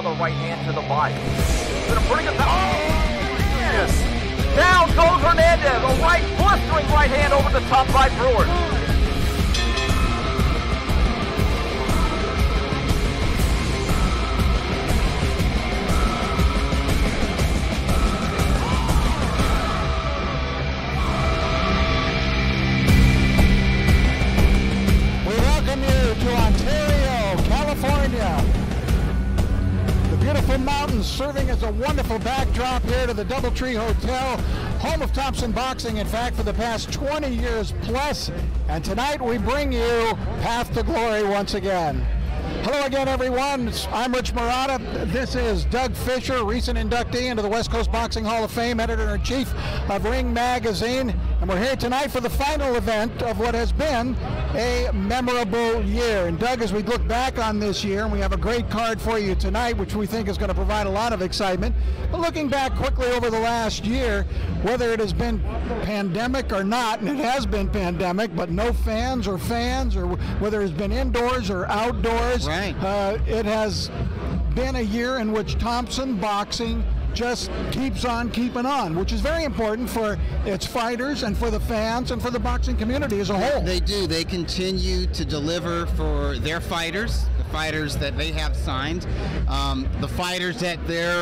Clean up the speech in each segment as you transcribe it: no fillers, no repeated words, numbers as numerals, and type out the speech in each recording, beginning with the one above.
another right hand to the body. Gonna bring it down. Oh, yes! Down goes Hernandez. A right, blistering right hand over the top right Brewer. Beautiful mountains serving as a wonderful backdrop here to the DoubleTree Hotel, home of Thompson Boxing, in fact, for the past 20 years plus. And tonight we bring you Path to Glory once again. Hello again, everyone. I'm Rich Murata. This is Doug Fisher, recent inductee into the West Coast Boxing Hall of Fame, editor-in-chief of Ring Magazine. And we're here tonight for the final event of what has been a memorable year. And Doug, as we look back on this year, and we have a great card for you tonight, which we think is going to provide a lot of excitement. But looking back quickly over the last year, whether it has been pandemic or not, and it has been pandemic, but no fans, or whether it's been indoors or outdoors, right. It has been a year in which Thompson Boxing just keeps on keeping on, which is very important for its fighters and for the fans and for the boxing community as a whole. They do. They continue to deliver for their fighters, the fighters that they have signed, the fighters that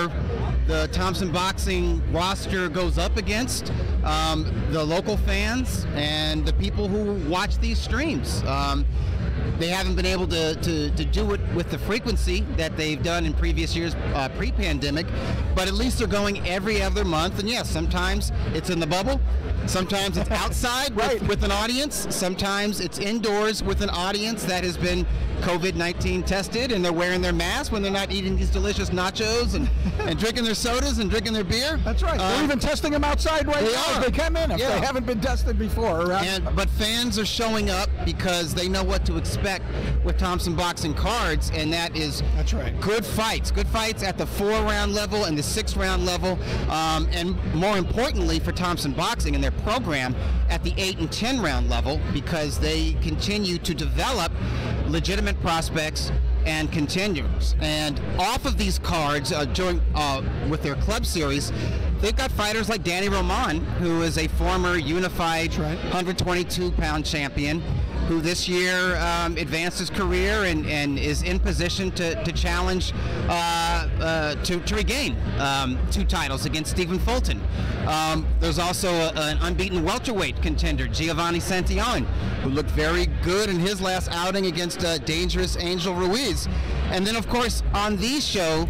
the Thompson Boxing roster goes up against, the local fans, and the people who watch these streams. They haven't been able to do it with the frequency that they've done in previous years pre-pandemic, but at least they're going every other month. And yes, sometimes it's in the bubble, sometimes it's outside right. with an audience, sometimes it's indoors with an audience that has been COVID-19 tested, and they're wearing their masks when they're not eating these delicious nachos and drinking their sodas and drinking their beer. That's right. They're even testing them outside right now as they come in if they haven't been tested before. But fans are showing up because they know what to expect with Thompson Boxing cards, and that is good fights. Good fights at the 4-round level and the 6-round level, and more importantly for Thompson Boxing and their program at the 8 and 10-round level, because they continue to develop legitimate prospects and contenders. And off of these cards, with their club series, they've got fighters like Danny Roman, who is a former unified 122-pound champion, who this year advanced his career and is in position to challenge to regain 2 titles against Stephen Fulton. There's also an unbeaten welterweight contender, Giovanni Santillon, who looked very good in his last outing against dangerous Angel Ruiz. And then, of course, on these shows,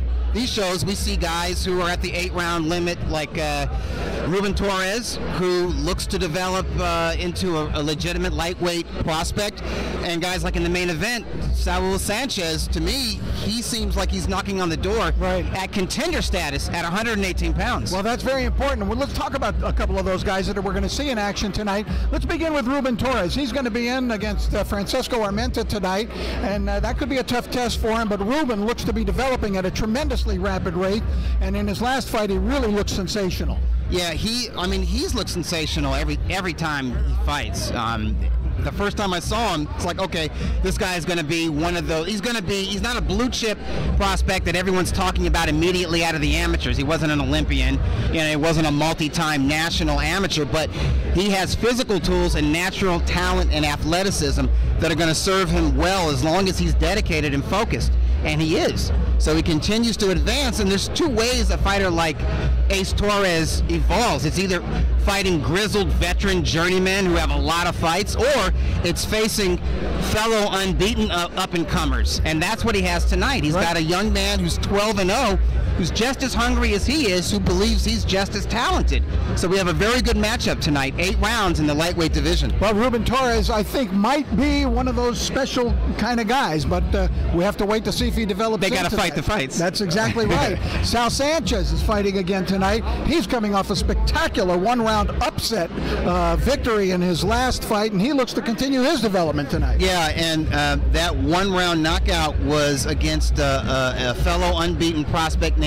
we see guys who are at the 8-round limit, like Ruben Torres, who looks to develop into a legitimate lightweight prospect, and guys like in the main event, Saul Sanchez. To me, he seems like he's knocking on the door at contender status at 118 pounds. Well, that's very important. Well, let's talk about a couple of those guys that we're going to see in action tonight. Let's begin with Ruben Torres. He's going to be in against Francisco Armenta tonight, and that could be a tough test for him, but Ruben looks to be developing at a tremendously rapid rate, and in his last fight he really looked sensational. Yeah, he's looked sensational every time he fights. The first time I saw him, it's like, okay, this guy is going to be one of those. He's not a blue chip prospect that everyone's talking about immediately out of the amateurs. He wasn't an Olympian, he wasn't a multi-time national amateur, but he has physical tools and natural talent and athleticism that are going to serve him well as long as he's dedicated and focused. And he is. So he continues to advance, and there's 2 ways a fighter like Ace Torres evolves. It's either fighting grizzled veteran journeymen who have a lot of fights, or it's facing fellow unbeaten up-and-comers. And that's what he has tonight. He's got a young man who's 12-0, who's just as hungry as he is, who believes he's just as talented. So we have a very good matchup tonight, 8 rounds in the lightweight division. Well, Ruben Torres, I think, might be one of those special kind of guys, but we have to wait to see if he develops. They got to fight the fights. That's exactly right. Saul Sanchez is fighting again tonight. He's coming off a spectacular 1-round upset victory in his last fight, and he looks to continue his development tonight. Yeah, and that 1-round knockout was against a fellow unbeaten prospect named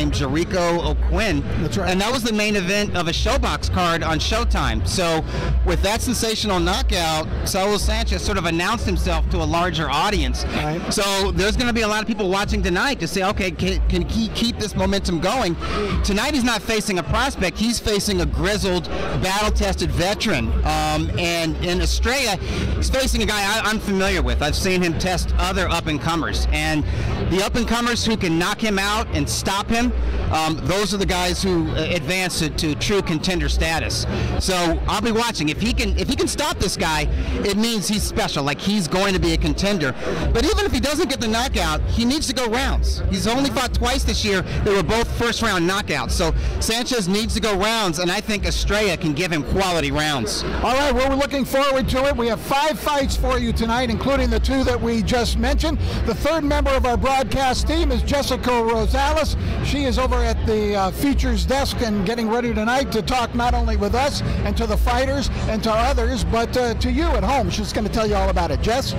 named Jericho O'Quinn. That's right. And that was the main event of a ShoBox card on Showtime. So with that sensational knockout, Saul Sanchez sort of announced himself to a larger audience. Right. So there's going to be a lot of people watching tonight to say, okay, can he keep this momentum going? Tonight he's not facing a prospect. He's facing a grizzled, battle-tested veteran. And in Estrella, he's facing a guy I'm familiar with. I've seen him test other up-and-comers. And the up-and-comers who can knock him out and stop him, those are the guys who advance to true contender status. So I'll be watching. If he can stop this guy, it means he's special. Like, he's going to be a contender. But even if he doesn't get the knockout, he needs to go rounds. He's only fought twice this year. They were both first-round knockouts. So Sanchez needs to go rounds, and I think Estrella can give him quality rounds. All right, well, we're looking forward to it. We have 5 fights for you tonight, including the 2 that we just mentioned. The 3rd member of our broadcast team is Jessica Rosales. She is over at the features desk and getting ready tonight to talk not only with us and to the fighters and to others, but to you at home. She's going to tell you all about it. Jess?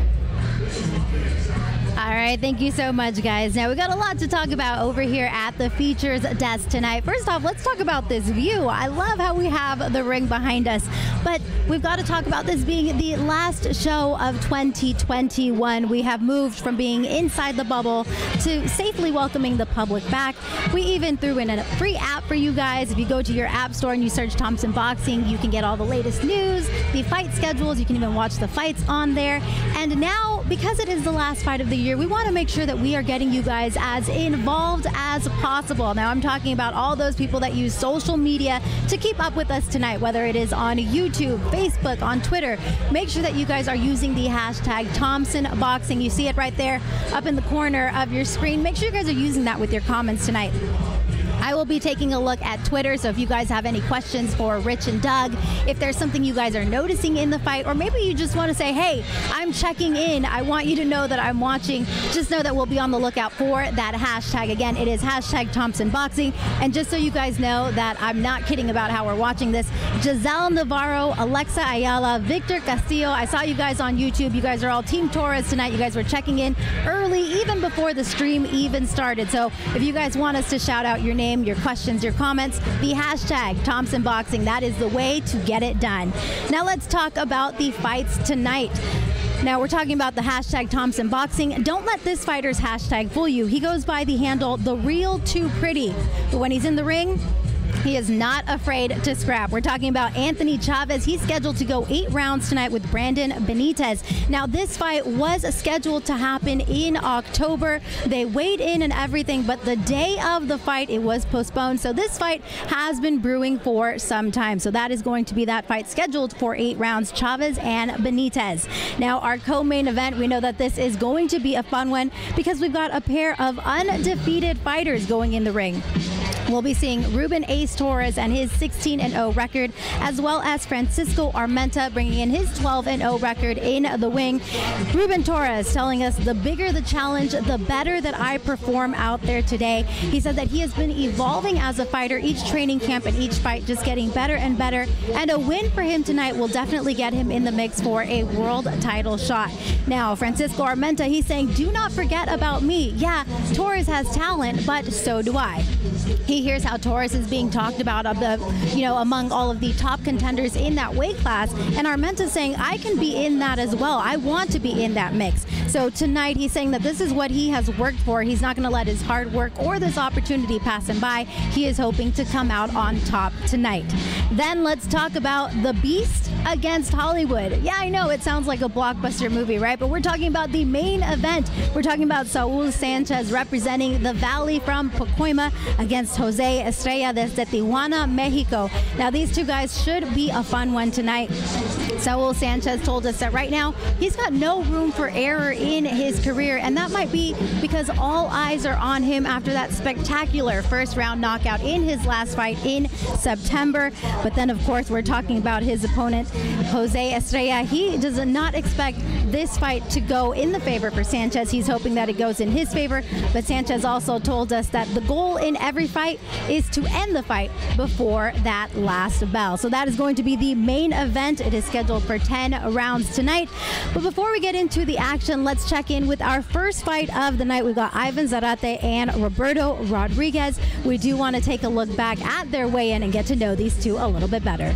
All right, thank you so much, guys. Now, we got a lot to talk about over here at the features desk tonight. First off, let's talk about this view. I love how we have the ring behind us, but we've got to talk about this being the last show of 2021. We have moved from being inside the bubble to safely welcoming the public back. We even threw in a free app for you guys. If you go to your app store and you search Thompson Boxing, you can get all the latest news, the fight schedules. You can even watch the fights on there. And now, because it is the last fight of the year, we want to make sure that we are getting you guys as involved as possible. Now, I'm talking about all those people that use social media to keep up with us tonight, whether it is on YouTube, Facebook, on Twitter. Make sure that you guys are using the hashtag Thompson Boxing. You see it right there up in the corner of your screen. Make sure you guys are using that with your comments tonight. I will be taking a look at Twitter, so if you guys have any questions for Rich and Doug, if there's something you guys are noticing in the fight, or maybe you just want to say, hey, I'm checking in, I want you to know that I'm watching, just know that we'll be on the lookout for that hashtag. Again, it is hashtag Thompson Boxing. And just so you guys know that I'm not kidding about how we're watching this, Giselle Navarro, Alexa Ayala, Victor Castillo, I saw you guys on YouTube. You guys are all Team Torres tonight. You guys were checking in early, even before the stream even started. So if you guys want us to shout out your name, your questions, your comments, the hashtag Thompson Boxing, that is the way to get it done. Now let's talk about the fights tonight. Now we're talking about the hashtag Thompson Boxing. Don't let this fighter's hashtag fool you. He goes by the handle The Real Too Pretty, but when he's in the ring, he is not afraid to scrap. We're talking about Anthony Chavez. He's scheduled to go 8 rounds tonight with Brandon Benitez. Now, this fight was scheduled to happen in October. They weighed in and everything, but the day of the fight, it was postponed. So this fight has been brewing for some time. So that is going to be that fight scheduled for 8 rounds, Chavez and Benitez. Now, our co-main event, we know that this is going to be a fun one because we've got a pair of undefeated fighters going in the ring. We'll be seeing Ruben Torres and his 16-0 record, as well as Francisco Armenta bringing in his 12-0 record in the wing. Ruben Torres telling us, the bigger the challenge, the better that I perform out there today. He said that he has been evolving as a fighter each training camp and each fight, just getting better and better. And a win for him tonight will definitely get him in the mix for a world title shot. Now, Francisco Armenta, he's saying, do not forget about me. Yeah, Torres has talent, but so do I. He hears how Torres is being talked about among all of the top contenders in that weight class, and Armenta's saying, I can be in that as well. I want to be in that mix. So tonight he's saying that this is what he has worked for. He's not going to let his hard work or this opportunity pass him by. He is hoping to come out on top tonight. Then let's talk about The Beast against Hollywood. Yeah, I know it sounds like a blockbuster movie, right? But we're talking about the main event. We're talking about Saul Sanchez representing the Valley from Pacoima against Jose Estrella desde Tijuana, Mexico. Now, these two guys should be a fun one tonight. Saul Sanchez told us that right now he's got no room for error in his career, and that might be because all eyes are on him after that spectacular first-round knockout in his last fight in September. But then, of course, we're talking about his opponent, Jose Estrella. He does not expect this fight to go in the favor for Sanchez. He's hoping that it goes in his favor, but Sanchez also told us that the goal in every fight is to end the fight before that last bell. So that is going to be the main event. It is scheduled for 10 rounds tonight. But before we get into the action, let's check in with our first fight of the night. We've got Ivan Zarate and Roberto Rodriguez. We do want to take a look back at their weigh-in and get to know these two a little bit better.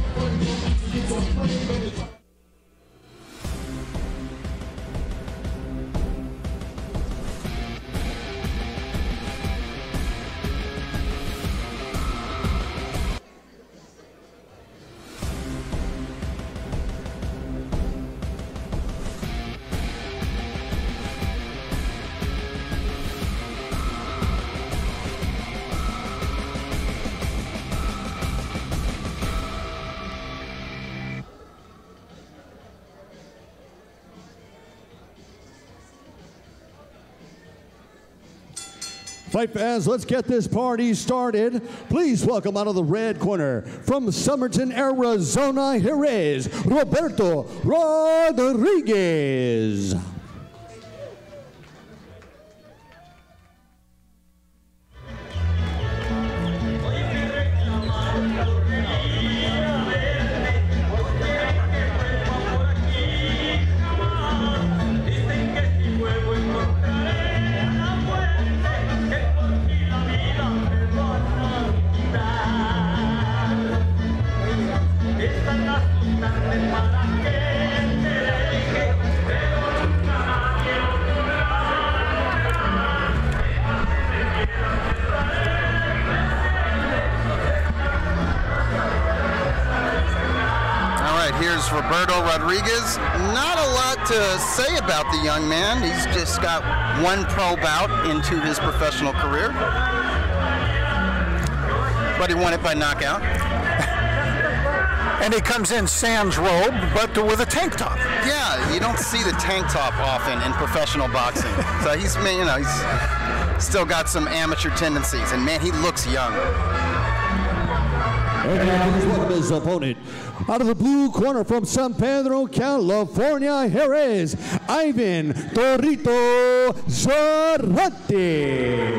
Fight fans, let's get this party started. Please welcome out of the red corner, from Somerton, Arizona, here is Roberto Rodriguez. Here's Roberto Rodriguez. Not a lot to say about the young man. He's just got one pro bout into his professional career, but he won it by knockout. And he comes in sans robe, but with a tank top. Yeah, you don't see the tank top often in professional boxing. So he's, you know, he's still got some amateur tendencies, and man, he looks young. And now he's welcome his opponent. Out of the blue corner, from San Pedro, California, here is Ivan Torito Zarate.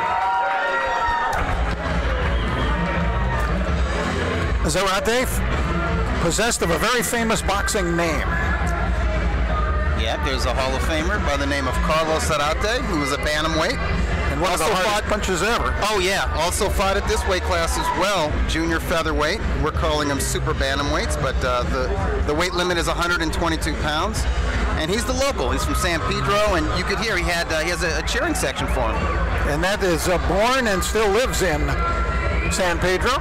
Zarate, possessed of a very famous boxing name. Yeah, there's a Hall of Famer by the name of Carlos Zarate, who was a bantamweight. And one of the hardest punches ever. Oh yeah, also fought at this weight class as well, junior featherweight. We're calling them super bantamweights, but the weight limit is 122 pounds. And he's the local. He's from San Pedro, and you could hear he has a cheering section for him. And that is born and still lives in San Pedro.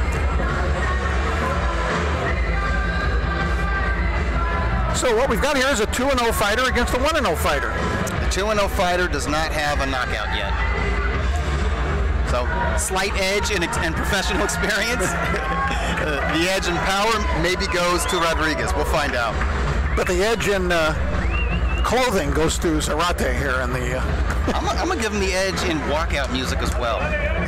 So what we've got here is a 2-0 fighter against a 1-0 fighter. The 2-0 fighter does not have a knockout yet. So, slight edge and professional experience. The edge and power maybe goes to Rodriguez. We'll find out. But the edge in clothing goes to Zarate here in the... I'm going to give him the edge in walkout music as well.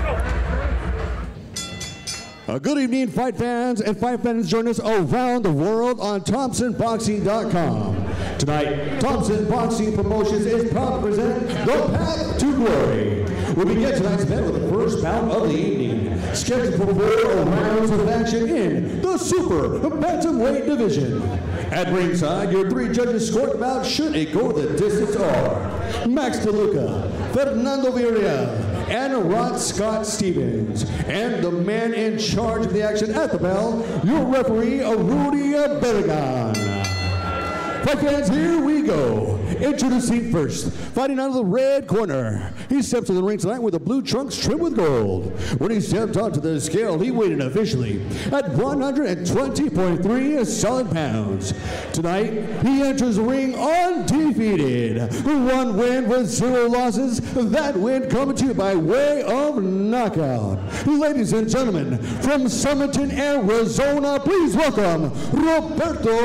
Good evening, fight fans, and fight fans join us around the world on ThompsonBoxing.com. Tonight, Thompson Boxing Promotions is proud to present the Path to Glory. We'll begin tonight's event with the first bout of the evening, scheduled for 4 rounds of action in the Super Bantamweight division. At ringside, your 3 judges scored the bout should it go the distance are Max DeLuca, Fernando Villarreal, and Rod Scott Stevens. And the man in charge of the action at the bell, your referee, Rudy Belligan. Fight fans, here we go. Introducing first, fighting out of the red corner. He steps to the ring tonight with the blue trunks trimmed with gold. When he stepped onto the scale, he weighed in officially at 120.3 solid pounds. Tonight, he enters the ring undefeated. 1 win with 0 losses. That win coming to you by way of knockout. Ladies and gentlemen, from Somerton, Arizona, please welcome Roberto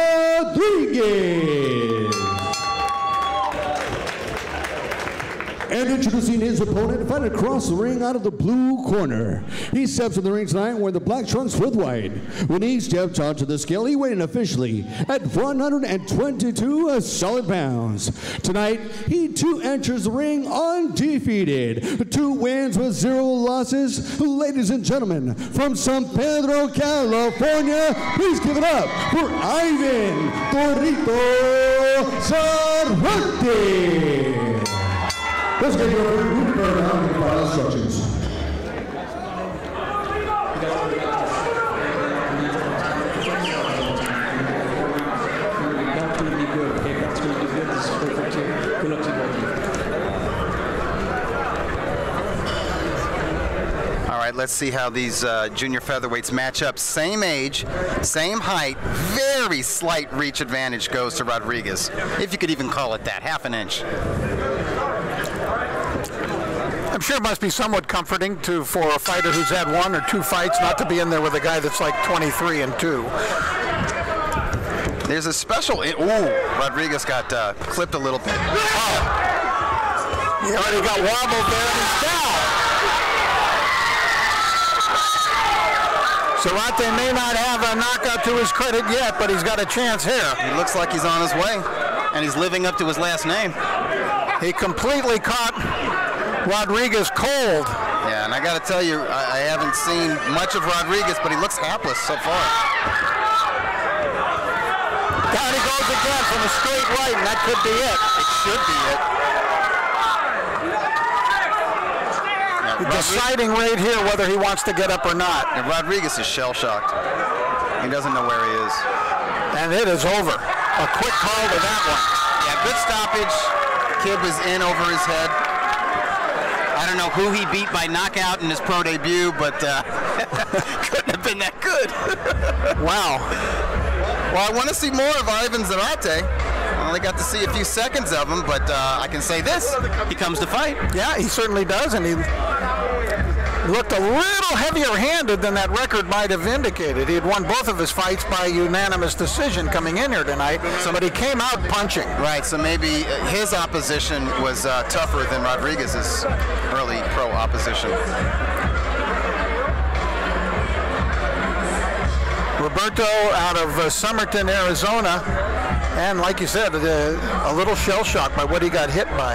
Rodriguez. And introducing his opponent, fighting across the ring out of the blue corner. He steps in the ring tonight wearing the black trunks with white. When he stepped onto the scale, he weighed in officially at 122 solid pounds. Tonight, he too enters the ring undefeated. 2 wins with 0 losses. Ladies and gentlemen, from San Pedro, California, please give it up for Ivan Torito Cervantes. Let's get your Ruben Torres down and final instructions. That's going to be good. Okay, that's going to be good. This is perfect too. Good luck to you both. All right, let's see how these junior featherweights match up. Same age, same height, very slight reach advantage goes to Rodriguez, if you could even call it that, half an inch. I'm sure it must be somewhat comforting for a fighter who's had 1 or 2 fights not to be in there with a guy that's like 23-2. There's a special, ooh, Rodriguez got clipped a little bit. Oh. He already got wobbled there and he's down. Cervantes may not have a knockout to his credit yet, but he's got a chance here. He looks like he's on his way, and he's living up to his last name. He completely caught Rodriguez cold. Yeah, and I got to tell you, I haven't seen much of Rodriguez, but he looks hapless so far. Down he goes again from a straight right, and that could be it. It should be it. Deciding right here whether he wants to get up or not. And Rodriguez is shell-shocked. He doesn't know where he is. And it is over. A quick call to that one. Yeah, good stoppage. Kid was in over his head. I don't know who he beat by knockout in his pro debut, but couldn't have been that good. Wow. Well, I want to see more of Ivan Zarate. I only got to see a few seconds of him, but I can say this. He comes to fight. Yeah, he certainly does, and he looked a little heavier-handed than that record might have indicated. He had won both of his fights by unanimous decision coming in here tonight, but he came out punching. Right, so maybe his opposition was tougher than Rodriguez's early pro opposition. Roberto out of Somerton, Arizona, and like you said, a little shell-shocked by what he got hit by.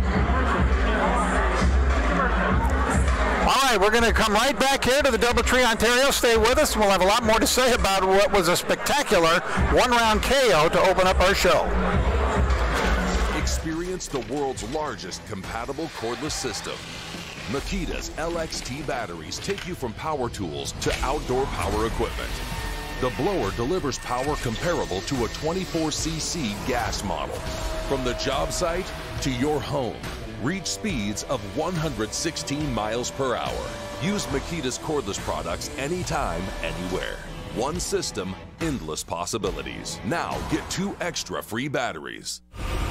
All right, we're going to come right back here to the DoubleTree Ontario. Stay with us. We'll have a lot more to say about what was a spectacular one-round KO to open up our show. Experience the world's largest compatible cordless system. Makita's LXT batteries take you from power tools to outdoor power equipment. The blower delivers power comparable to a 24cc gas model. From the job site to your home, reach speeds of 116 miles per hour. Use Makita's cordless products anytime, anywhere. One system, endless possibilities. Now get 2 extra free batteries.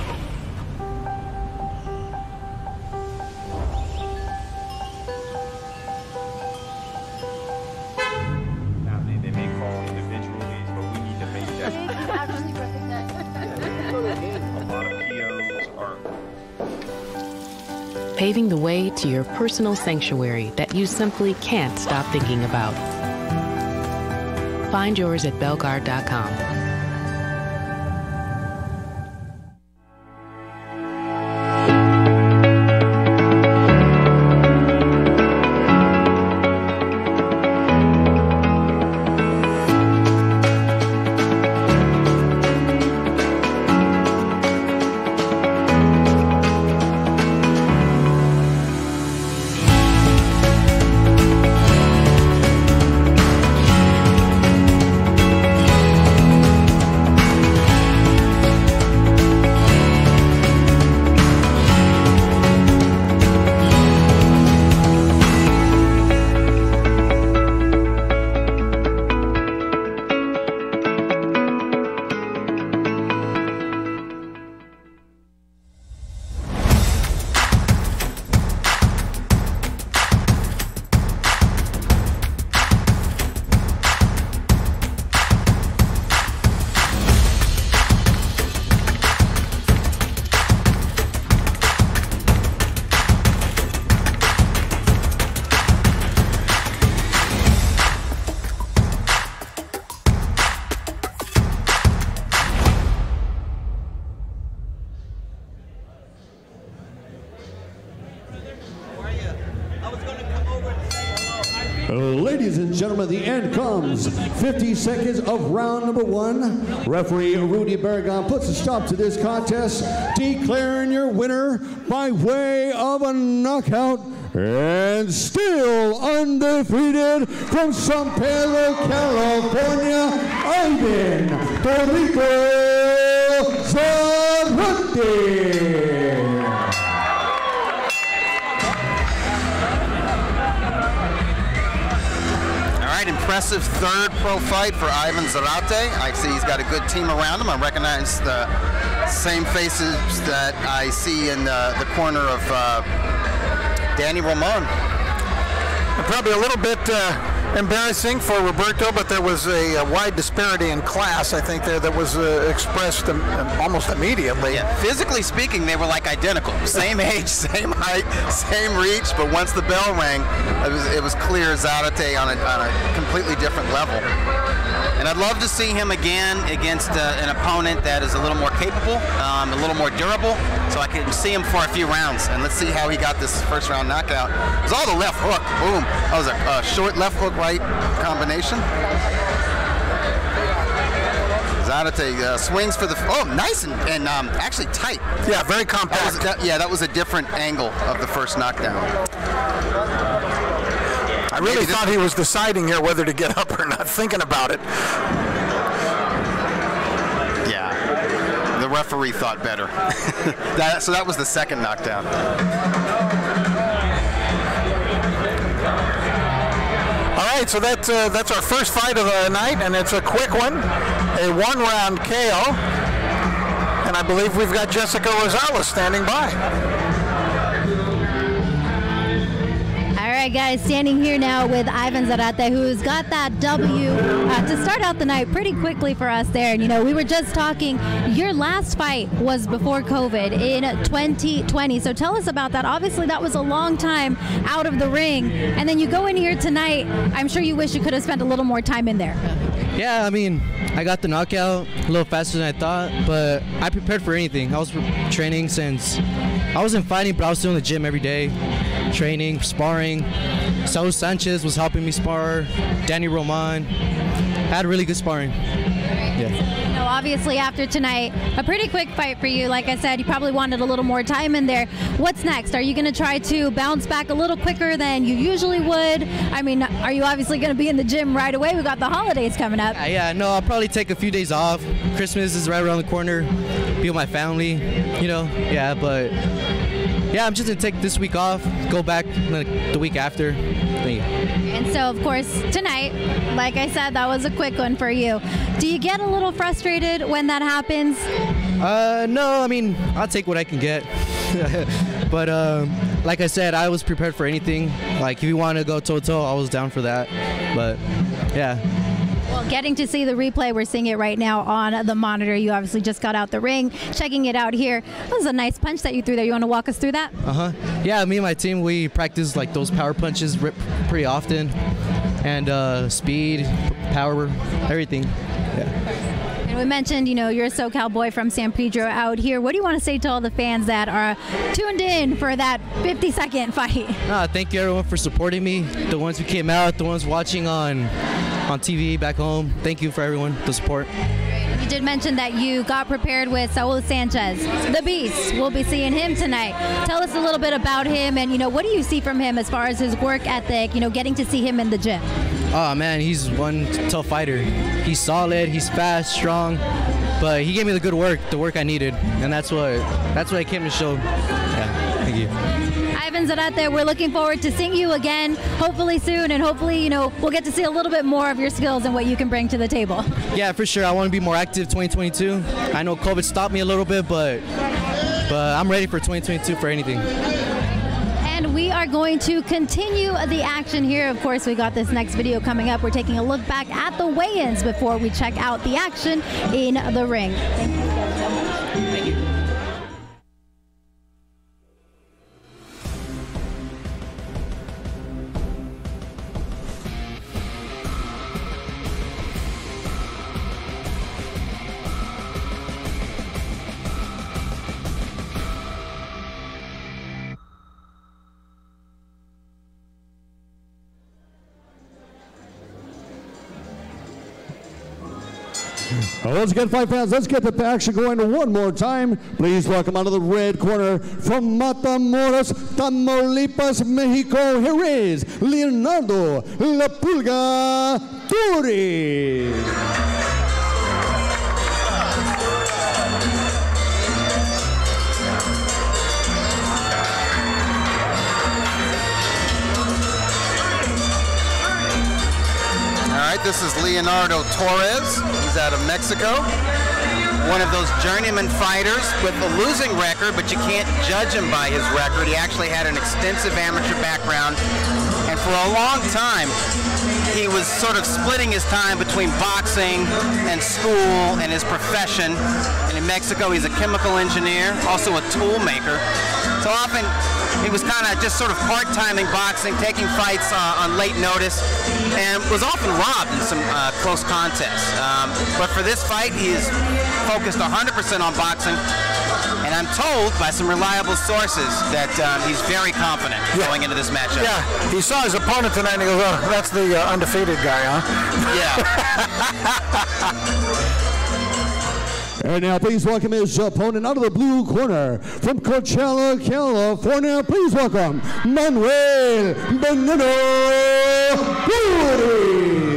They may call individually, but we need to make that. A lot of POs are paving the way to your personal sanctuary that you simply can't stop thinking about. Find yours at belgard.com. Ladies and gentlemen, the end comes. 50 seconds of round number 1. Referee Rudy Barragan puts a stop to this contest, declaring your winner by way of a knockout and still undefeated from San Pedro, California, Ivan Torrico Zarate. Impressive third pro fight for Ivan Zarate. I see he's got a good team around him. I recognize the same faces that I see in the corner of Danny Roman. Probably a little bit embarrassing for Roberto, but there was a wide disparity in class, I think, there that was expressed almost immediately. Yeah, physically speaking, they were like identical. Same age, same height, same reach, but once the bell rang, it was clear Zarate on a completely different level. And I'd love to see him again against an opponent that is a little more capable, a little more durable, so I can see him for a few rounds. And let's see how he got this first round knockout. It was all the left hook, boom. That was a short left hook right combination. Zarate swings for the, nice and actually tight. Yeah, very compact. That was a different angle of the first knockdown. I really thought he was deciding here whether to get up or not, thinking about it. Yeah, the referee thought better. So that was the second knockdown. All right, so that's our first fight of the night, and it's a quick one, a one-round KO. And I believe we've got Jessica Rosales standing by. All right, guys, standing here now with Ivan Zarate, who's got that W to start out the night pretty quickly for us there. And, we were just talking, your last fight was before COVID in 2020. So tell us about that. Obviously, that was a long time out of the ring. And then you go in here tonight. I'm sure you wish you could have spent a little more time in there. Yeah, I mean, I got the knockout a little faster than I thought, but I prepared for anything. I was training since I wasn't fighting, but I was still in the gym every day, training, sparring. Saul Sanchez was helping me spar. Danny Roman had really good sparring. Yeah. Obviously after tonight, a pretty quick fight for you. Like I said, you probably wanted a little more time in there. What's next? Are you going to try to bounce back a little quicker than you usually would? I mean, are you obviously going to be in the gym right away? We got the holidays coming up. Yeah, no, I'll probably take a few days off. Christmas is right around the corner. Be with my family, yeah, but yeah, I'm just going to take this week off, go back the week after. And so, of course, tonight, like I said, that was a quick one for you. Do you get a little frustrated when that happens? No, I mean, I'll take what I can get. But like I said, I was prepared for anything. Like, if you want to go toe-to-toe, I was down for that. But, yeah. Well, getting to see the replay, we're seeing it right now on the monitor. You obviously just got out the ring, checking it out here. That was a nice punch that you threw there. You want to walk us through that? Yeah, me and my team, we practice like those power punches pretty often, and speed, power, everything. Yeah. And we mentioned, you're a SoCal boy from San Pedro out here. What do you want to say to all the fans that are tuned in for that 50-second fight? Thank you, everyone, for supporting me. The ones who came out, the ones watching on TV back home. Thank you for everyone, the support. You did mention that you got prepared with Saul Sanchez, the Beast. We'll be seeing him tonight. Tell us a little bit about him, and what do you see from him as far as his work ethic, getting to see him in the gym? Oh man, he's one tough fighter. He's solid, he's fast, strong, but he gave me the work I needed, and that's what I came to show. Yeah, thank you. Ivan Zarate, we're looking forward to seeing you again, hopefully soon, and hopefully, we'll get to see a little bit more of your skills and what you can bring to the table. Yeah, for sure. I want to be more active 2022. I know COVID stopped me a little bit, but I'm ready for 2022 for anything. And we are going to continue the action here. Of course, we got this next video coming up. We're taking a look back at the weigh-ins before we check out the action in the ring. Thank you guys so much. Thank you. Once again, fight fans, let's get the action going one more time. Please welcome out of the red corner from Matamoros, Tamaulipas, Mexico. Here is Leonardo La Pulga Torres. All right, this is Leonardo Torres. He's out of Mexico. One of those journeyman fighters with a losing record, but you can't judge him by his record. He actually had an extensive amateur background, and for a long time, he was sort of splitting his time between boxing and school and his profession. And in Mexico, he's a chemical engineer, also a tool maker. So often, he was kind of just sort of part-timing boxing, taking fights on late notice, and was often robbed in some close contests. But for this fight, he is focused 100% on boxing, and I'm told by some reliable sources that he's very confident going into this matchup. Yeah, he saw his opponent tonight and he goes, oh, that's the undefeated guy, huh? Yeah. And now please welcome his opponent out of the blue corner from Coachella, California. Please welcome Manuel Veneno Puri.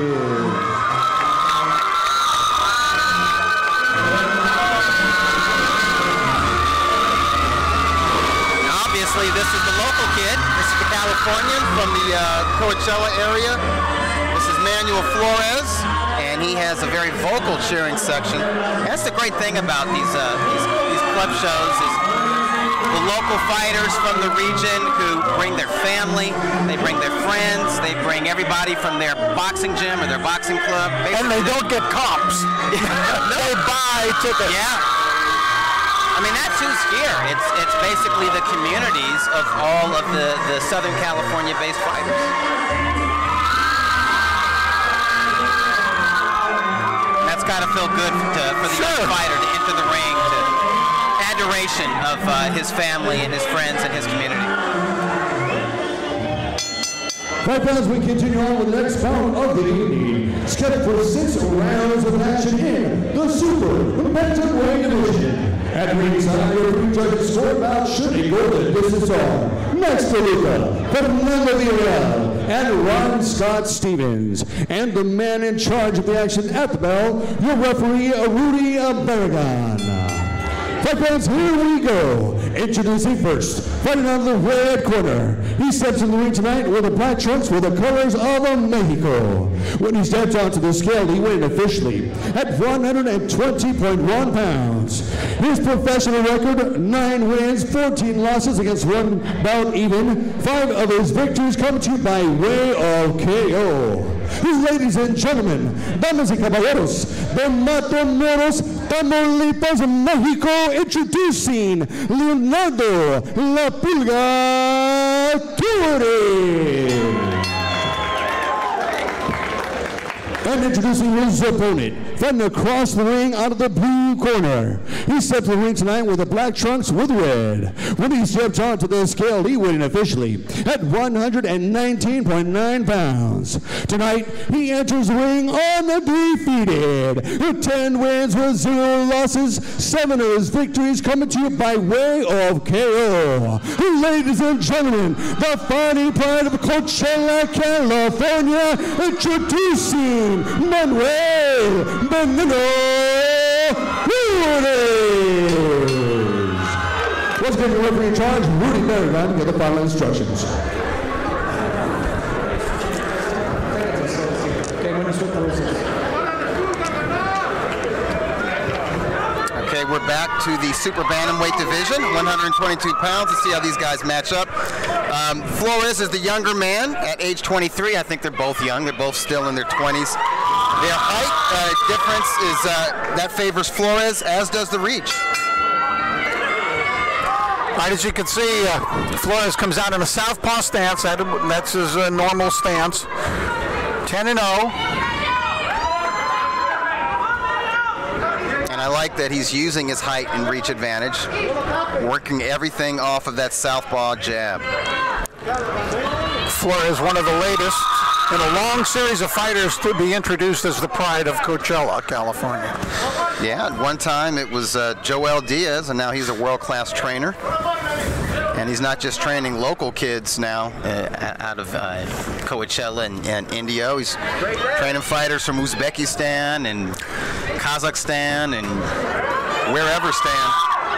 Obviously, this is the local kid. This is the Californian from the Coachella area. This is Manuel Flores, and he has a very vocal cheering section. That's the great thing about these club shows is the local fighters from the region who bring their family, they bring their friends, they bring everybody from their boxing gym or their boxing club. Basically, and they don't get comps. They buy tickets. Yeah. I mean, that's who's here. It's basically the communities of all of the Southern California-based fighters. That's got to feel good for the young fighter to enter the ring, to adoration of his family and his friends and his community. Right, fans, we continue on with the next bout of the evening. Scheduled for 6 rounds of action in the super bantamweight division. At ringside, your three judges score about should he go the distance on. Next to Luca, Fernando Villarreal, and Ron Scott Stevens. And the man in charge of the action at the bell, your referee, Rudy Barragan. Fight fans, here we go. Introducing first, fighting out of the red corner. He steps in the ring tonight with the black trunks with the colors of Mexico. When he stepped onto the scale, he weighed officially at 120.1 pounds. His professional record, 9 wins, 14 losses against 1 bout even. 5 of his victories come to you by way of KO. Ladies and gentlemen, damas y caballeros, de Matamoros, Tamaulipas, Mexico, introducing Leonardo La Pulga Torres. And introducing his opponent, from across the ring out of the blue corner. He stepped in the ring tonight with the black trunks with red. When he stepped onto the scale, he weighed officially at 119.9 pounds. Tonight, he enters the ring undefeated. 10 wins with 0 losses, 7 of his victories coming to you by way of KO. Ladies and gentlemen, the fighting pride of Coachella, California, introducing Manuel Veneno Torres. Once again, the referee in charge, Rudy Barragan, get the final instructions. Okay, we're back to the super bantamweight division, 122 pounds. Let's see how these guys match up. Flores is the younger man at age 23. I think they're both young. They're both still in their 20s. Their height difference is that favors Flores, as does the reach. Right, as you can see, Flores comes out in a southpaw stance. That's his normal stance. 10-0. I like that he's using his height and reach advantage, working everything off of that southpaw jab. Flores, one of the latest in a long series of fighters to be introduced as the pride of Coachella, California. Yeah, at one time it was Joel Diaz, and now he's a world-class trainer. And he's not just training local kids now out of Coachella and India. He's training fighters from Uzbekistan and Kazakhstan and wherever stand.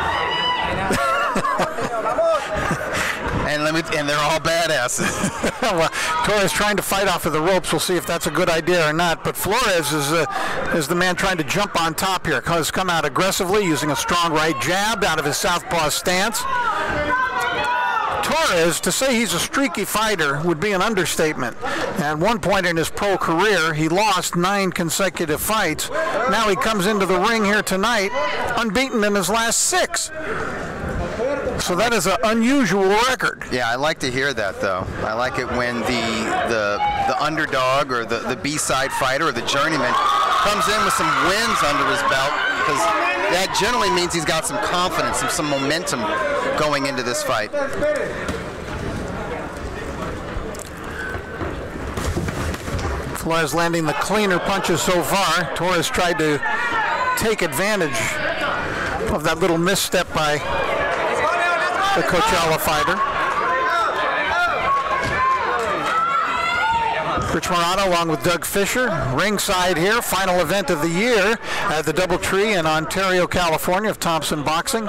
and they're all badasses. Well, Torres trying to fight off of the ropes. We'll see if that's a good idea or not. But Flores is the man trying to jump on top here. Has come out aggressively using a strong right jab out of his southpaw stance. Torres, to say he's a streaky fighter would be an understatement. At one point in his pro career, he lost 9 consecutive fights. Now he comes into the ring here tonight, unbeaten in his last 6. So that is an unusual record. Yeah, I like to hear that, though. I like it when the underdog or the B-side fighter or the journeyman comes in with some wins under his belt, because that generally means he's got some confidence and some momentum going into this fight. Flores landing the cleaner punches so far. Torres tried to take advantage of that little misstep by the Coachella fighter. Rich Morano along with Doug Fisher, ringside here, final event of the year at the DoubleTree in Ontario, California of Thompson Boxing.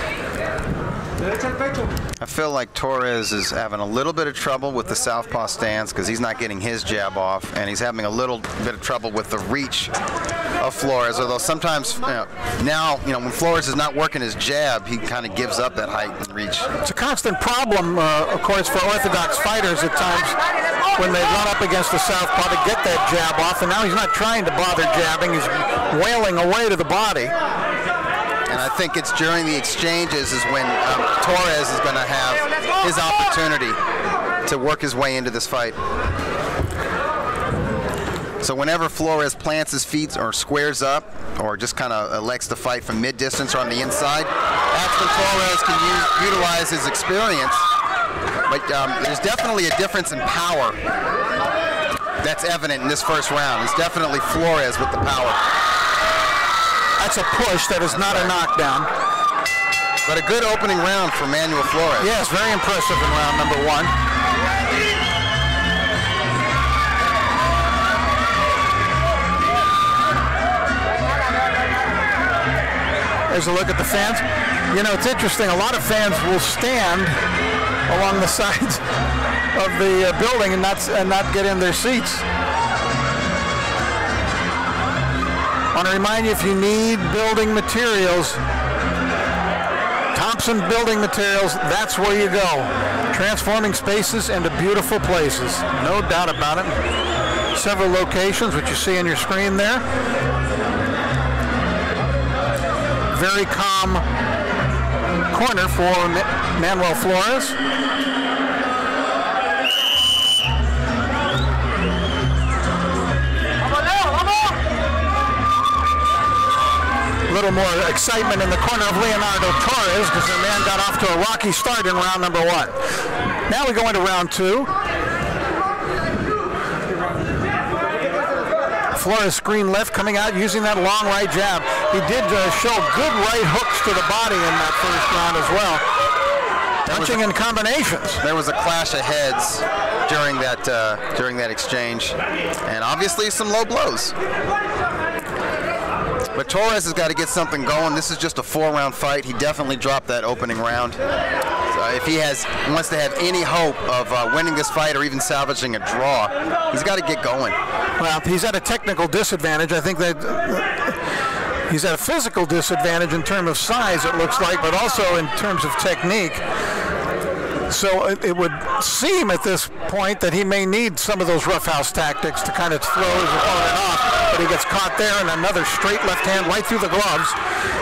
I feel like Torres is having a little bit of trouble with the southpaw stance because he's not getting his jab off, and he's having a little bit of trouble with the reach of Flores, although sometimes, when Flores is not working his jab, he kind of gives up that height and reach. It's a constant problem, of course, for orthodox fighters at times when they run up against the southpaw to get that jab off, and now he's not trying to bother jabbing, he's wailing away to the body. And I think it's during the exchanges is when Torres is going to have his opportunity to work his way into this fight. So whenever Flores plants his feet or squares up or just kind of elects to fight from mid-distance or on the inside, that's when Torres can utilize his experience. But there's definitely a difference in power that's evident in this first round. It's definitely Flores with the power. That's a push, that is not a knockdown. But a good opening round for Manuel Flores. Yes, very impressive in round number 1. There's a look at the fans. You know, it's interesting, a lot of fans will stand along the sides of the building and not get in their seats. I want to remind you, if you need building materials, Thompson Building Materials, that's where you go. Transforming spaces into beautiful places. No doubt about it. Several locations, which you see on your screen there. Very calm corner for Manuel Flores. A little more excitement in the corner of Leonardo Torres because the man got off to a rocky start in round number 1. Now we go into round 2. Flores screen left coming out using that long right jab. He did show good right hooks to the body in that first round as well. Punching in combinations. There was a clash of heads during that exchange, and obviously some low blows. But Torres has got to get something going. This is just a 4-round fight. He definitely dropped that opening round. So if he wants to have any hope of winning this fight or even salvaging a draw, he's got to get going. Well, he's at a technical disadvantage. I think that he's at a physical disadvantage in terms of size, it looks like, but also in terms of technique. So it would seem at this point that he may need some of those roughhouse tactics to kind of throw his opponent off, but he gets caught there, and another straight left hand right through the gloves.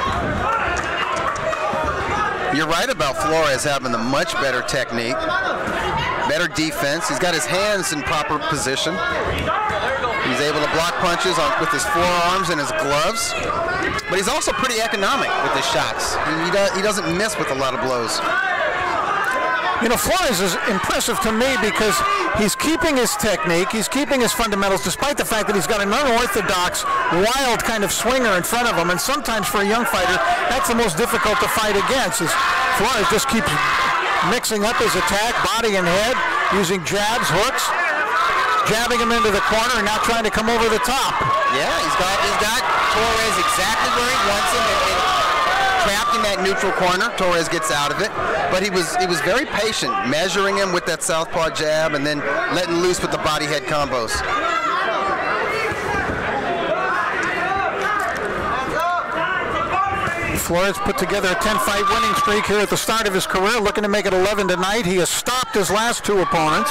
You're right about Flores having the much better technique, better defense. He's got his hands in proper position. He's able to block punches with his forearms and his gloves, but he's also pretty economic with his shots. He doesn't miss with a lot of blows. You know, Flores is impressive to me because he's keeping his technique, he's keeping his fundamentals, despite the fact that he's got an unorthodox, wild kind of swinger in front of him. And sometimes for a young fighter, that's the most difficult to fight against. Is Flores just keeps mixing up his attack, body and head, using jabs, hooks, jabbing him into the corner, and now trying to come over the top. Yeah, he's got Torres exactly where he wants him. Trapped in that neutral corner. Torres gets out of it, but he was very patient, measuring him with that southpaw jab and then letting loose with the body head combos. Flores put together a 10-fight winning streak here at the start of his career, looking to make it 11 tonight. He has stopped his last 2 opponents.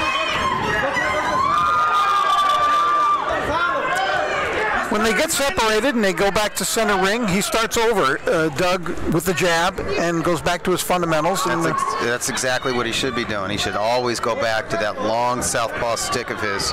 When they get separated and they go back to center ring, he starts over, Doug, with the jab and goes back to his fundamentals. That's exactly what he should be doing. He should always go back to that long southpaw stick of his.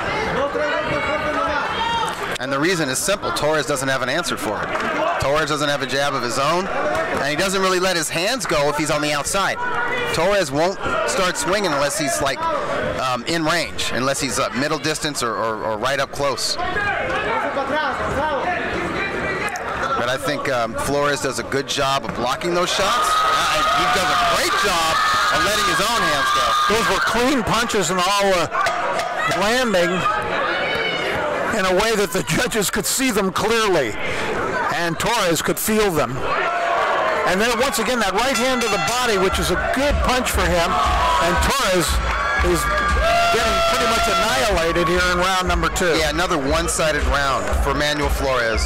And the reason is simple. Torres doesn't have an answer for it. Torres doesn't have a jab of his own, and he doesn't really let his hands go if he's on the outside. Torres won't start swinging unless he's like in range, unless he's middle distance or right up close. But I think Flores does a good job of blocking those shots. He does a great job of letting his own hands go. Those were clean punches and all landing in a way that the judges could see them clearly, and Torres could feel them. And then once again, that right hand to the body, which is a good punch for him, and Torres is getting pretty much annihilated here in round number 2. Yeah, another one-sided round for Manuel Flores.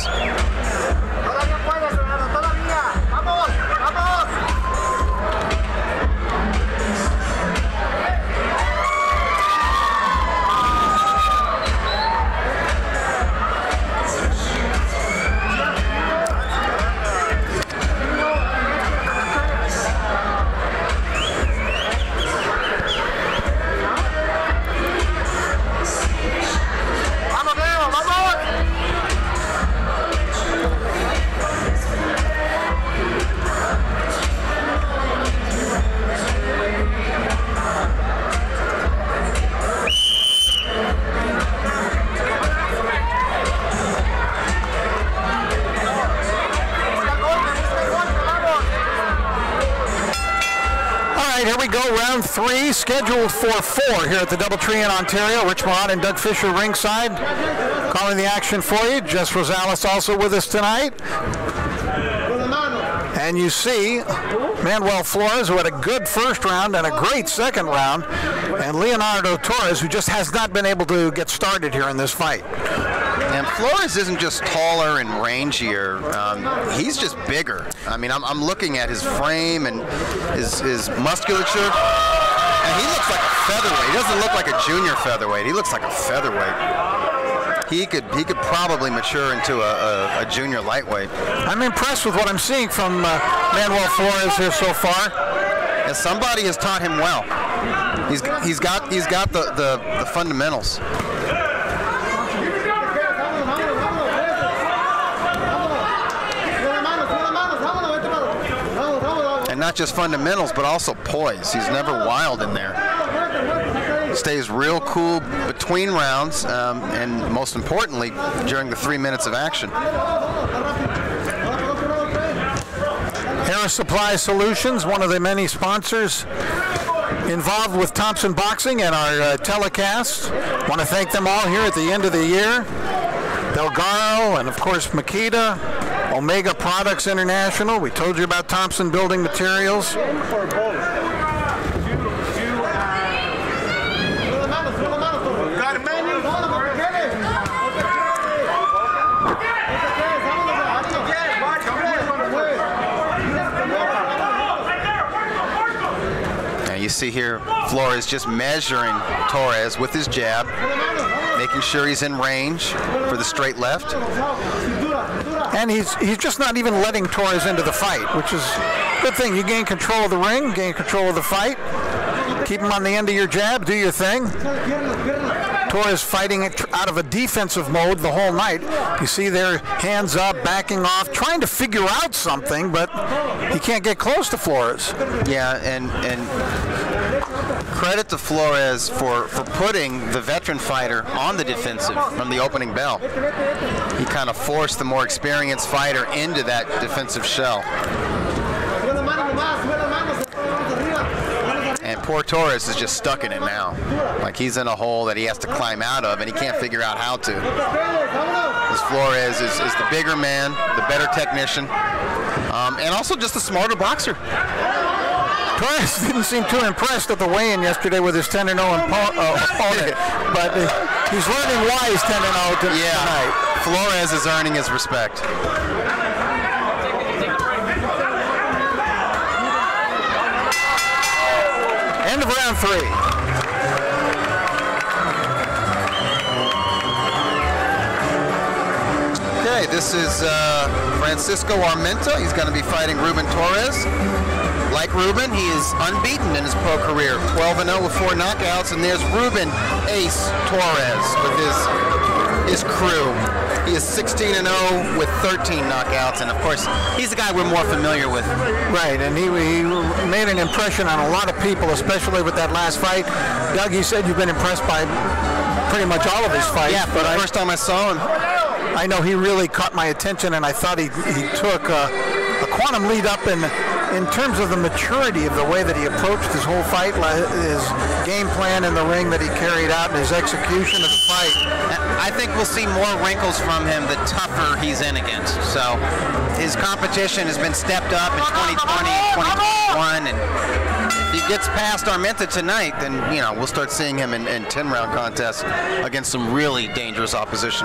Here we go, round 3, scheduled for 4 here at the DoubleTree in Ontario. Rich Mohan and Doug Fisher ringside, calling the action for you. Jess Rosales also with us tonight. And you see Manuel Flores, who had a good first round and a great second round, and Leonardo Torres, who just has not been able to get started here in this fight. And Flores isn't just taller and rangier, he's just bigger. I mean, I'm looking at his frame and his musculature, and he looks like a featherweight. He doesn't look like a junior featherweight. He looks like a featherweight. He could probably mature into a junior lightweight. I'm impressed with what I'm seeing from Manuel Flores here so far. And somebody has taught him well. He's got the fundamentals. And not just fundamentals, but also poise. He's never wild in there. Stays real cool between rounds, and most importantly, during the 3 minutes of action. Harris Supply Solutions, one of the many sponsors involved with Thompson Boxing and our telecast. Want to thank them all here at the end of the year. Delgaro and, of course, Makita. Omega Products International. We told you about Thompson Building Materials. Now you see here Flores just measuring Torres with his jab, making sure he's in range for the straight left. And he's just not even letting Torres into the fight, which is a good thing. You gain control of the ring, gain control of the fight. Keep him on the end of your jab, do your thing. Torres fighting it out of a defensive mode the whole night. You see their hands up, backing off, trying to figure out something, but he can't get close to Flores. Yeah, and credit to Flores for putting the veteran fighter on the defensive from the opening bell. He kind of forced the more experienced fighter into that defensive shell. And poor Torres is just stuck in it now. Like he's in a hole that he has to climb out of, and he can't figure out how to. This Flores is the bigger man, the better technician, and also just a smarter boxer. Torres didn't seem too impressed at the weigh-in yesterday with his 10-0 opponent, but he's learning why he's 10-0 tonight. Flores is earning his respect. End of round 3. Okay, this is Francisco Armenta. He's going to be fighting Ruben Torres. Like Ruben, he is unbeaten in his pro career, 12-0 with 4 knockouts. And there's Ruben Ace Torres with his crew. He is 16-0 with 13 knockouts, and of course, he's the guy we're more familiar with. Right, and he made an impression on a lot of people, especially with that last fight. Doug, you said you've been impressed by pretty much all of his fights. Yeah, but the first time I saw him, I know he really caught my attention, and I thought he took a quantum lead up in terms of the maturity of the way that he approached his whole fight, his game plan in the ring that he carried out, and his execution of the fight. I think we'll see more wrinkles from him the tougher he's in against. So his competition has been stepped up in 2020, 2021, and if he gets past Armenta tonight, then we'll start seeing him in 10-round contests against some really dangerous opposition.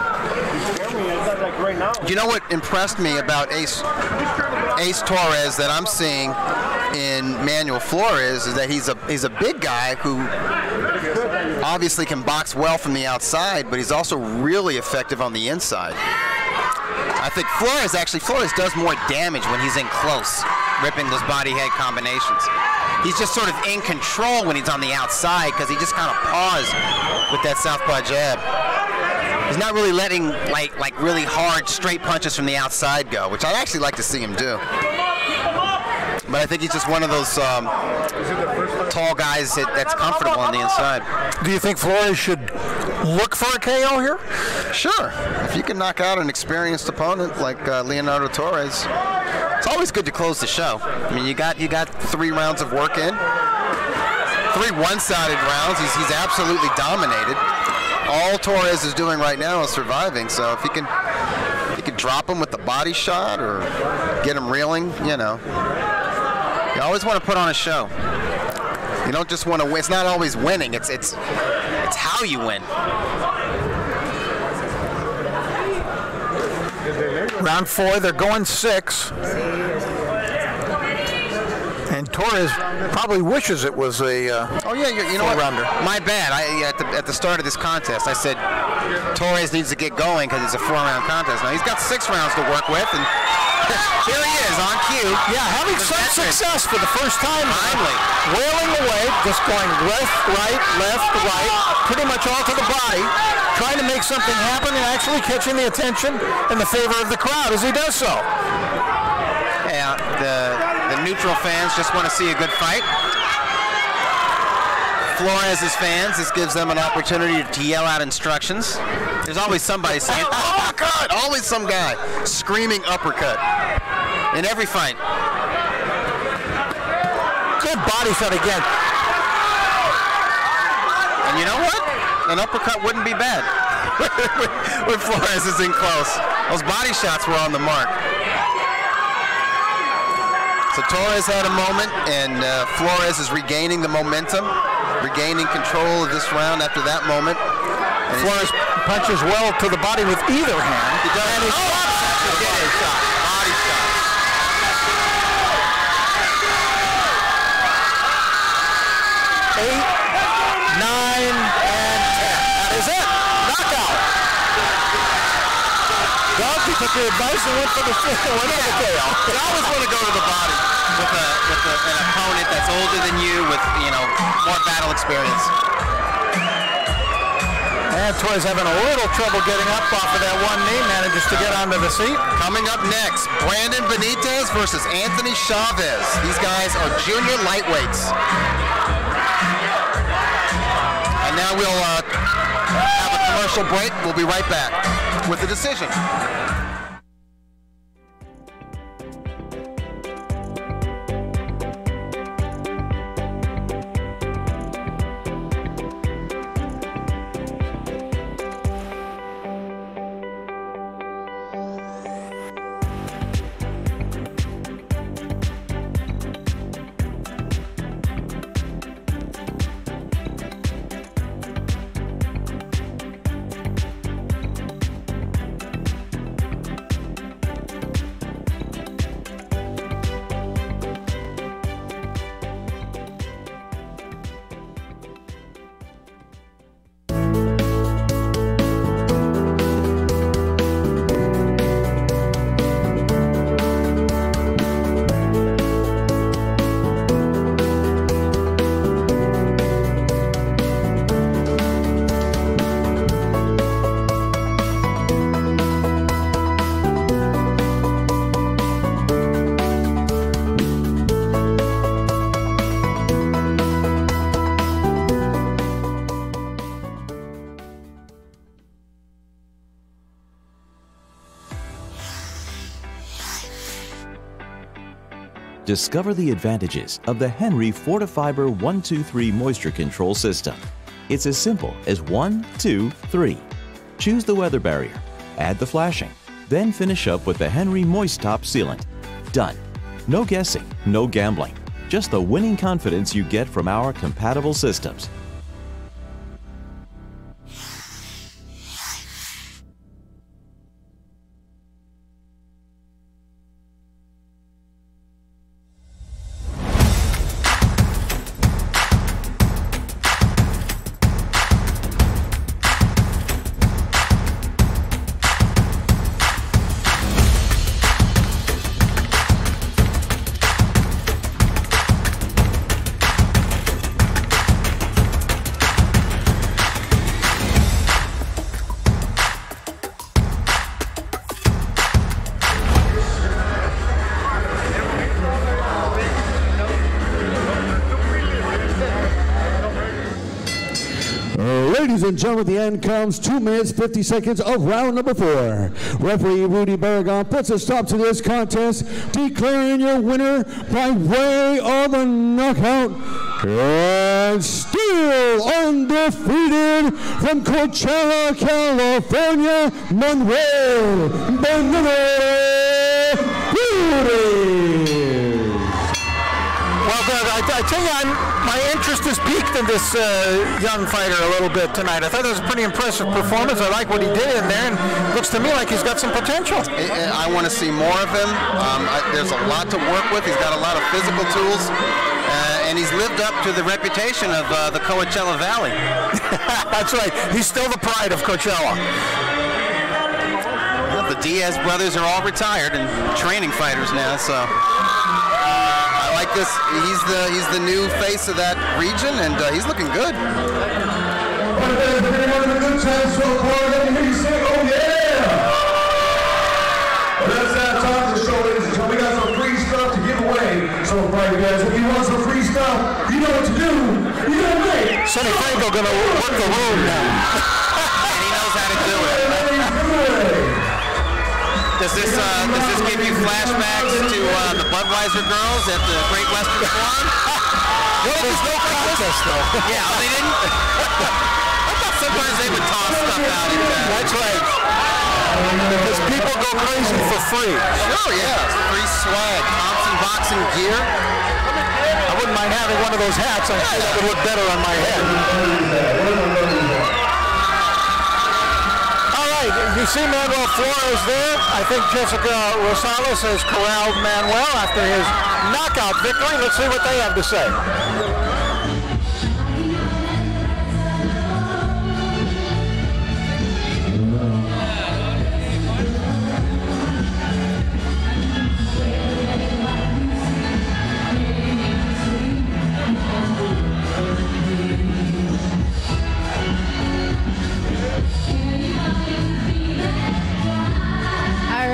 You know what impressed me about Ace Torres that I'm seeing in Manuel Flores is that he's a big guy who obviously can box well from the outside, but he's also really effective on the inside. I think Flores does more damage when he's in close, ripping those body-head combinations. He's just sort of in control when he's on the outside because he just kind of paws with that southpaw jab. He's not really letting like really hard straight punches from the outside go, which I actually like to see him do. But I think he's just one of those tall guys that's comfortable on the inside. Do you think Flores should look for a KO here? Sure. If you can knock out an experienced opponent like Leonardo Torres, it's always good to close the show. I mean, you got 3 rounds of work in, 3 one-sided rounds. He's absolutely dominated. All Torres is doing right now is surviving. So if he can drop him with the body shot or get him reeling, you always want to put on a show. You don't just want to win. It's not always winning. It's how you win. Round 4, they're going 6. And Torres probably wishes it was a you know what? My bad. At the start of this contest, I said Torres needs to get going because it's a 4-round contest. Now he's got 6 rounds to work with, and here he is on cue. Yeah, having some success for the first time. Finally. Wailing away, just going left, right, pretty much all to the body, trying to make something happen and actually catching the attention and the favor of the crowd as he does so. Yeah, the neutral fans just want to see a good fight. Flores' fans, this gives them an opportunity to yell out instructions. There's always somebody saying, uppercut! Always some guy screaming uppercut in every fight. Good body shot again. And you know what? An uppercut wouldn't be bad when Flores is in close. Those body shots were on the mark. So Torres had a moment, and Flores is regaining the momentum, regaining control of this round after that moment. And Flores punches well to the body with either hand. He does. And he stops after body shot. Body shot. 8, 9, and 10. That is it. Knockout. Doug, you took your advice and went for the KO. You always want to go to the body with an opponent that's older than you with, more battle experience. And Torres having a little trouble getting up off of that one knee, manages to get onto the seat. Coming up next, Brandon Benitez versus Anthony Chavez. These guys are junior lightweights. And now we'll have a commercial break. We'll be right back with the decision. Discover the advantages of the Henry Fortifiber 123 moisture control system. It's as simple as 1, 2, 3. Choose the weather barrier, add the flashing, then finish up with the Henry Moist Top Sealant. Done. No guessing, no gambling. Just the winning confidence you get from our compatible systems. Ladies and gentlemen, the end comes 2 minutes, 50 seconds of round number 4. Referee Rudy Barragon puts a stop to this contest, declaring your winner by way of a knockout. And still undefeated from Coachella, California, Manuel Rudy. Well, Doug, I tell you, my interest is piqued in this young fighter a little bit tonight. I thought it was a pretty impressive performance. I like what he did in there, and looks to me like he's got some potential. I want to see more of him. There's a lot to work with. He's got a lot of physical tools, and he's lived up to the reputation of the Coachella Valley. That's right. He's still the pride of Coachella. Well, the Diaz brothers are all retired and training fighters now, so I like this. He's the new face of that region, and he's looking good. That's that time to show, ladies and gentlemen. We got some free stuff to give away. So, right, guys, if you want some free stuff, you know what to do. You know what to do. Sonny Franco gonna work the room now. And he knows how to do it. Does this give you flashbacks to the Budweiser girls at the Great Western Forum? There's no contest, though. Yeah, they didn't. I thought sometimes they would toss stuff out. That's right. Because people go crazy for free. Sure, yeah. Free swag, Thompson Boxing gear. I wouldn't mind having one of those hats. I'm sure it would look better on my head. All right, you see Manuel Flores there. I think Jessica Rosales has corralled Manuel after his knockout victory. Let's see what they have to say.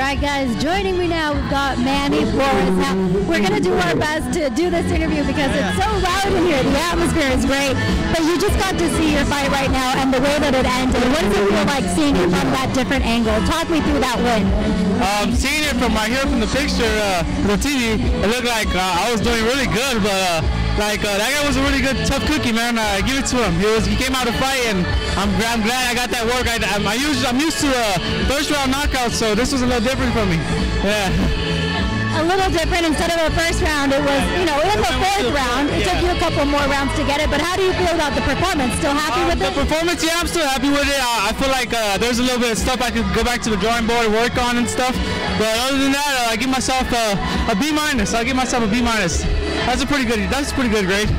right, guys, joining me now, we've got Manny Flores. Now, we're going to do our best to do this interview because it's so loud in here. The atmosphere is great. But you just got to see your fight right now and the way that it ended. What does it feel like seeing it from that different angle? Talk me through that win. Seeing it from right here from the picture, the TV, it looked like I was doing really good, but that guy was a really good, tough cookie, man. Give it to him. He came out to fight, and I'm glad I got that work. I'm used to first round knockouts, so this was a little different for me. Yeah. A little different. Instead of the first round, it was, in the fourth round. It took you a couple more rounds to get it, but how do you feel about the performance? Still happy with it? The performance, yeah, I'm still happy with it. I feel like there's a little bit of stuff I could go back to the drawing board and work on and stuff, but other than that, I give myself a B-. I'll give myself a B-. That's pretty good grade.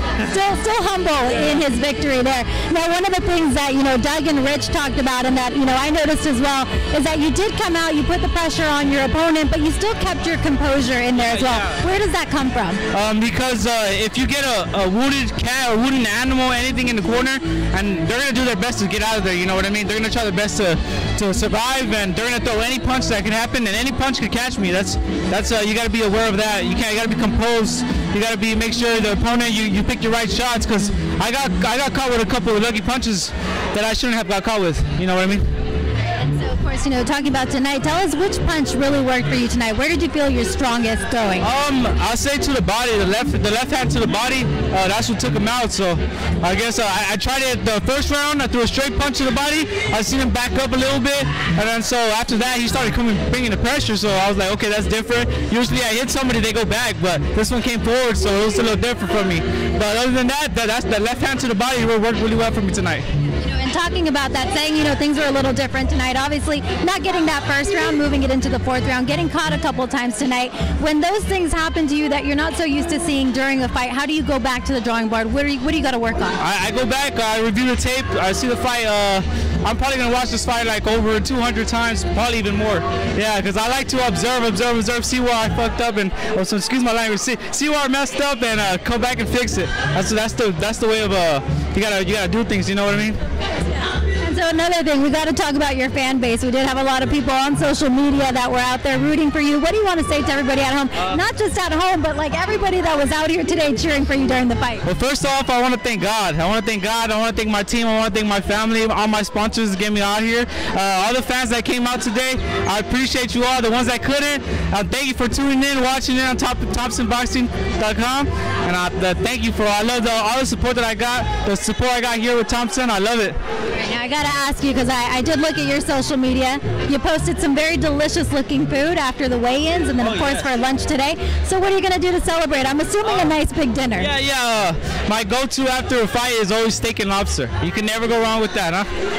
Still humble in his victory there. Now, one of the things that, Doug and Rich talked about and that, I noticed as well, is that you did come out, you put the pressure on your opponent, but you still kept your composure in there as well. Yeah. Where does that come from? Because if you get a wounded cat or wounded animal, anything in the corner, and they're going to do their best to get out of there, you know what I mean? They're going to try their best to survive, and they're going to throw any punch that can happen, and any punch could catch me. That's you got to be aware of that. You got to be composed. You got to make sure the opponent, you pick your right shots, because I got caught with a couple of lucky punches that I shouldn't have got caught with. You know what I mean? And so, of course, talking about tonight, tell us which punch really worked for you tonight. Where did you feel your strongest going? I'll say to the body, the left hand to the body. That's what took him out. So I guess I tried it the first round. I threw a straight punch to the body. I seen him back up a little bit, and then so after that he started bringing the pressure. So I was like, okay, that's different. Usually I hit somebody, they go back, but this one came forward, so it was a little different for me. But other than that, that's the left hand to the body worked really well for me tonight. And talking about that, saying, things were a little different tonight. Obviously, not getting that first round, moving it into the fourth round, getting caught a couple times tonight. When those things happen to you that you're not so used to seeing during a fight, how do you go back to the drawing board? What do you got to work on? I go back, I review the tape, I see the fight. I'm probably going to watch this fight like over 200 times, probably even more. Yeah, because I like to observe, see where I fucked up, and so excuse my language, see where I messed up, and come back and fix it. That's the way of you gotta do things. You know what I mean? And so another thing, we got to talk about your fan base. We did have a lot of people on social media that were out there rooting for you. What do you want to say to everybody at home? Not just at home, but like everybody that was out here today cheering for you during the fight. Well, first off, I want to thank God. I want to thank my team. I want to thank my family, all my sponsors that get me out here. All the fans that came out today, I appreciate you all. The ones that couldn't, thank you for tuning in, watching it on ThompsonBoxing.com. And thank you for I love all the support that I got, the support I got here with Thompson. I love it. Right, now I got to ask you, because I did look at your social media. You posted some very delicious looking food after the weigh-ins, and then of course for lunch today. So what are you going to do to celebrate? I'm assuming a nice big dinner. Yeah. My go-to after a fight is always steak and lobster. You can never go wrong with that,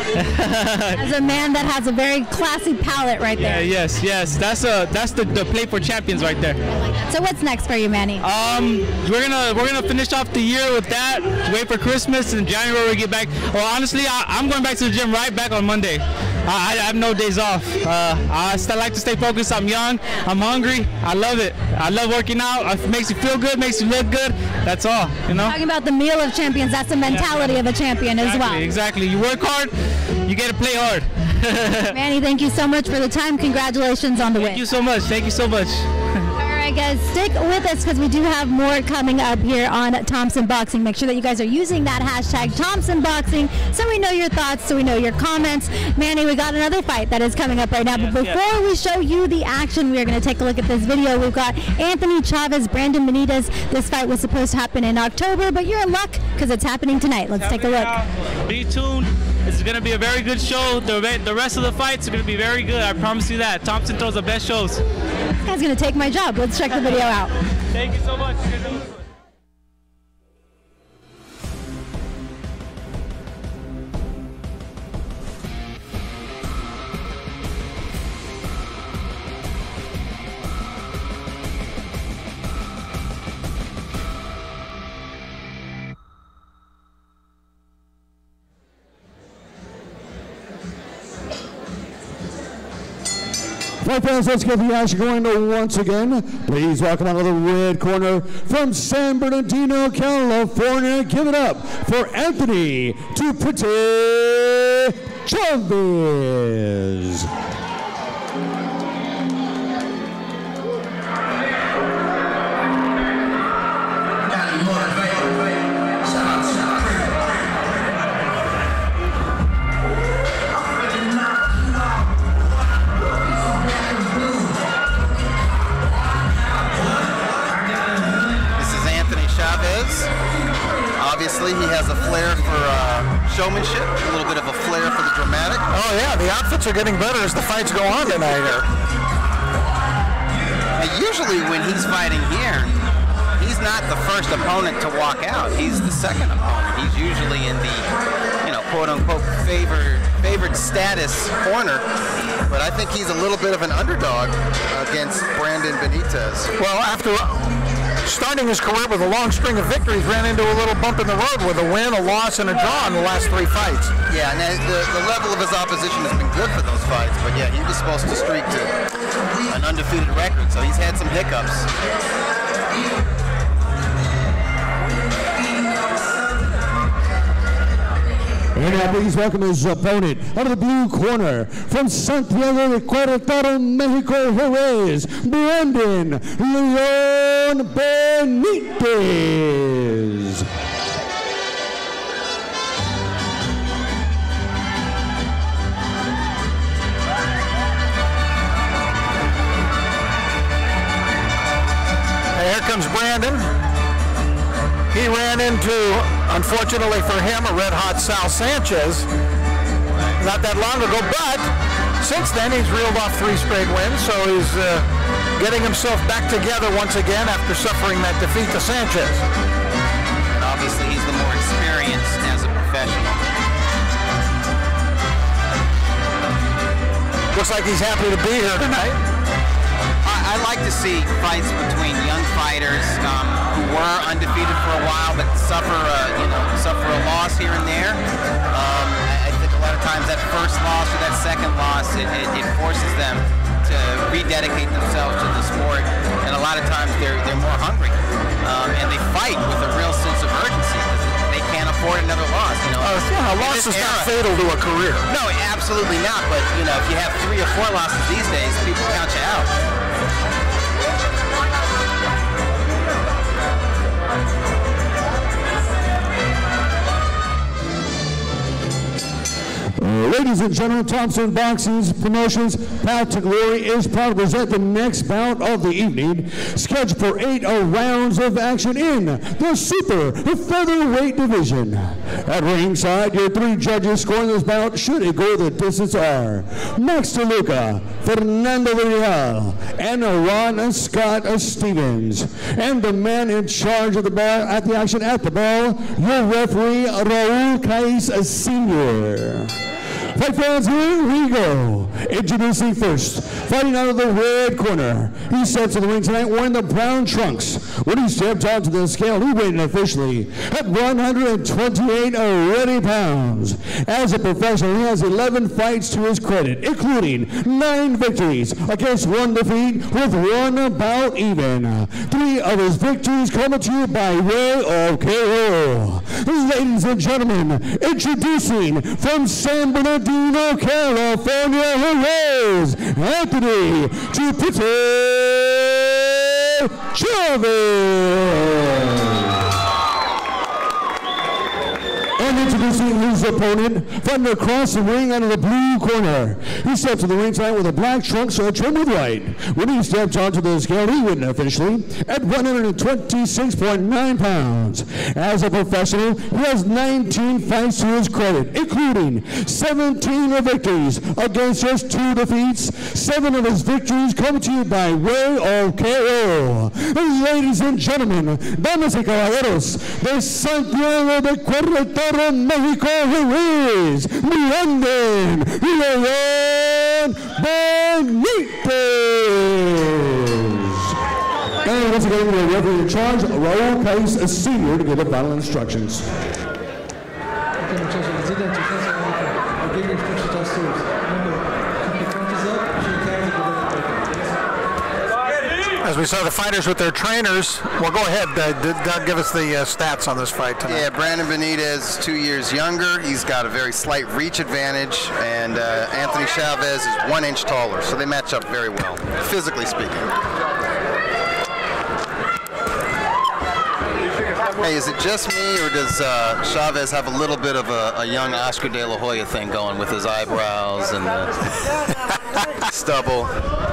huh? As a man that has a very classy palate right there. Yes. That's the plate for champions right there. I like that. So what's next for you, Manny? We're gonna finish off the year with that. Wait for Christmas, and in January we get back. Well, honestly, I'm going back to the gym right back on Monday. I have no days off. I still like to stay focused. I'm young. I'm hungry. I love it. I love working out. It makes you feel good. Makes you look good. That's all. Talking about the meal of champions, that's the mentality of a champion as well. Exactly. You work hard. You get to play hard. Manny, thank you so much for the time. Congratulations on the win. Thank you so much. Thank you so much. All right, guys, stick with us because we do have more coming up here on Thompson Boxing. Make sure that you guys are using that hashtag Thompson Boxing so we know your thoughts, so we know your comments. Manny, we got another fight that is coming up right now. But before we show you the action, we are going to take a look at this video. We've got Anthony Chavez, Brandon Benitez. This fight was supposed to happen in October, but you're in luck because it's happening tonight. Let's take a look. Be tuned. It's going to be a very good show. The rest of the fights are going to be very good. I promise you that. Thompson throws the best shows. This guy's going to take my job. Let's check the video out. Thank you so much. Fight fans, let's get the action going once again. Please welcome out of the red corner from San Bernardino, California. Give it up for Anthony Chavez. showmanship, a little bit of a flair for the dramatic. Oh yeah, the outfits are getting better as the fights go on tonight here. Usually when he's fighting here, he's not the first opponent to walk out. He's the second opponent. He's usually in the, quote-unquote favored status corner. But I think he's a little bit of an underdog against Brandon Benitez. Well, after starting his career with a long string of victories, ran into a little bump in the road with a win, a loss, and a draw in the last 3 fights. Yeah, and the level of his opposition has been good for those fights, but yeah, he was supposed to streak to an undefeated record, so he's had some hiccups. And now please welcome his opponent out of the blue corner from Santiago de Querétaro, Mexico, here is Brandon Leon Benitez. And here comes Brandon. He ran into, unfortunately for him, a red-hot Saul Sanchez not that long ago, but since then he's reeled off 3 straight wins, so he's getting himself back together once again after suffering that defeat to Sanchez. And obviously he's the more experienced as a professional. Looks like he's happy to be here tonight. I like to see fights between young fighters who were undefeated for a while but suffer a loss here and there. I think a lot of times that first loss or that second loss, it forces them to rededicate themselves to the sport, and a lot of times they're more hungry, and they fight with a real sense of urgency because they can't afford another loss. A loss is not fatal to a career. No, absolutely not. But if you have 3 or 4 losses these days, people count you out. Ladies and gentlemen, Thompson Boxing Promotions Path to Glory is proud to present the next bout of the evening, scheduled for 8 rounds of action in the super featherweight division. At ringside, your 3 judges scoring this bout, should it go the distance, are Max DeLuca, Fernando Villarreal, and Ron Scott Stevens. And the man in charge of the ball at the action at the bell, your referee Raul Cais Sr. Fight fans, here we go. Introducing first, fighting out of the red corner. He steps to the ring tonight wearing the brown trunks. When he stepped onto the scale, he weighed officially at 128 already pounds. As a professional, he has 11 fights to his credit, including 9 victories against 1 defeat with 1 bout even. 3 of his victories coming to you by way of KO. Ladies and gentlemen, introducing from San Bernardino, California, here is Anthony Jupiter Chavez. And introducing his opponent from across the ring out of the blue corner. He steps to the ring tonight with a black trunks trimmed with white. When he steps onto the scale, he went officially at 126.9 pounds. As a professional, he has 19 fights to his credit, including 17 victories against just 2 defeats. 7 of his victories come to you by way of KO. Ladies and gentlemen, damas y caballeros, de Santiago de Querétaro, Mexico, here is Brandon Leon Benitez. And once again, we have in charge, Raul Cais Sr. to give the final instructions. As we saw the fighters with their trainers, well, go ahead, Doug, give us the stats on this fight tonight. Yeah, Brandon Benitez, 2 years younger. He's got a very slight reach advantage, and Anthony Chavez is 1 inch taller, so they match up very well, physically speaking. Hey, is it just me, or does Chavez have a little bit of a young Oscar De La Hoya thing going with his eyebrows and the stubble?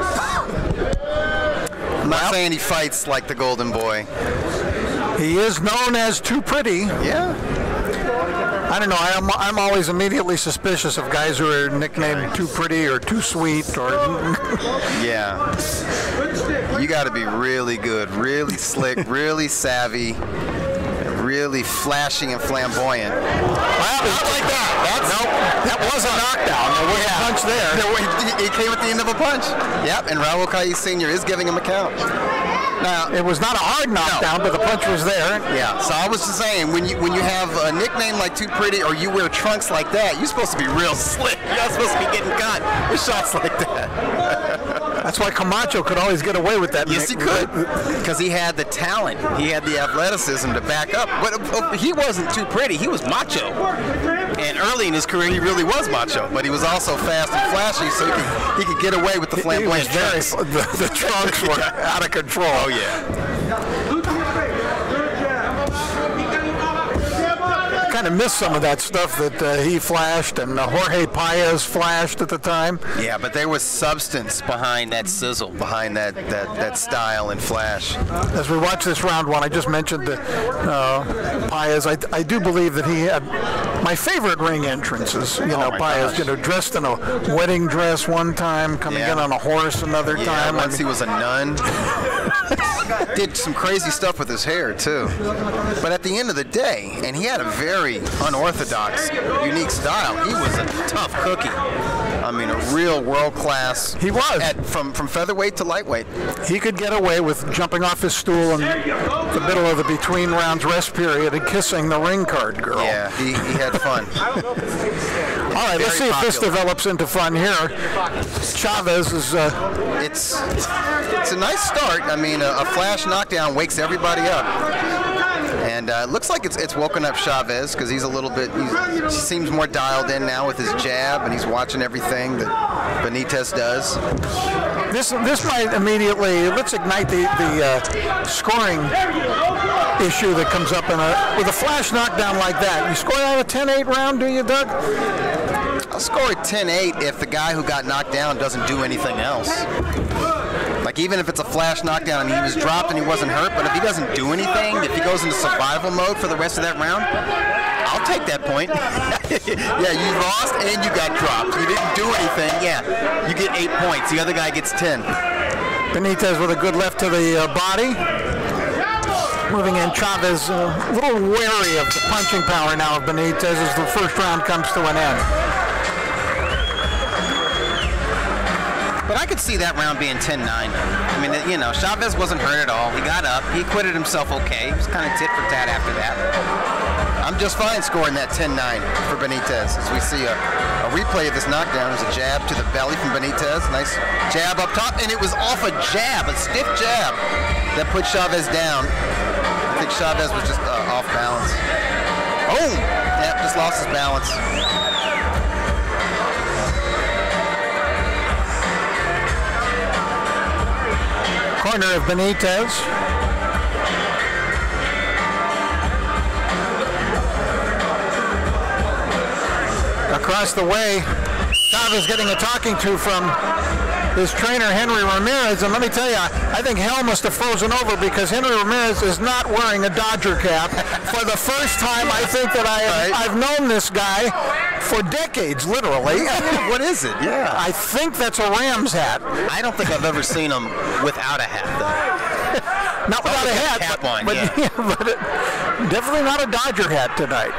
I'm not saying he fights like the Golden Boy. He is known as Too Pretty. Yeah. I don't know. I'm always immediately suspicious of guys who are nicknamed too pretty or too sweet or. Yeah. You got to be really good, really slick, really savvy, really flashing and flamboyant. Well, not like that. That was a knockdown. There was a punch there. It came at the end of a punch. Yep, and Raul Calles Sr. is giving him a count. Now, it was not a hard knockdown, but the punch was there. Yeah, so I was just saying, when you have a nickname like Too Pretty or you wear trunks like that, you're supposed to be real slick. You're not supposed to be getting cut with shots like that. That's why Camacho could always get away with that. Yes, he could, because he had the talent. He had the athleticism to back up. But he wasn't too pretty. He was macho. And early in his career, he really was macho. But he was also fast and flashy, so he could get away with the flamboyant trunks. The trunks were out of control. Oh, yeah. Kind of missed some of that stuff that he flashed and Jorge Paez flashed at the time. Yeah, but there was substance behind that sizzle, behind that style and flash. As we watch this round one, I just mentioned Paez. I do believe that he had my favorite ring entrances. Paez, dressed in a wedding dress one time, coming in on a horse another time. Once he was a nun. Did some crazy stuff with his hair too. But at the end of the day, and he had a very unorthodox, unique style. He was a tough cookie. I mean, a real world-class. He was. From featherweight to lightweight. He could get away with jumping off his stool in the middle of the between rounds rest period and kissing the ring card girl. Yeah, he had fun. All right, let's see if this develops into fun here. Chavez is. It's a nice start. I mean, a flash knockdown wakes everybody up. And it looks like it's woken up Chavez because he's a little bit, he seems more dialed in now with his jab, and he's watching everything that Benitez does. This might immediately, let's ignite the scoring issue that comes up with a flash knockdown like that. You score out a 10-8 round, do you, Doug? I'll score a 10-8 if the guy who got knocked down doesn't do anything else. Like, even if it's a flash knockdown and he was dropped and he wasn't hurt, but if he doesn't do anything, if he goes into survival mode for the rest of that round, I'll take that point. Yeah, you lost and you got dropped. You didn't do anything. Yeah, you get 8 points. The other guy gets 10. Benitez with a good left to the body. Moving in, Chavez a little wary of the punching power now of Benitez as the first round comes to an end. But I could see that round being 10-9. I mean, Chavez wasn't hurt at all. He got up. He acquitted himself okay. He was kind of tit for tat after that. I'm just fine scoring that 10-9 for Benitez as we see a replay of this knockdown. There's a jab to the belly from Benitez. Nice jab up top, and it was off a jab, a stiff jab that put Chavez down. I think Chavez was just off balance. Oh! Yeah, just lost his balance. Corner of Benitez. Across the way, Chavez getting a talking to from his trainer, Henry Ramirez. And let me tell you, I think hell must have frozen over because Henry Ramirez is not wearing a Dodger cap. For the first time, I think that I've known this guy for decades, literally. What is it? Yeah. I think that's a Rams hat. I don't think I've ever seen him without a hat, though. Not without a hat, cap on, but definitely not a Dodger hat tonight.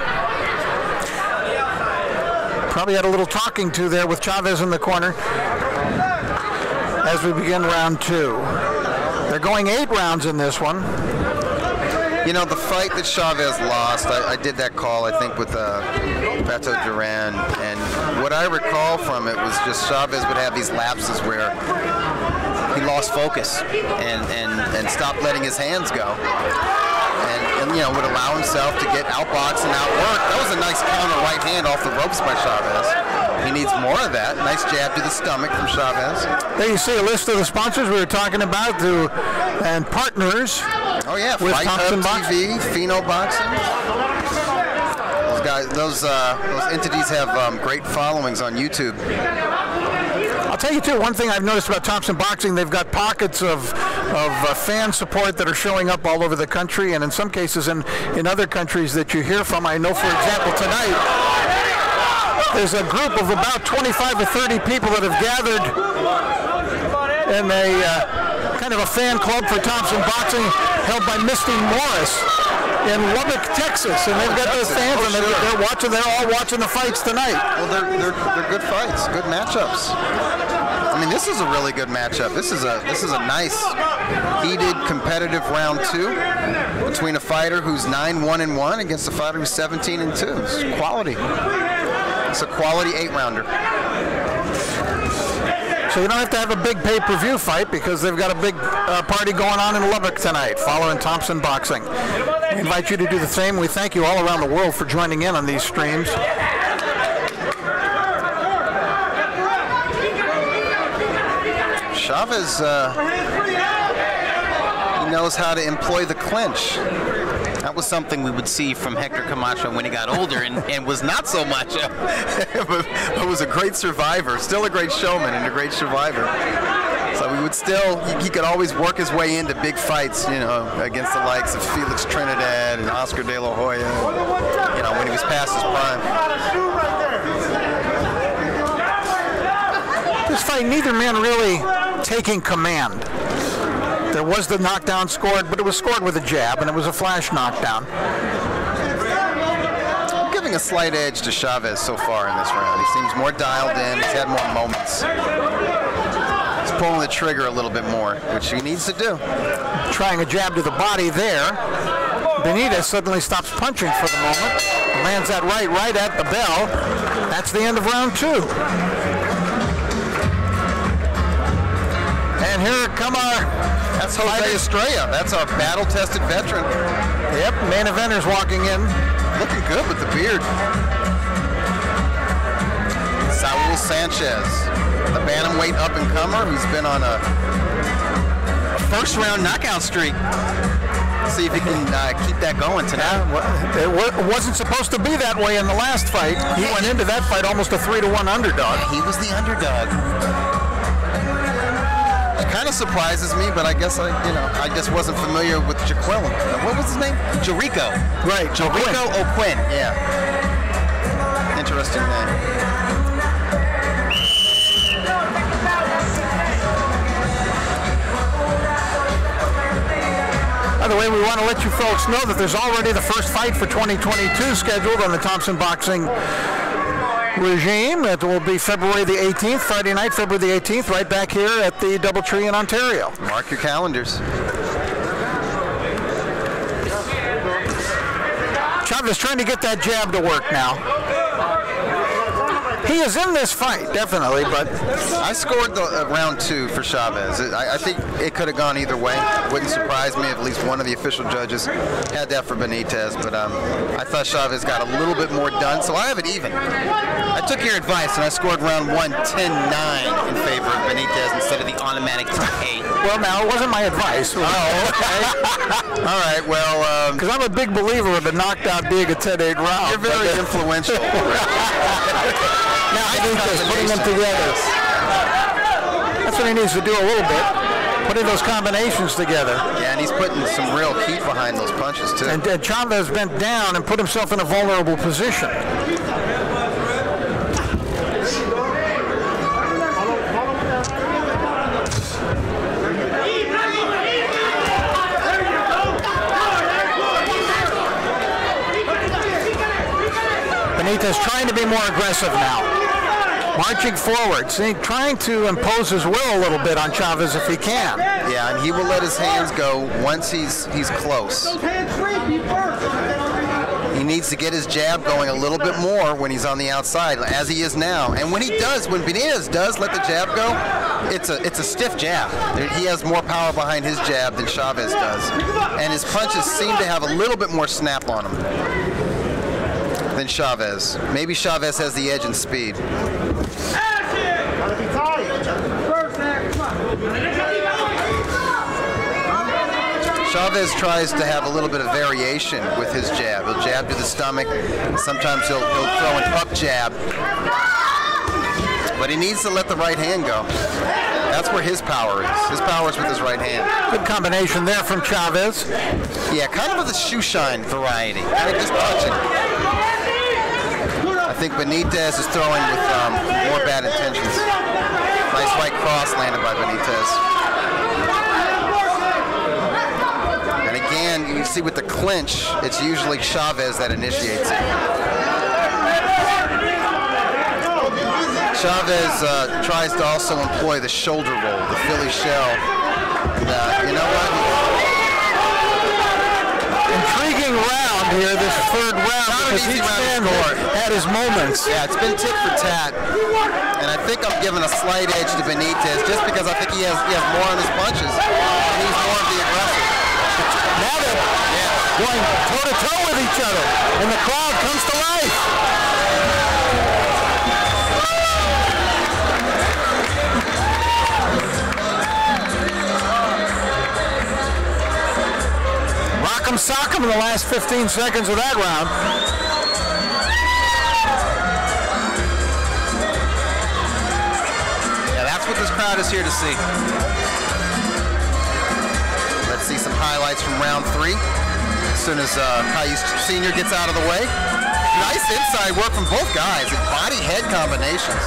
Probably had a little talking to there with Chavez in the corner as we begin round two. They're going 8 rounds in this one. The fight that Chavez lost, I did that call, I think, with Pato Duran, and what I recall from it was just Chavez would have these lapses where he lost focus and stopped letting his hands go. And would allow himself to get outboxed and outworked. That was a nice counter right hand off the ropes by Chavez. He needs more of that. Nice jab to the stomach from Chavez. There you see a list of the sponsors we were talking about and partners. Oh yeah, with Fight Thompson Hub TV, Pheno Boxing. Those guys, those entities have great followings on YouTube. I'll tell you too, one thing I've noticed about Thompson Boxing, they've got pockets of fan support that are showing up all over the country, and in some cases in other countries that you hear from. I know, for example, tonight there's a group of about 25 or 30 people that have gathered in a kind of a fan club for Thompson Boxing held by Misty Morris in Lubbock, Texas, and they've got those fans, and they're watching. They're all watching the fights tonight. Well, they're good fights, good matchups. I mean, this is a really good matchup. This is a nice, heated, competitive round 2 between a fighter who's 9-1-1 against a fighter who's 17-2. It's quality. It's a quality 8-rounder. So you don't have to have a big pay-per-view fight because they've got a big party going on in Lubbock tonight following Thompson Boxing. We invite you to do the same. We thank you all around the world for joining in on these streams. Chavez, he knows how to employ the clinch. That was something we would see from Hector Camacho when he got older and was not so much, but was a great survivor, still a great showman and a great survivor. So we would still, he could always work his way into big fights, you know, against the likes of Felix Trinidad and Oscar De La Hoya, you know, when he was past his prime. This fight, neither man really taking command. There was the knockdown scored, but it was scored with a jab, and it was a flash knockdown. I'm giving a slight edge to Chavez so far in this round. He seems more dialed in. He's had more moments. He's pulling the trigger a little bit more, which he needs to do. Trying a jab to the body there. Benitez suddenly stops punching for the moment. Lands that right at the bell. That's the end of round 2. And here come our... That's Jose Estrella. That's our battle-tested veteran. Yep, main eventer's walking in. Looking good with the beard. Saul Sanchez, the bantamweight up-and-comer who's been on a first-round knockout streak. See if he can keep that going tonight. It wasn't supposed to be that way in the last fight. He went into that fight almost a 3-1 underdog. Yeah, he was the underdog. Kind of surprises me, but I guess I just wasn't familiar with Jaqueline. What was his name? Jericho. Right, Jericho O'Quinn. Yeah. Interesting name. By the way, we want to let you folks know that there's already the first fight for 2022 scheduled on the Thompson Boxing regime. It will be February the 18th, Friday night, February the 18th, right back here at the DoubleTree in Ontario. Mark your calendars. Chavez trying to get that jab to work now. He is in this fight, definitely, but... I scored the round 2 for Chavez. I think it could have gone either way. It wouldn't surprise me if at least one of the official judges had that for Benitez, but I thought Chavez got a little bit more done, so I have it even. I took your advice, and I scored round 1 10-9 in favor of Benitez instead of the automatic 10-8. Well, now, it wasn't my advice. Oh, okay. All right, well... Because I'm a big believer of the knockdown being a 10-8 round. You're very influential. Now I need this, putting them together. That's what he needs to do a little bit, putting those combinations together. Yeah, and he's putting some real heat behind those punches, too. And Chavez bent down and put himself in a vulnerable position. Benitez trying to be more aggressive now. Marching forward, trying to impose his will a little bit on Chavez if he can. Yeah, and he will let his hands go once he's close. He needs to get his jab going a little bit more when he's on the outside, as he is now. And when he does, when Benitez does let the jab go, it's a stiff jab. He has more power behind his jab than Chavez does. And his punches seem to have a little bit more snap on them than Chavez. Maybe Chavez has the edge in speed. Chavez tries to have a little bit of variation with his jab. He'll jab to the stomach. Sometimes he'll throw an up jab. But he needs to let the right hand go. That's where his power is. His power is with his right hand. Good combination there from Chavez. Yeah, kind of with a shoe shine variety. Kind of just touching. I think Benitez is throwing with more bad intentions. Nice right cross landed by Benitez. And again, you see with the clinch, it's usually Chavez that initiates it. Chavez tries to also employ the shoulder roll, the Philly shell. And, you know what? Intriguing round here, this third round, because each man had his moments. Yeah, it's been tit for tat. And I think I'm giving a slight edge to Benitez just because I think he has more on his punches. And he's more of the aggressor. Now they're going toe-to-toe with each other, and the crowd comes to life. Rock'em sock'em in the last 15 seconds of that round. Yeah, that's what this crowd is here to see. Let's see some highlights from round 3. As soon as Cayuse Sr. gets out of the way. Nice inside work from both guys. Body-head combinations.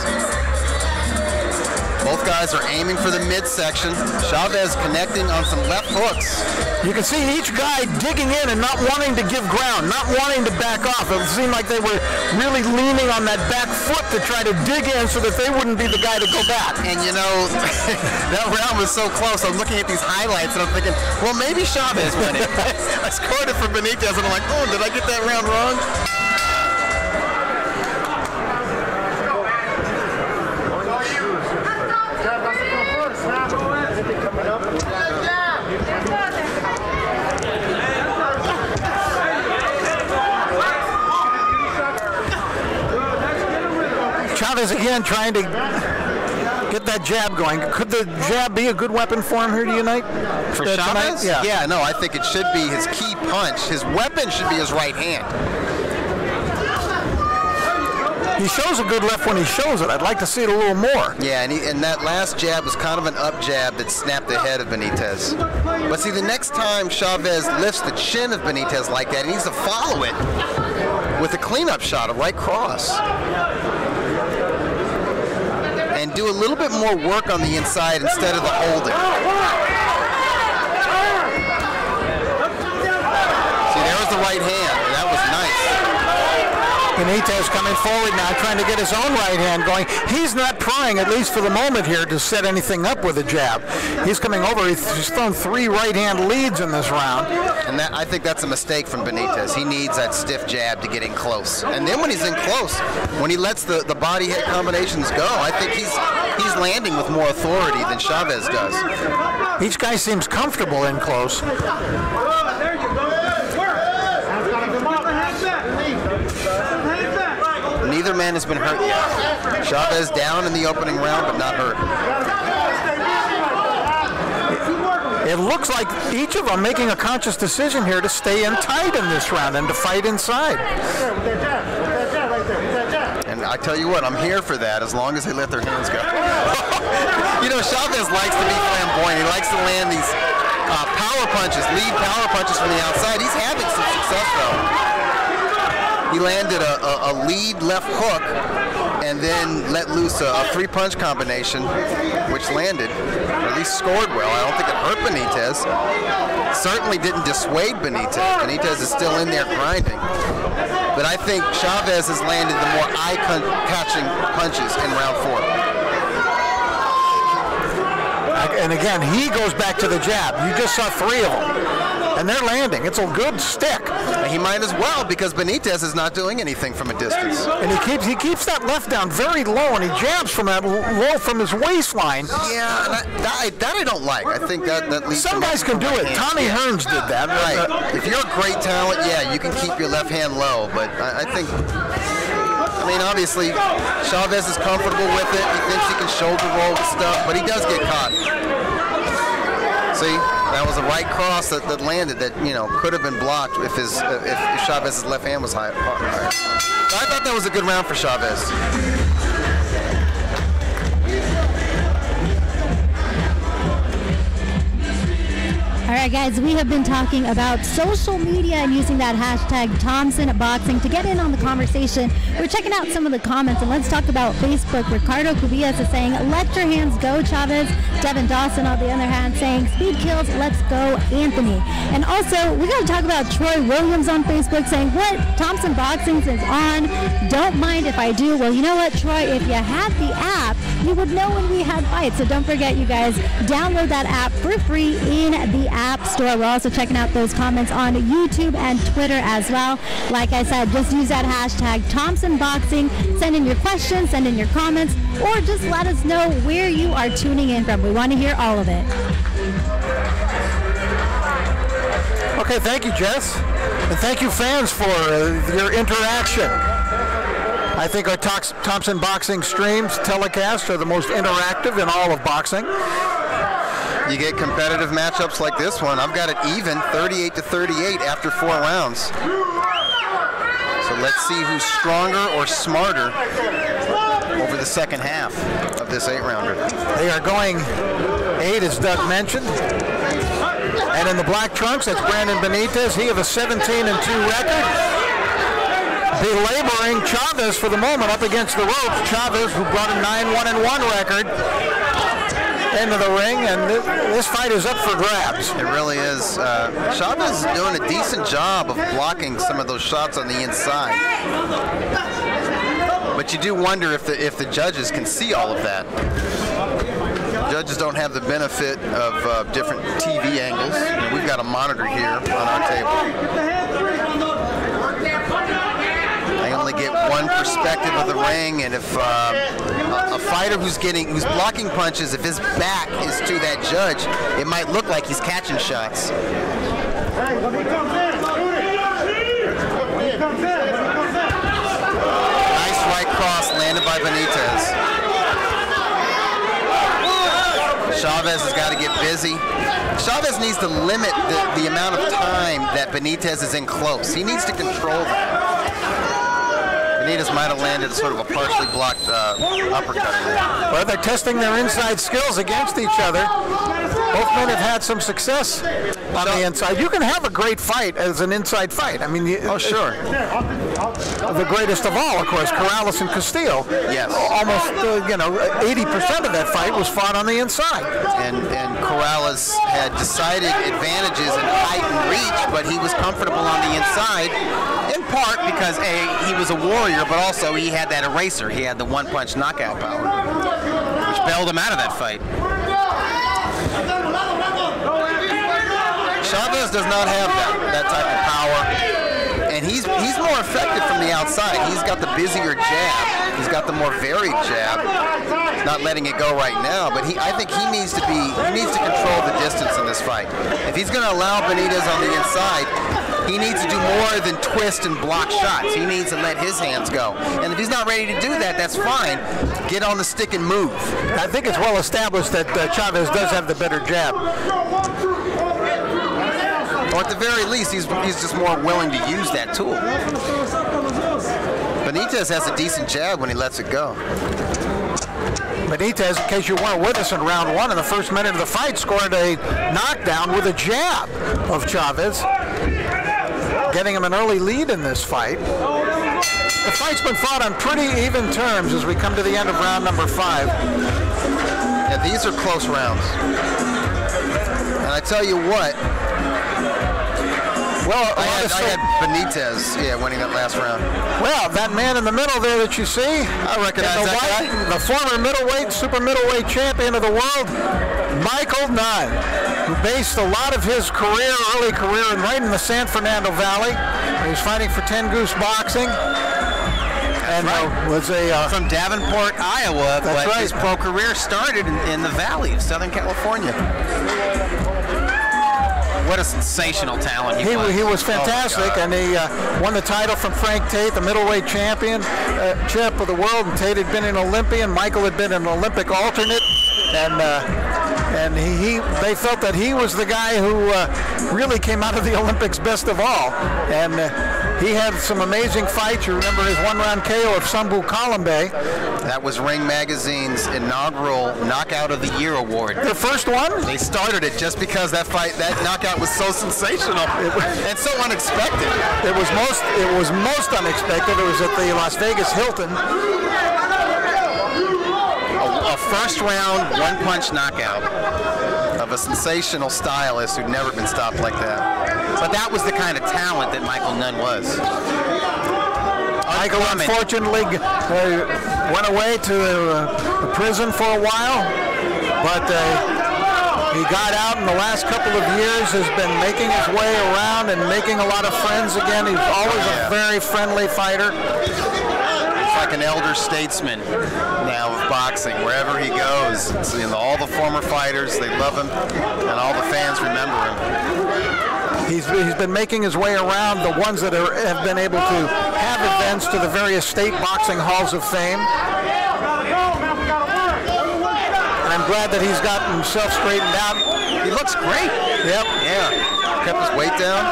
Both guys are aiming for the midsection. Chavez connecting on some left hooks. You can see each guy digging in and not wanting to give ground, not wanting to back off. It seemed like they were really leaning on that back foot to try to dig in so that they wouldn't be the guy to go back. And you know, that round was so close. I'm looking at these highlights and I'm thinking, well, maybe Chavez won it. I scored it for Benitez and I'm like, oh, did I get that round wrong? Chavez again trying to get that jab going. Could the jab be a good weapon for him here tonight? For Chavez? Yeah, no, I think it should be his key punch. His weapon should be his right hand. He shows a good left when he shows it. I'd like to see it a little more. Yeah, and that last jab was kind of an up jab that snapped the head of Benitez. But see, the next time Chavez lifts the chin of Benitez like that, he needs to follow it with a cleanup shot, a right cross. And do a little bit more work on the inside instead of the holding. See, there was the right hand, and that was nice. Benitez coming forward now, trying to get his own right hand going. He's not trying, at least for the moment here, to set anything up with a jab. He's coming over. He's thrown 3 right hand leads in this round. And that, I think that's a mistake from Benitez. He needs that stiff jab to get in close. And then when he's in close, when he lets the body head combinations go, I think he's landing with more authority than Chavez does. Each guy seems comfortable in close. Neither man has been hurt yet. Chavez down in the opening round, but not hurt. It looks like each of them making a conscious decision here to stay in tight in this round and to fight inside. And I tell you what, I'm here for that as long as they let their hands go. You know, Chavez likes to be flamboyant. He likes to land these power punches, lead power punches from the outside. He's having some success, though. He landed a lead left hook and then let loose a 3-punch combination, which landed, or at least scored well. I don't think it hurt Benitez. Certainly didn't dissuade Benitez. Benitez is still in there grinding. But I think Chavez has landed the more eye-catching punches in round 4. And again, he goes back to the jab. You just saw 3 of them. And they're landing. It's a good stick. He might as well, because Benitez is not doing anything from a distance. And he keeps that left down very low, and he jabs from that low from his waistline. Yeah, that I don't like. I think that leads. Some guys can do it. Tommy Hearns did that. Right. If you're a great talent, yeah, you can keep your left hand low. But I think, I mean, obviously, Chavez is comfortable with it. He thinks he can shoulder roll stuff, but he does get caught. See, that was a right cross that landed that, you know, could have been blocked if Chavez's left hand was higher. So I thought that was a good round for Chavez. right, guys, we have been talking about social media and using that hashtag Thompson Boxing to get in on the conversation. We're checking out some of the comments, and let's talk about Facebook. Ricardo Cubillas is saying, let your hands go, Chavez. Devin Dawson, on the other hand, saying, speed kills, let's go, Anthony. And also, we got to talk about Troy Williams on Facebook saying, what? Thompson Boxing is on. Don't mind if I do. Well, you know what, Troy? If you had the app, you would know when we had fights. So don't forget, you guys, download that app for free in the App Store. We're also checking out those comments on YouTube and Twitter as well. Like I said, just use that hashtag Thompson Boxing. Send in your questions, send in your comments, or just let us know where you are tuning in from. We want to hear all of it. Okay, thank you, Jess. And thank you, fans, for your interaction. I think our Thompson Boxing streams, telecasts, are the most interactive in all of boxing. You get competitive matchups like this one. I've got it even, 38-38 after 4 rounds. So let's see who's stronger or smarter over the second half of this 8-rounder. They are going 8, as Doug mentioned. And in the black trunks, that's Brandon Benitez. He has a 17-2 record. Belaboring Chavez for the moment up against the ropes. Chavez, who brought a 9-1-1 record into the ring, and this fight is up for grabs. It really is. Chavez is doing a decent job of blocking some of those shots on the inside. But you do wonder if the judges can see all of that. Judges don't have the benefit of different TV angles. We've got a monitor here on our table. They only get one perspective of the ring, and if a fighter who's blocking punches, if his back is to that judge, it might look like he's catching shots. Nice right cross landed by Benitez. Chavez has got to get busy. Chavez needs to limit the amount of time that Benitez is in close. He needs to control that. Benitez might have landed sort of a partially blocked uppercut there. Well, they're testing their inside skills against each other. Both men have had some success on the inside. You can have a great fight as an inside fight. I mean, sure. The greatest of all, of course, Corrales and Castillo. Yes. Almost, 80% of that fight was fought on the inside. And Corrales had decided advantages in height and reach, but he was comfortable on the inside, in part because he was a warrior, but also he had that eraser. He had the one-punch knockout power, which bailed him out of that fight. Chavez does not have that type of power, and he's more effective from the outside. He's got the busier jab. He's got the more varied jab. He's not letting it go right now, but I think he needs to control the distance in this fight. If he's going to allow Benitez on the inside, he needs to do more than twist and block shots. He needs to let his hands go. And if he's not ready to do that, that's fine. Get on the stick and move. I think it's well established that Chavez does have the better jab. Or at the very least, he's just more willing to use that tool. Benitez has a decent jab when he lets it go. Benitez, in case you weren't with us in round 1, in the first minute of the fight, scored a knockdown with a jab of Chavez, getting him an early lead in this fight. The fight's been fought on pretty even terms as we come to the end of round number 5. Yeah, these are close rounds. And I tell you what, well, I had Benitez, winning that last round. Well, that man in the middle there that you see, I recognize that guy. The former middleweight, super middleweight champion of the world, Michael Nunn, who based a lot of his early career, right in the San Fernando Valley. He was fighting for 10 Goose Boxing. And was from Davenport, Iowa, but his pro career started in the Valley of Southern California. What a sensational talent he was. He was fantastic, and he won the title from Frank Tate, the middleweight champ of the world. And Tate had been an Olympian. Michael had been an Olympic alternate, and they felt that he was the guy who really came out of the Olympics best of all. And he had some amazing fights. You remember his one-round KO of Sambu Kalambe That was Ring Magazine's inaugural Knockout of the Year award. The first one? They started it just because that knockout was so sensational and so unexpected. It was most unexpected. It was at the Las Vegas Hilton. A first round, one-punch knockout of a sensational stylist who'd never been stopped like that. But that was the kind of talent that Michael Nunn was. Michael unfortunately went away to prison for a while, but he got out in the last couple of years, has been making his way around and making a lot of friends again. He's always a very friendly fighter. He's like an elder statesman now of boxing. Wherever he goes, all the former fighters, they love him, and all the fans remember him. He's been making his way around the ones that have been able to have events to the various state boxing halls of fame. And I'm glad that he's gotten himself straightened out. He looks great. Yep. Yeah. Kept his weight down.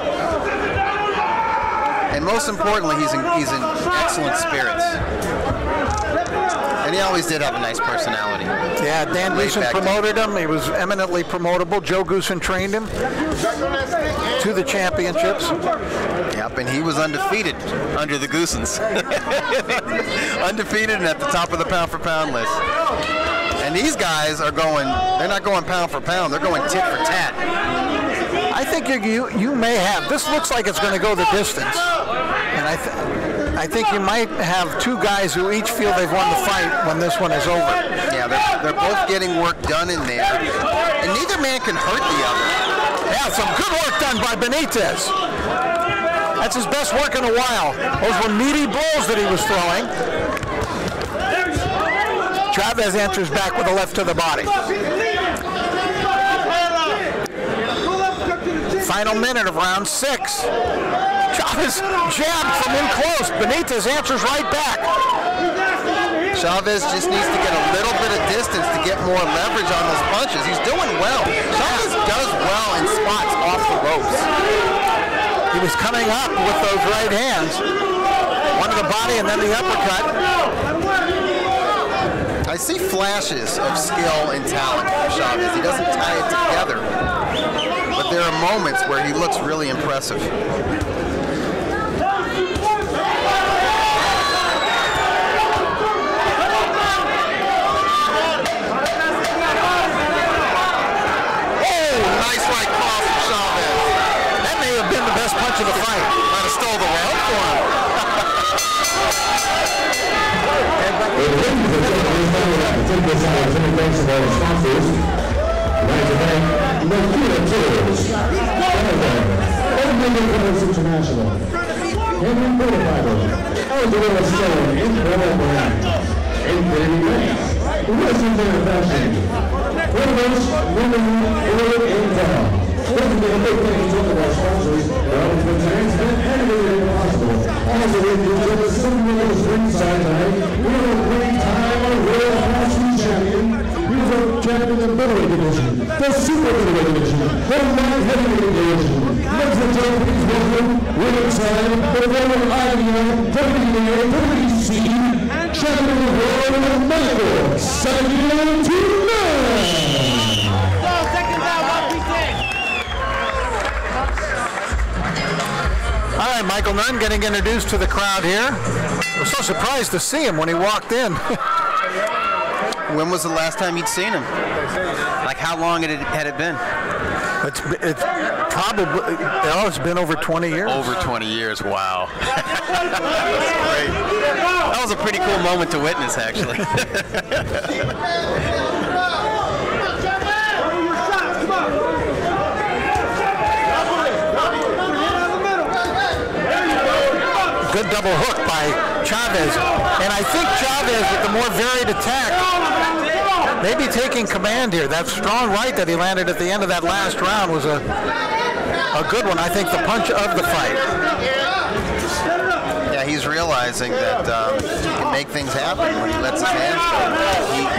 And most importantly, he's in excellent spirits. And he always did have a nice personality. Yeah, Dan Goosen promoted him. He was eminently promotable. Joe Goosen trained him to the championships. Yep, and he was undefeated under the Goosens. Undefeated and at the top of the pound-for-pound list. And these guys are they're not going pound for pound, they're going tit for tat. I think you may have, this looks like it's going to go the distance. And I think you might have two guys who each feel they've won the fight when this one is over. Yeah, they're both getting work done in there. And neither man can hurt the other. Yeah, some good work done by Benitez. That's his best work in a while. Those were meaty blows that he was throwing. Chavez answers back with a left to the body. Final minute of round 6. Chavez jabbed from in close. Benitez answers right back. Chavez just needs to get a little bit of distance to get more leverage on those punches. He's doing well. Chavez does well in spots off the ropes. He was coming up with those right hands. One to the body and then the uppercut. I see flashes of skill and talent from Chavez. He doesn't tie it together. But there are moments where he looks really impressive. To the fight. Might have stole the round for him. Champion of middleweight division, the super middleweight division, the light heavyweight division. Next to Japanese welcome, ringside, the former IBF, WBA, WBC, champion of the world, Michael Sanchez. All right, Michael Nunn getting introduced to the crowd here. I was so surprised to see him when he walked in. When was the last time you'd seen him? Like how long had it been? It's probably, it's been over 20 years. Over 20 years, wow. That's great. That was a pretty cool moment to witness, actually. Good double hook by Chavez. And I think Chavez, with the more varied attack, maybe taking command here. That strong right that he landed at the end of that last round was a good one. I think the punch of the fight. Yeah, he's realizing that he can make things happen when he lets his hands go. He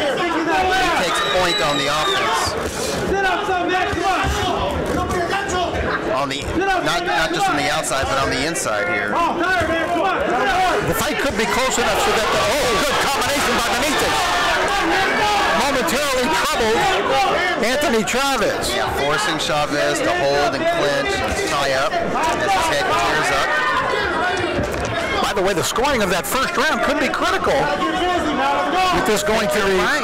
takes point on the offense. on the not just on the outside, but on the inside here. The fight could be close enough so that good combination by Benitez. Momentarily troubled Anthony Chavez. Yeah, forcing Chavez to hold and clinch and tie up as his head tears up. By the way, the scoring of that first round could be critical with this going to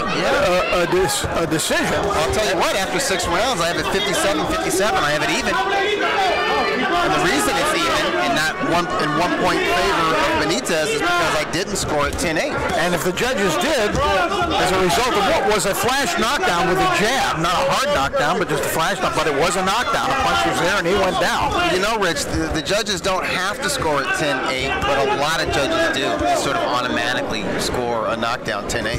a decision. I'll tell you what, after 6 rounds, I have it 57-57. I have it even. And the reason it's even and not in 1 point favor of Benitez is because I didn't score it 10-8. And if the judges did, as a result of what was a flash knockdown with a jab, not a hard knockdown, but just a flash knockdown, but it was a knockdown. A punch was there and he went down. You know, Rich, the judges don't have to score it 10-8, but a lot of judges do. They sort of automatically score a knockdown 10-8.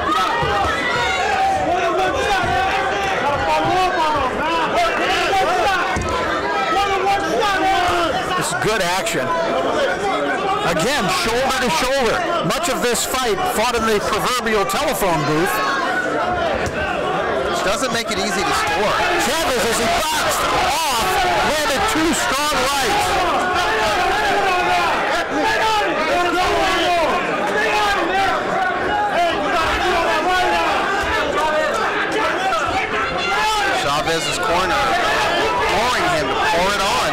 This is good action. Again, shoulder to shoulder. Much of this fight fought in the proverbial telephone booth. Which doesn't make it easy to score. Chavez, as he boxed off, landed 2 strong rights. Chavez's corner, imploring him to pour it on.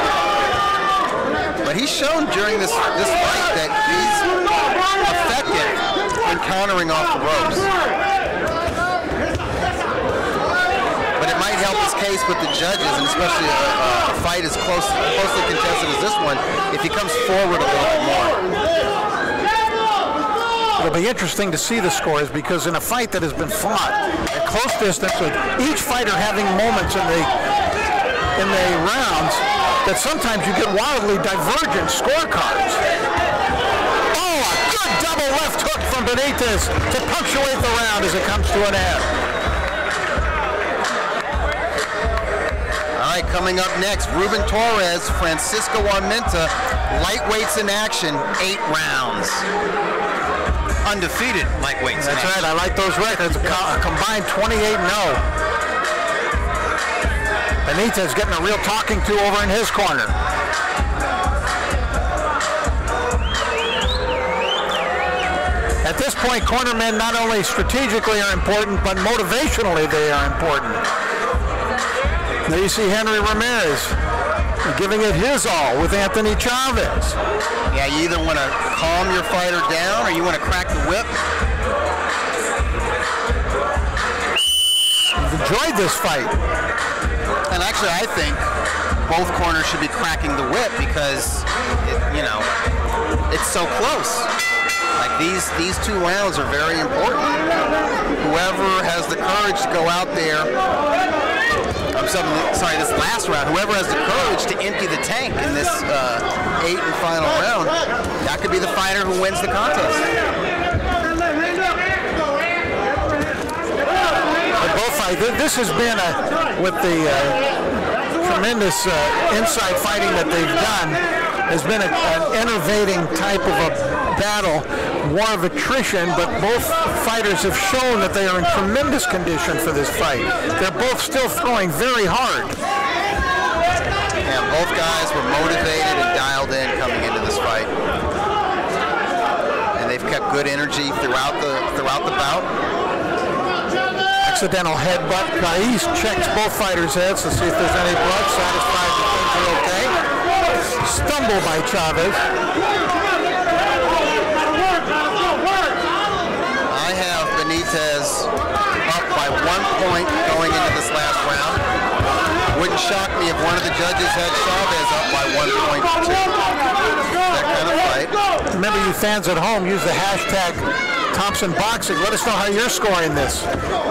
But he's shown during this fight that he's effective in countering off the ropes. But it might help his case with the judges, and especially a fight as closely contested as this one, if he comes forward a little bit more. It'll be interesting to see the scores because in a fight that has been fought at close distance, with each fighter having moments in the rounds, that sometimes you get wildly divergent scorecards. Oh, a good double left hook from Benitez to punctuate the round as it comes to an end. All right, coming up next, Ruben Torres, Francisco Armenta, lightweights in action, 8 rounds. Undefeated lightweights. That's right, I like those records. A combined 28-0. Benitez getting a real talking to over in his corner. At this point, cornermen not only strategically are important, but motivationally they are important. There you see Henry Ramirez giving it his all with Anthony Chavez. Yeah, you either want to calm your fighter down or you want to crack the whip. I've enjoyed this fight. And actually, I think both corners should be cracking the whip because, it's so close. Like these 2 rounds are very important. Whoever has the courage to go out there, this last round, whoever has the courage to empty the tank in this 8th and final round, that could be the fighter who wins the contest. Both fights. This has been with the tremendous inside fighting that they've done, has been an enervating type of a battle, war of attrition, but both fighters have shown that they are in tremendous condition for this fight. They're both still throwing very hard. Yeah, both guys were motivated and dialed in coming into this fight. And they've kept good energy throughout the bout. Accidental headbutt. Kais checks both fighters' heads to see if there's any blood, satisfied that things are okay. Stumble by Chavez. I have Benitez up by 1 point going into this last round. Wouldn't shock me if one of the judges had Chavez up by 1 point too. That kind of fight. Remember, you fans at home, use the hashtag Thompson Boxing. Let us know how you're scoring this.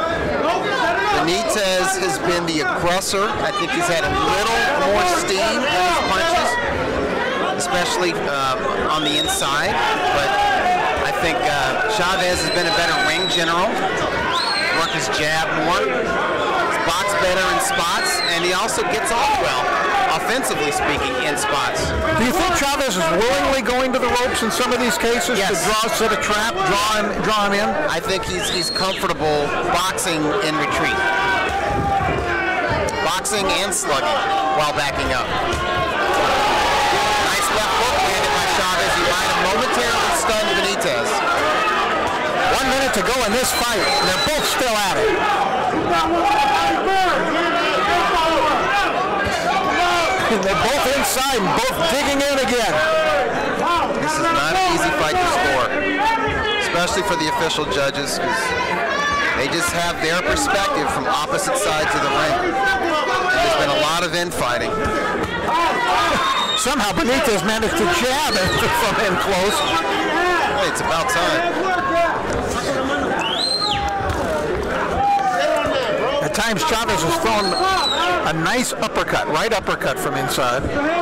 Benitez has been the aggressor. I think he's had a little more steam in his punches, especially on the inside. But I think Chavez has been a better ring general. Worked his jab more. Spots better in spots, and he also gets off well, offensively speaking, in spots. Do you think Chavez is willingly going to the ropes in some of these cases to set a trap, draw him in? I think he's comfortable boxing in retreat. boxing and slugging while backing up. Nice left hook landed by Chavez. He might have momentarily stunned Benitez. 1 minute to go in this fight, and they're both still at it. And they're both inside and both digging in again. This is not an easy fight to score, especially for the official judges, because they just have their perspective from opposite sides of the ring. And there's been a lot of infighting. Somehow Benitez managed to jab it from in close. Hey, it's about time. At times, Chavez has thrown a nice uppercut, right uppercut from inside.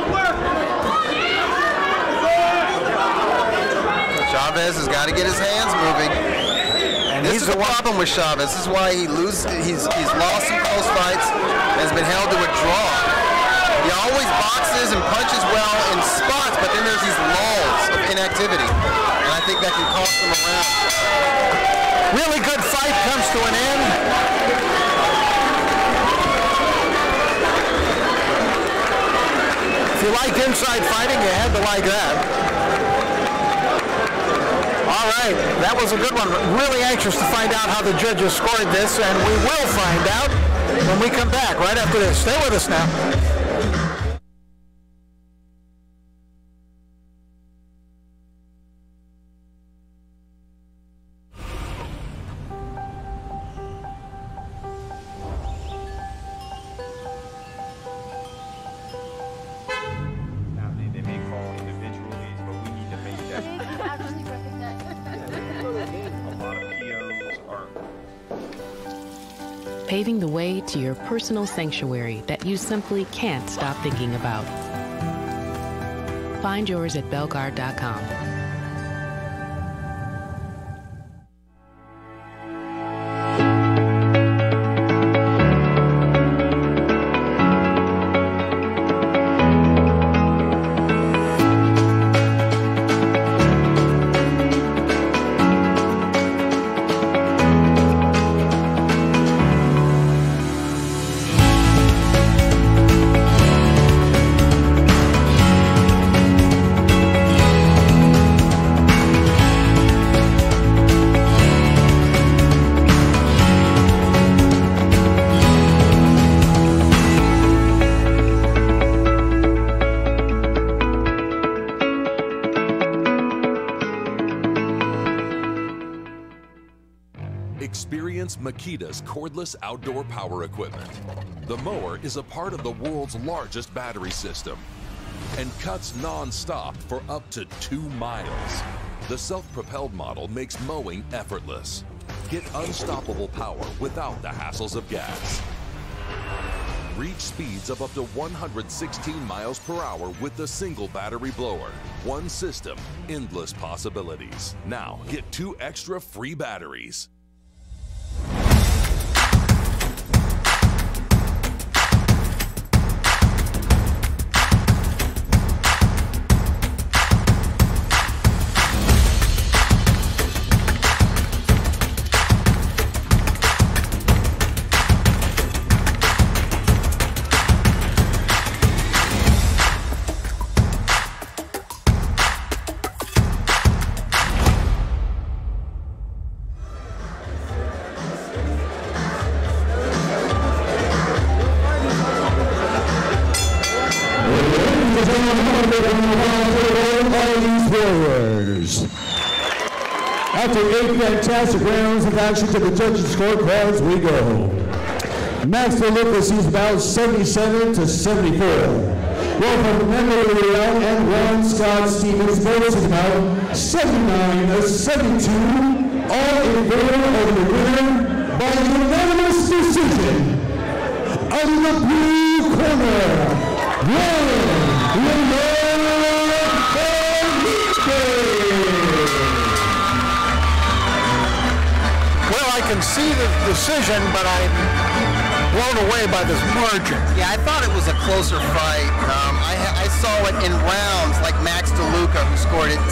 Chavez has got to get his hands moving. And this is the problem with Chavez. This is why he's lost some close fights and has been held to a draw. He always boxes and punches well in spots, but then there's these lulls of inactivity. And I think that can cost him a round. Really good fight comes to an end. If you like inside fighting, you had to like that. All right, that was a good one. Really anxious to find out how the judges scored this, and we will find out when we come back right after this. Stay with us now. Paving the way to your personal sanctuary that you simply can't stop thinking about. Find yours at bellegarde.com. Experience Makita's cordless outdoor power equipment. The mower is a part of the world's largest battery system and cuts non-stop for up to 2 miles. The self-propelled model makes mowing effortless. Get unstoppable power without the hassles of gas. Reach speeds of up to 116 miles per hour with the single battery blower. One system, endless possibilities. Now get 2 extra free batteries. After 8 fantastic rounds of action to the judges' scorecards, we go. Max DeLuca sees about 77 to 74. Well, from Memory Leon and Ron Scott Stevens, both is about 79 to 72. All in favor of the winner by unanimous decision. Out of the blue corner, Ruben I can see the decision, but I'm blown away by this margin. Yeah, I thought it was a closer fight. I saw it in rounds like Max DeLuca, who scored it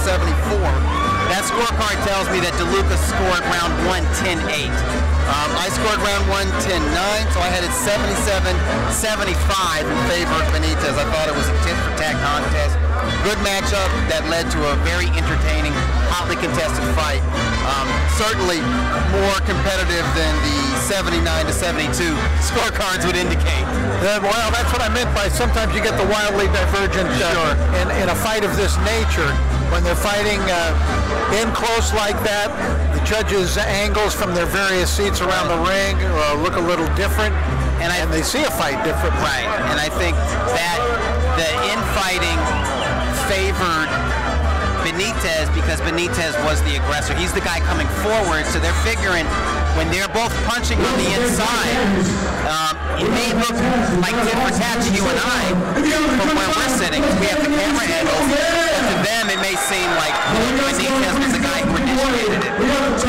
77-74. That scorecard tells me that DeLuca scored round 1 10-8. I scored round 1 10-9, so I had it 77-75 in favor of Benitez. I thought it was a tit-for-tat contest. Good matchup that led to a very entertaining, hotly contested fight. Certainly more competitive than the 79-72 scorecards would indicate. Well, that's what I meant by sometimes you get the wildly divergent in a fight of this nature. When they're fighting in close like that, the judges' angles from their various seats around the ring look a little different, and they see a fight different. Right, and I think that the infighting favored Benitez because Benitez was the aggressor. He's the guy coming forward, so they're figuring when they're both punching on the inside, it may look like tit for tat to you and I from where we're sitting. We have the camera angles, but to them it may seem like Benitez was the guy who initiated it.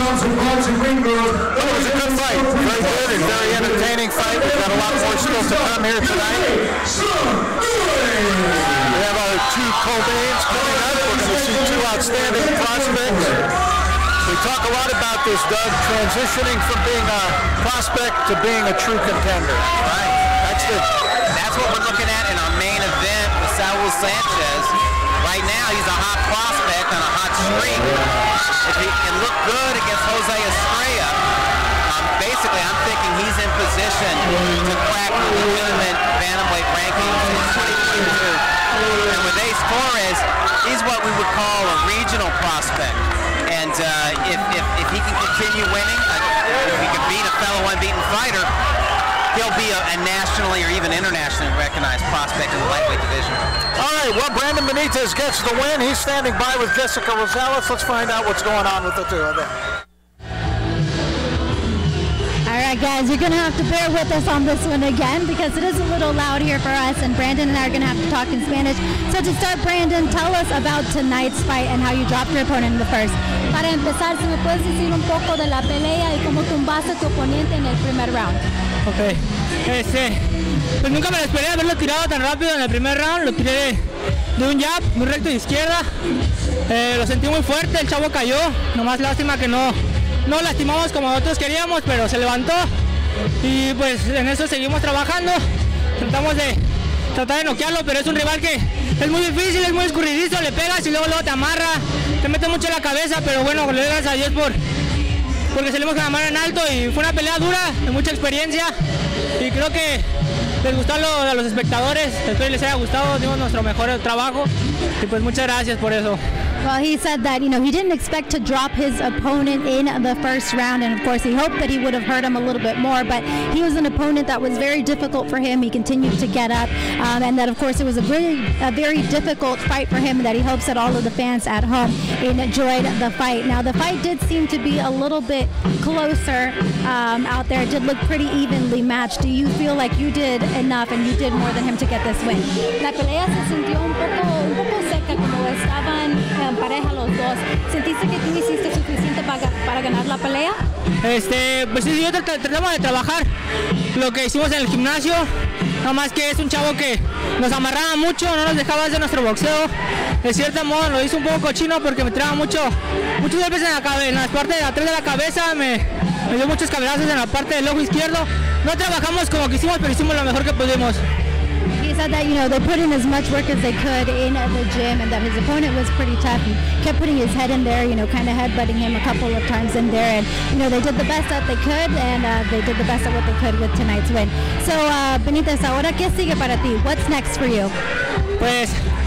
It was a good fight, very good and very entertaining fight. We've got a lot more still to come here tonight. We have our two co-mains coming up. We're going to see two outstanding prospects. We talk a lot about this, Doug, transitioning from being a prospect to being a true contender. Right. That's what we're looking at in our main event with Saul Sanchez. Right now, he's a hot prospect on a hot streak. If he can look good against Jose Estrella, basically I'm thinking he's in position to crack the legitimate bantamweight rankings in 2022. And with Ace Torres, he's what we would call a regional prospect. And if he can continue winning, if he can beat a fellow unbeaten fighter, he'll be a nationally or even internationally recognized prospect in the lightweight division. All right, well, Brandon Benitez gets the win. He's standing by with Jessica Rosales. Let's find out what's going on with the two of them. All right, guys, you're going to have to bear with us on this one again because it is a little loud here for us, and Brandon and I are going to have to talk in Spanish. So to start, Brandon, tell us about tonight's fight and how you dropped your opponent in the first. Para empezar, si me puedes decir un poco de la pelea y cómo tumbaste a tu oponente en el primer round. Ok, pues nunca me lo esperé haberlo tirado tan rápido en el primer round. Lo tiré de un jab, muy recto de izquierda. Lo sentí muy fuerte, el chavo cayó. Nomás lástima que no lastimamos como nosotros queríamos, pero se levantó. Y pues en eso seguimos trabajando. Tratamos de tratar de noquearlo, pero es un rival que es muy difícil, es muy escurridizo. Le pegas y luego te amarra, te mete mucho en la cabeza, pero bueno, le doy gracias a Dios porque salimos con la mano en alto y fue una pelea dura, de mucha experiencia, y creo que les gustó a los espectadores. Espero que les haya gustado, dimos nuestro mejor trabajo y pues muchas gracias por eso. Well, he said that, he didn't expect to drop his opponent in the first round, and of course he hoped that he would have hurt him a little bit more, but he was an opponent that was very difficult for him. He continued to get up, and that of course it was a very difficult fight for him, and that he hopes that all of the fans at home enjoyed the fight. Now, the fight did seem to be a little bit closer out there. It did look pretty evenly matched. Do you feel like you did enough and you did more than him to get this win? La pelea se sintió un poco seca, como estaban pareja los dos. ¿Sentiste que tú hiciste suficiente para ganar la pelea? Pues sí, tratamos de trabajar lo que hicimos en el gimnasio, nada más que es un chavo que nos amarraba mucho, no nos dejaba hacer nuestro boxeo. De cierto modo lo hizo un poco cochino porque me tiraba muchos golpes en la parte de atrás de la cabeza, me dio muchos cabezazos en la parte del ojo izquierdo. No trabajamos como quisimos, pero hicimos lo mejor que pudimos. He said that, they put in as much work as they could in the gym, and that his opponent was pretty tough. He kept putting his head in there, kind of headbutting him a couple of times in there, and, they did the best that they could, and they did the best at what they could with tonight's win. So, Benitez, ahora, ¿qué sigue para ti? What's next for you? Pues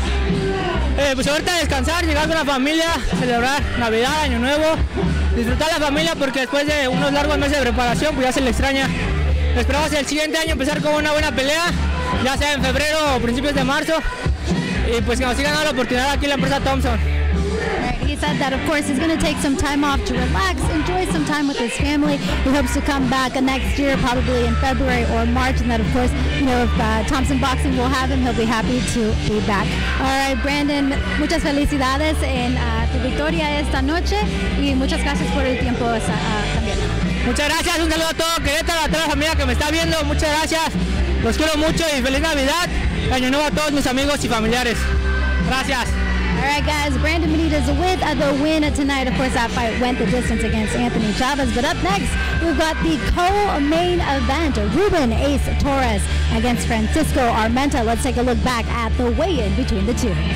ahorita descansar, llegar con la familia, celebrar Navidad, Año Nuevo, disfrutar la familia porque después de unos largos meses de preparación, pues ya se le extraña. Esperamos el siguiente año empezar con una buena pelea, ya sea en febrero o principios de marzo, y pues que nos sigan dando la oportunidad aquí en la empresa Thompson. He said that, of course, he's going to take some time off to relax, enjoy some time with his family. He hopes to come back next year, probably in February or March, and that, of course, if Thompson Boxing will have him, he'll be happy to be back. All right, Brandon, muchas felicidades en tu victoria esta noche, y muchas gracias por el tiempo también. Muchas gracias, un saludo a todo Querétaro, a toda la familia que me está viendo, muchas gracias, los quiero mucho y feliz Navidad, Año Nuevo a todos mis amigos y familiares. Gracias. All right, guys, Brandon Benitez with the win tonight. Of course, that fight went the distance against Anthony Chavez. But up next, we've got the co-main event, Ruben Ace Torres against Francisco Armenta. Let's take a look back at the weigh-in between the two.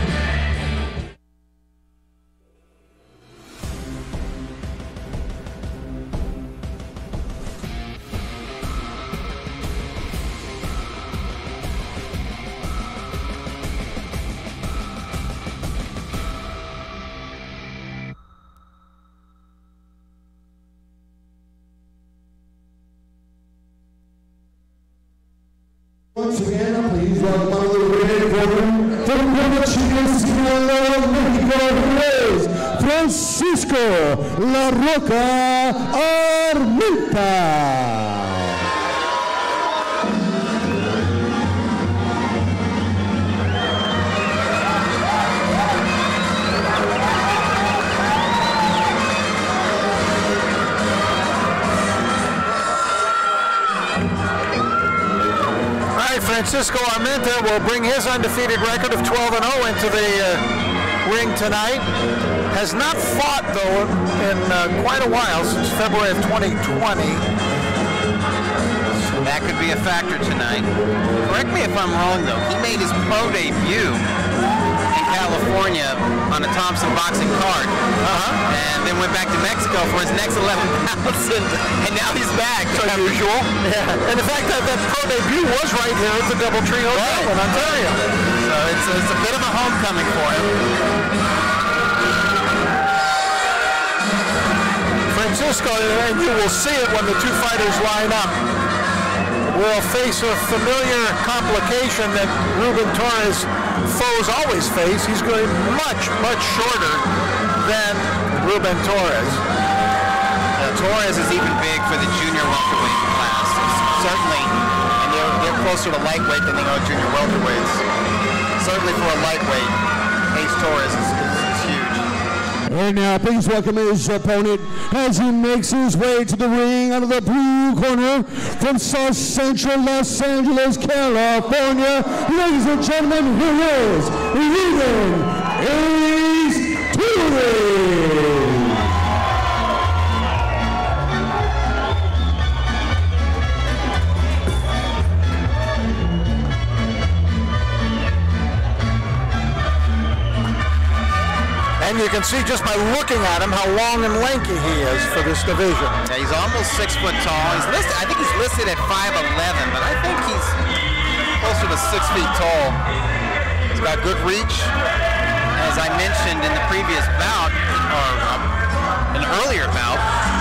Once again, please welcome on the red corner from Mexico, who is Francisco La Roca Armenta. Francisco Armenta will bring his undefeated record of 12-0 into the ring tonight. Has not fought, though, in quite a while, since February of 2020. That could be a factor tonight. Correct me if I'm wrong, though. He made his pro debut in California on a Thompson Boxing card. And then went back to Mexico for his next 11 bouts, and now he's back. It's unusual. Yeah. And in fact, that pro debut was right here at the DoubleTree Hotel in Ontario. So it's a bit of a homecoming for him. Francisco, and you will see it when the two fighters line up, will face a familiar complication that Ruben Torres foes always face. He's going much, much shorter than Ruben Torres. Torres is even big for the junior welterweight class. Certainly, and they're closer to lightweight than they are junior welterweights. Certainly for a lightweight, Ace Torres is huge. And now, please welcome his opponent as he makes his way to the ring out of the blue corner from South Central Los Angeles, California. Ladies and gentlemen, here is Ruben Ace Torres. And you can see just by looking at him how long and lanky he is for this division. Yeah, he's almost 6 foot tall. He's listed, I think he's listed at 5'11", but I think he's closer to 6 feet tall. He's got good reach. As I mentioned in the previous bout, or an earlier bout,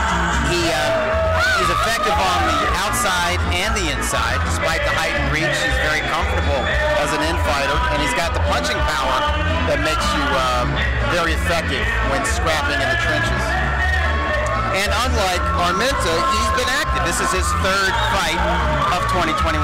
he's effective on the outside and the inside. Despite the height and reach, he's very comfortable as an in-fighter, and he's got the punching power that makes you very effective when scrapping in the trenches. And unlike Armenta, he's been active. This is his third fight of 2021.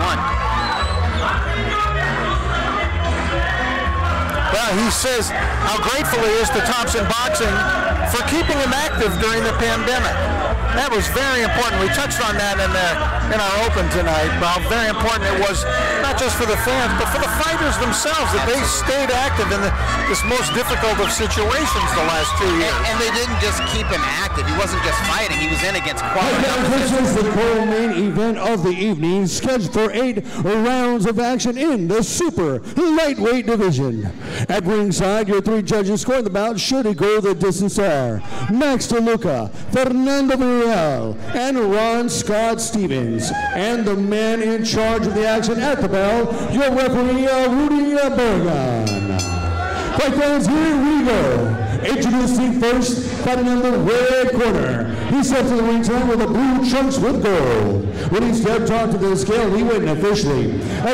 Well, he says how grateful he is to Thompson Boxing for keeping him active during the pandemic. That was very important. We touched on that in our open tonight, how very important it was, not just for the fans, but for the fighters themselves, that they stayed active in this most difficult of situations the last 2 years. And they didn't just keep him active. He wasn't just fighting. He was in against quality. This is the co-main event of the evening, scheduled for 8 rounds of action in the super lightweight division. At ringside, your 3 judges scoring the bout should it go the distance are Max DeLuca, Fernando Villarreal, and Ron Scott Stevens. And the man in charge of the action at the bell, your referee, Rudy Bergan. Right, guys, here we go. Introducing first, fighting on the red corner. He stepped to the ring tonight with the blue trunks with gold. When he stepped onto the scale, he went officially at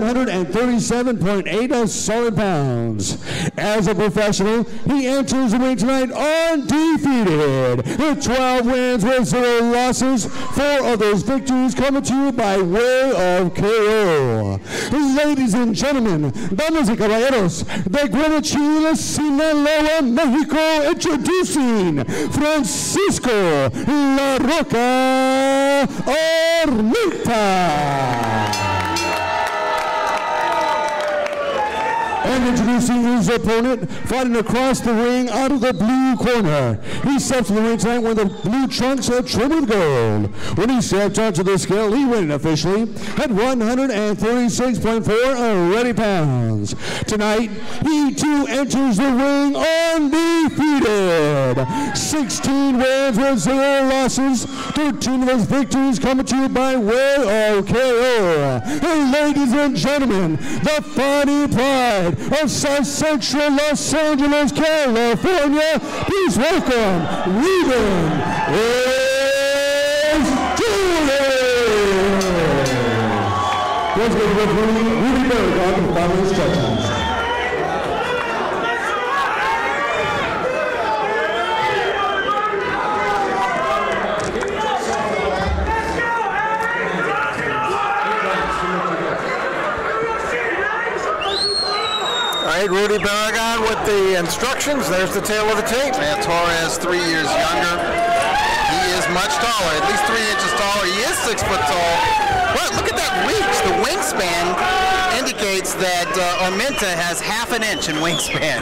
137.8 solid pounds. As a professional, he enters the ring tonight undefeated. With 12 wins with 0 losses, 4 of those victories coming to you by way of KO. Ladies and gentlemen, damas y caballeros, de Guadalajara, Sinaloa, Mexico, introducing Francisco La Roca Armenta. And introducing his opponent, fighting across the ring out of the blue corner. He steps to the ring tonight when the blue trunks are trimmed with gold. When he stepped onto the scale, he went officially at 136.4 already pounds. Tonight, he too enters the ring undefeated. 16 wins with 0 losses, 13 of his victories coming to you by way of KO. And ladies and gentlemen, the fighting pride of South Central Los Angeles, California, please welcome Ruben Torres. Let's go with Ruben Torres on the final instructions. Rudy Barragan with the instructions. There's the tail of the tape. And Torres, 3 years younger. He is much taller, at least 3 inches taller. He is 6 foot tall. But look at that reach. The wingspan indicates that Armenta has half an inch in wingspan.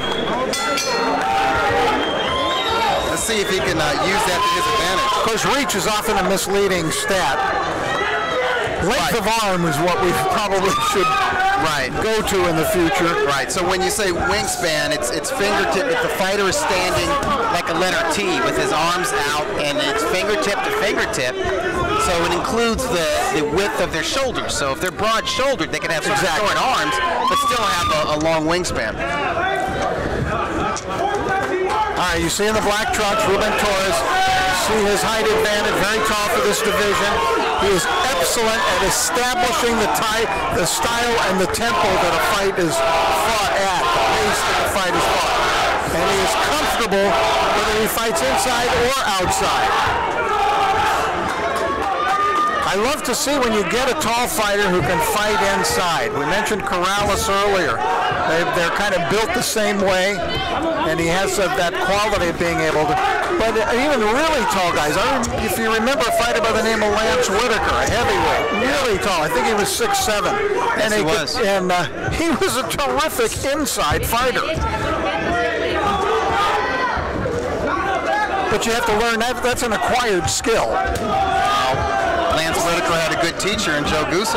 Let's see if he can use that to his advantage. Of course, reach is often a misleading stat. Length of arm is what we probably should go to in the future. Right, so when you say wingspan, it's fingertip. If the fighter is standing like a letter T with his arms out, and it's fingertip to fingertip, so it includes the width of their shoulders. So if they're broad-shouldered, they can have sort of short arms, but still have a long wingspan. All right, you see in the black trunks, Ruben Torres. You see his height advantage, very tall for this division. He is excellent at establishing the style and the tempo that a fight is fought at, the pace that the fight is fought. And he is comfortable whether he fights inside or outside. I love to see when you get a tall fighter who can fight inside. We mentioned Corrales earlier. They're kind of built the same way, and he has that quality of being able to. But even really tall guys, if you remember a fighter by the name of Lance Whitaker, a heavyweight, really tall. I think he was 6'7". Yes, and he was a terrific inside fighter. But you have to learn that's an acquired skill. Lance Whitaker had a good teacher in Joe Goosen.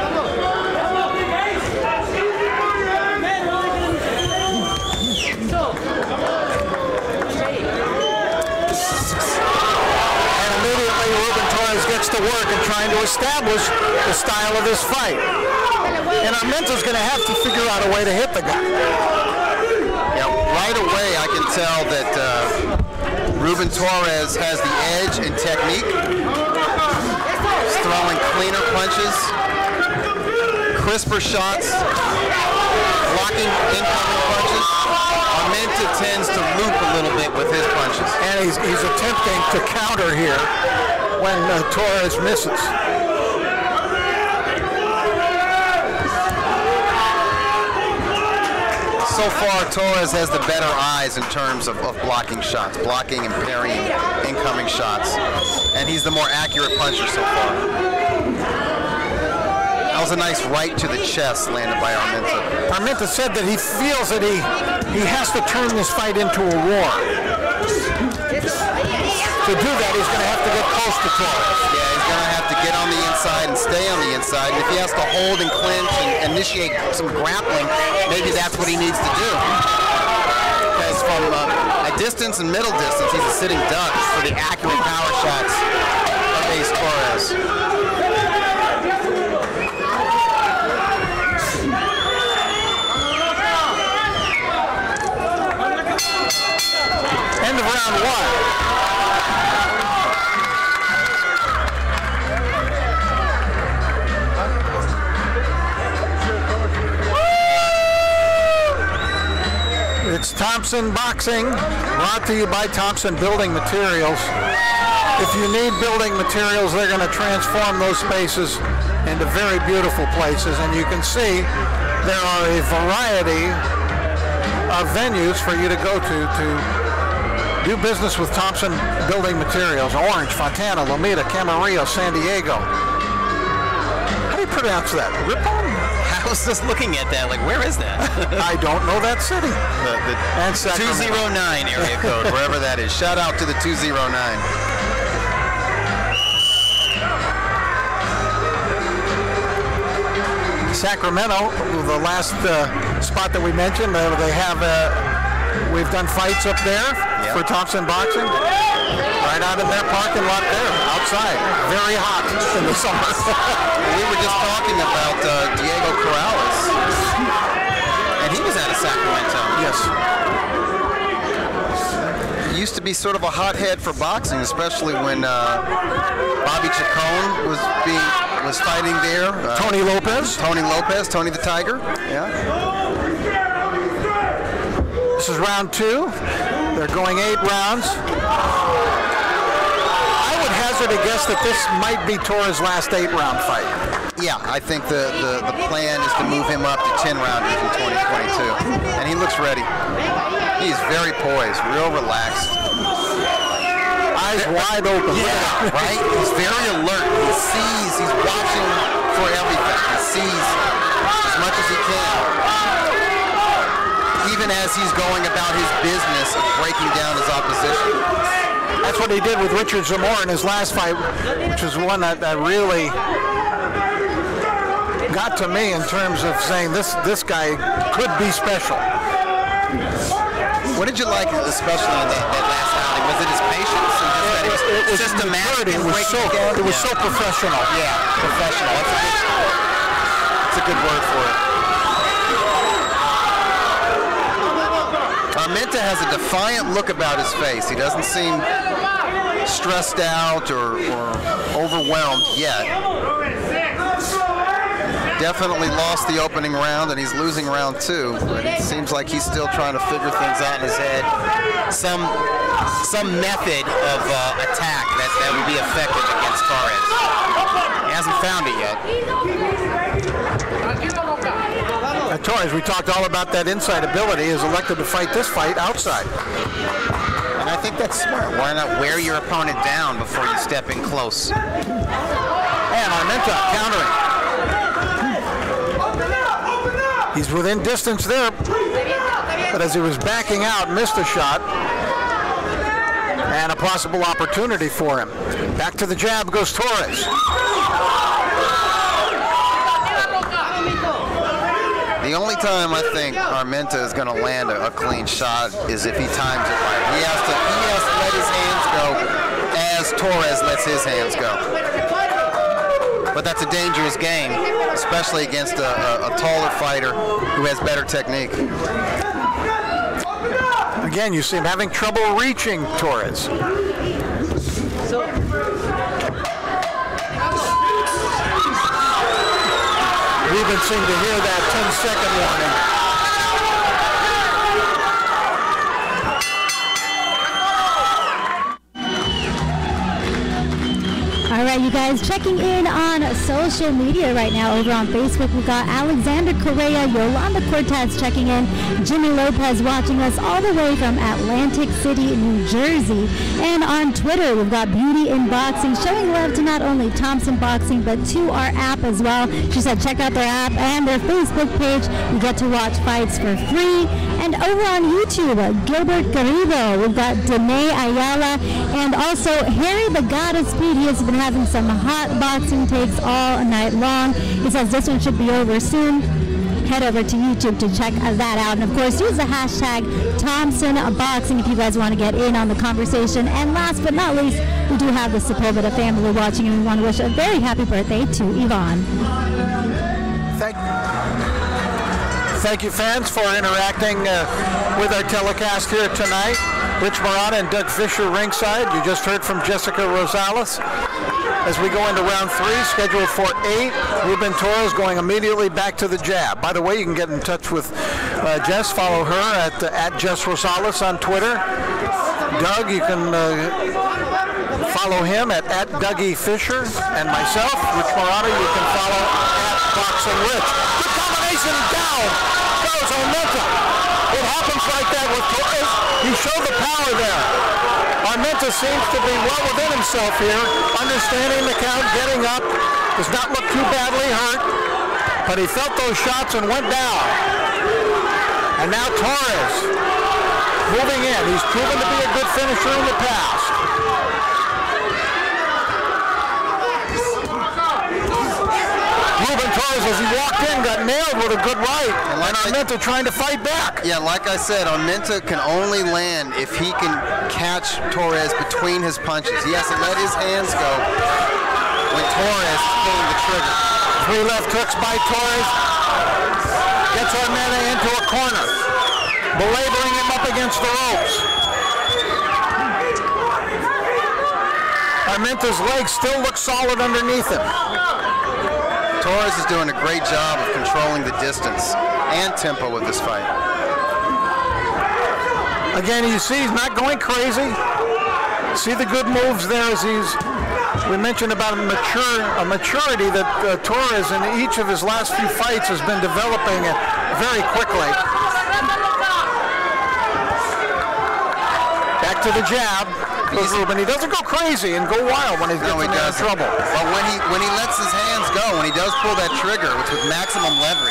To work and trying to establish the style of this fight. And Armenta's going to have to figure out a way to hit the guy. Yeah, right away I can tell that Ruben Torres has the edge in technique. He's throwing cleaner punches, crisper shots, blocking incoming punches. Armenta tends to loop a little bit with his punches. And he's attempting to counter here when Torres misses. So far, Torres has the better eyes in terms of blocking shots, blocking and parrying incoming shots. And he's the more accurate puncher so far. That was a nice right to the chest landed by Armenta. Armenta said that he feels that he has to turn this fight into a war. To do that, he's going to have to get close to Torres. Yeah, he's going to have to get on the inside and stay on the inside. And if he has to hold and clinch and initiate some grappling, maybe that's what he needs to do. Because from a distance and middle distance, he's a sitting duck for the accurate power shots of Ace Torres. End of round one. It's Thompson Boxing, brought to you by Thompson Building Materials. If you need building materials, they're going to transform those spaces into very beautiful places. And you can see there are a variety of venues for you to go to do business with Thompson Building Materials. Orange, Fontana, Lomita, Camarillo, San Diego. How do you pronounce that? Ripon? I was just looking at that, like, where is that? I don't know that city. The 209 area code, wherever that is. Shout out to the 209. Sacramento, the last spot that we mentioned, they have, we've done fights up there for Thompson Boxing. Right out in their parking lot there, outside. Very hot in the summer. We were just talking about Diego Corrales, and he was out of Sacramento. Yes. He used to be sort of a hothead for boxing, especially when Bobby Chacon was fighting there. Tony Lopez, Tony the Tiger. Yeah. This is round 2. They're going 8 rounds. I would hazard a guess that this might be Torres' last 8-round fight. Yeah, I think the plan is to move him up to 10-rounders in 2022, and he looks ready. He's very poised, real relaxed. Eyes wide open. Yeah, right? He's very alert. He sees, he's watching for everything. He sees as much as he can. Even as he's going about his business of breaking down his opposition. That's what he did with Richard Zamora in his last fight, which was one that really got to me in terms of saying this guy could be special. What did you like, especially in that last outing? Was it his patience? And just that it was systematic. It was so professional. Yeah, professional. That's a good word for it. Armenta has a defiant look about his face. He doesn't seem stressed out or overwhelmed yet. Definitely lost the opening round, and he's losing round 2. But it seems like he's still trying to figure things out in his head. Some method of attack that would be effective against Torres. He hasn't found it yet. Torres, we talked all about that inside ability, is elected to fight this fight outside. And I think that's smart. Why not wear your opponent down before you step in close? And Armenta countering. He's within distance there, but as he was backing out, missed a shot. And a possible opportunity for him. Back to the jab goes Torres. The only time I think Armenta is going to land a clean shot is if he times it right. He has to let his hands go as Torres lets his hands go. But that's a dangerous game, especially against a taller fighter who has better technique. Again, you see him having trouble reaching Torres. Ruben seemed to hear that 10-second warning. All right, you guys, checking in on social media right now. Over on Facebook, we've got Alexander Correa, Yolanda Cortez checking in, Jimmy Lopez watching us all the way from Atlantic City, New Jersey. And on Twitter, we've got Beauty in Boxing showing love to not only Thompson Boxing, but to our app as well. She said check out their app and their Facebook page. You get to watch fights for free. And over on YouTube, Gilbert Garrido, we've got Danae Ayala, and also Harry the God of Speed. He has been having some hot boxing takes all night long. He says this one should be over soon. Head over to YouTube to check that out. And of course, use the hashtag Thompson Boxing if you guys want to get in on the conversation. And last but not least, we do have the Sepulveda family watching, and we want to wish a very happy birthday to Yvonne. Thank you, fans, for interacting with our telecast here tonight. Rich Morata and Doug Fisher ringside. You just heard from Jessica Rosales. As we go into round 3, scheduled for 8, Ruben Torres going immediately back to the jab. By the way, you can get in touch with Jess. Follow her at Jess Rosales on Twitter. Doug, you can follow him at Dougie Fisher. And myself, Rich Morata, you can follow at Boxing Rich. Good combination down. Goes Armenta. It happens like that with Torres. He showed the power there. Armenta seems to be well within himself here, understanding the count, getting up, Does not look too badly hurt, but he felt those shots and went down. And now Torres moving in. He's proven to be a good finisher in the past. Ruben Torres, as he walked in, got nailed with a good right. And Armenta trying to fight back. Yeah, like I said, Armenta can only land if he can catch Torres between his punches. He has to let his hands go when Torres is pulling the trigger. 3 left hooks by Torres. Gets Armenta into a corner, belaboring him up against the ropes. Armenta's legs still look solid underneath him. Torres is doing a great job of controlling the distance and tempo with this fight. Again, you see he's not going crazy. See the good moves there as we mentioned about a maturity that Torres in each of his last few fights has been developing very quickly. Back to the jab. Ruben. He doesn't go crazy and go wild when he gets in trouble. But when he lets his hands go, when he does pull that trigger, it's with maximum leverage.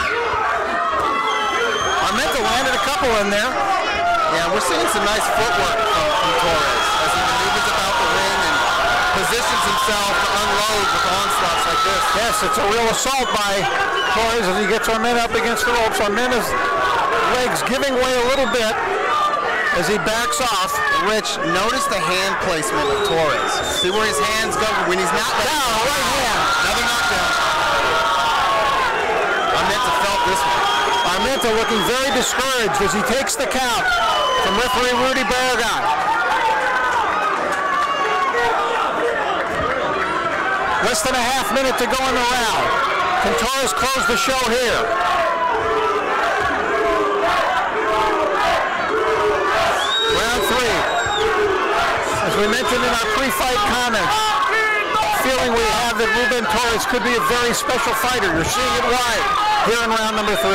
Armenta landed a couple in there. Yeah, we're seeing some nice footwork from Torres as he maneuvers about the ring and positions himself to unload with onslaughts like this. Yes, it's a real assault by Torres as he gets Armenta up against the ropes. Armenta's legs giving way a little bit as he backs off. Rich, notice the hand placement of Torres. See where his hands go when he's not down. Right hand. Another knockdown. Armenta felt this one. Armenta looking very discouraged as he takes the count from referee Rudy Barragan. Less than a half minute to go in the round. Can Torres close the show here? Round 3. As we mentioned in our pre-fight comments, feeling we have that Ruben Torres could be a very special fighter. You're seeing it live here in round number 3.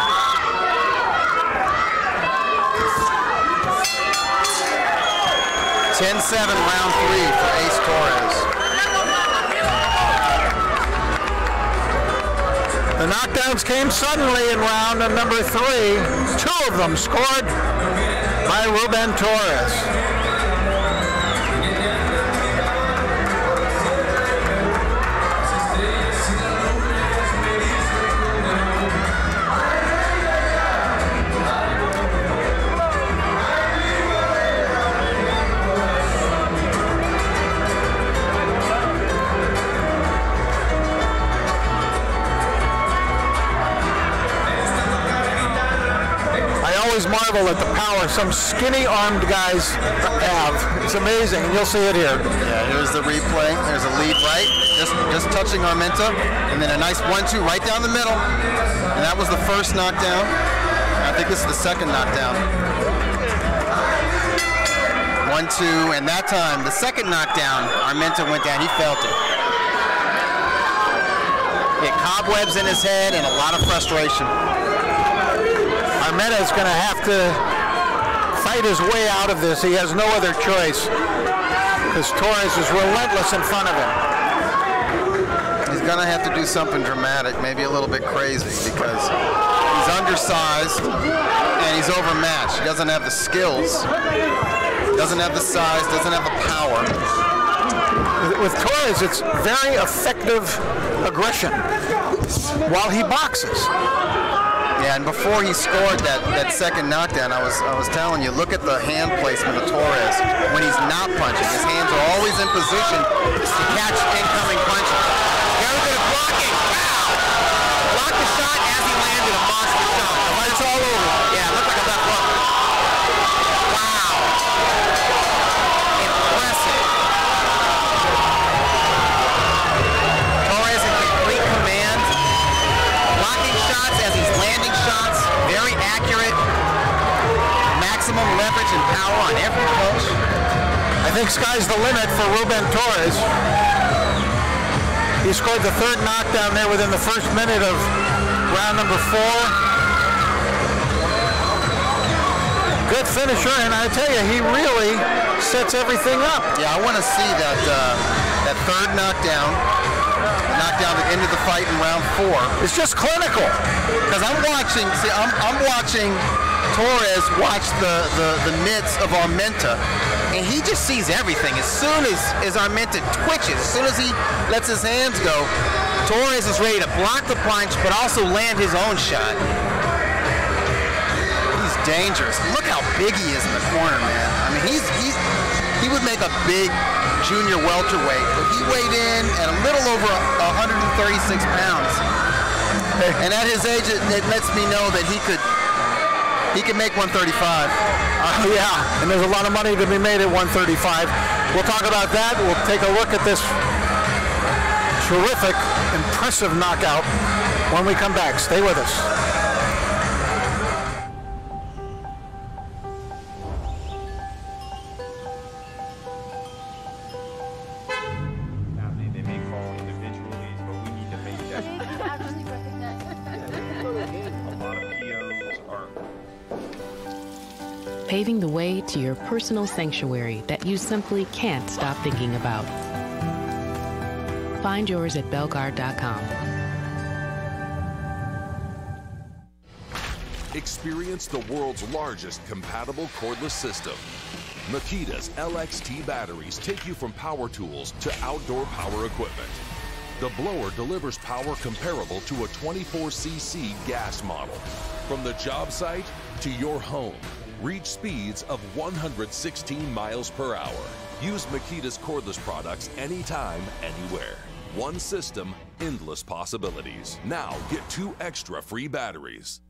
Round 3 for Ace Torres. The knockdowns came suddenly in round number 3. 2 of them scored by Ruben Torres. Marvel at the power some skinny-armed guys have. It's amazing, and you'll see it here. Yeah, here's the replay. There's a lead right, just touching Armenta, and then a nice 1-2 right down the middle. And that was the first knockdown. I think this is the second knockdown. 1-2, and that time, the second knockdown, Armenta went down. He felt it. He had cobwebs in his head and a lot of frustration. Armenta is going to have to fight his way out of this. He has no other choice because Torres is relentless in front of him. He's going to have to do something dramatic, maybe a little bit crazy, because he's undersized and he's overmatched. He doesn't have the skills, doesn't have the size, doesn't have the power. With Torres, it's very effective aggression while he boxes. Yeah, and before he scored that second knockdown, I was telling you, look at the hand placement of Torres when he's not punching. His hands are always in position to catch incoming punches. Very good at blocking. Wow! Blocked the shot as he landed a monster shot. The fight's all over. Yeah, it looked like a left hook. Wow! Impressive. Torres in complete command. Blocking shots as he's landing shots, very accurate, maximum leverage and power on every punch. I think sky's the limit for Ruben Torres. He scored the third knockdown there within the first minute of round number 4. Good finisher, and I tell you, he really sets everything up. Yeah, I want to see that third knockdown. down to the end of the fight in round 4. It's just clinical. Because I'm watching, see, I'm watching Torres watch the mitts of Armenta, and he just sees everything. As soon as Armenta twitches, as soon as he lets his hands go, Torres is ready to block the punch, but also land his own shot. He's dangerous. Look how big he is in the corner, man. I mean, he would make a big junior welterweight, but he weighed in at a little over 136 pounds. And at his age, it lets me know that he could make 135. Yeah, and there's a lot of money to be made at 135. We'll talk about that. We'll take a look at this terrific, impressive knockout when we come back. Stay with us. They may call individually, but we need to make that. A lot of POs are. Paving the way to your personal sanctuary that you simply can't stop thinking about. Find yours at belgard.com. Experience the world's largest compatible cordless system. Makita's LXT batteries take you from power tools to outdoor power equipment. The blower delivers power comparable to a 24cc gas model. From the job site to your home, reach speeds of 116 miles per hour. Use Makita's cordless products anytime, anywhere. One system, endless possibilities. Now get 2 extra free batteries.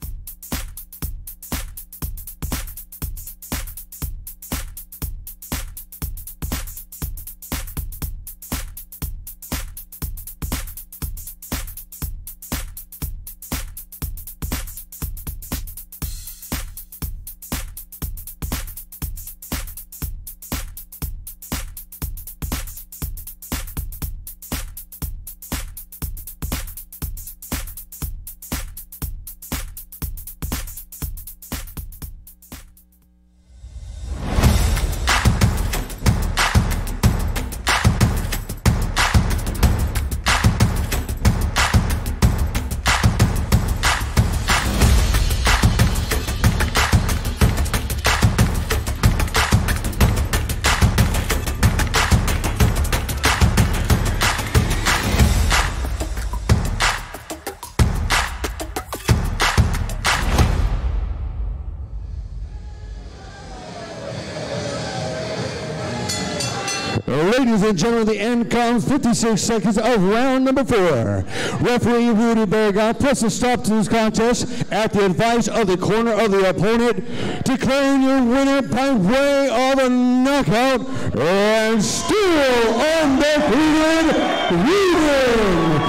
Ladies and gentlemen, the end comes 56 seconds of round number 4. Referee Ruben Torres puts a stop to this contest at the advice of the corner of the opponent, declaring your winner by way of a knockout and still undefeated, Ruben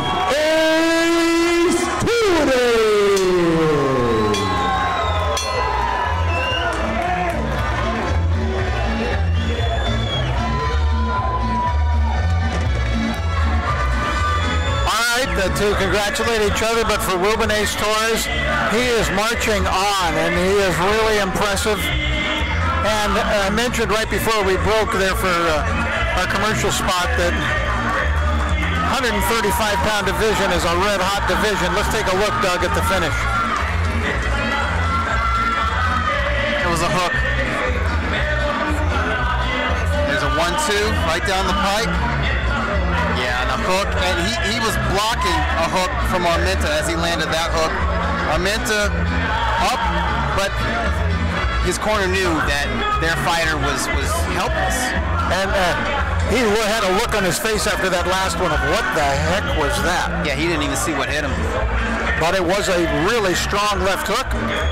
Torres. To congratulate each other, but for Ruben Torres, he is marching on, and he is really impressive. And I mentioned right before we broke there for our commercial spot that 135-pound division is a red-hot division. Let's take a look, Doug, at the finish. It was a hook. There's a 1-2 right down the pike. Yeah, and a hook, and he was blocking a hook from Armenta as he landed that hook. Armenta up, but his corner knew that their fighter was helpless. And he had a look on his face after that last one of what the heck was that? Yeah, he didn't even see what hit him. But it was a really strong left hook.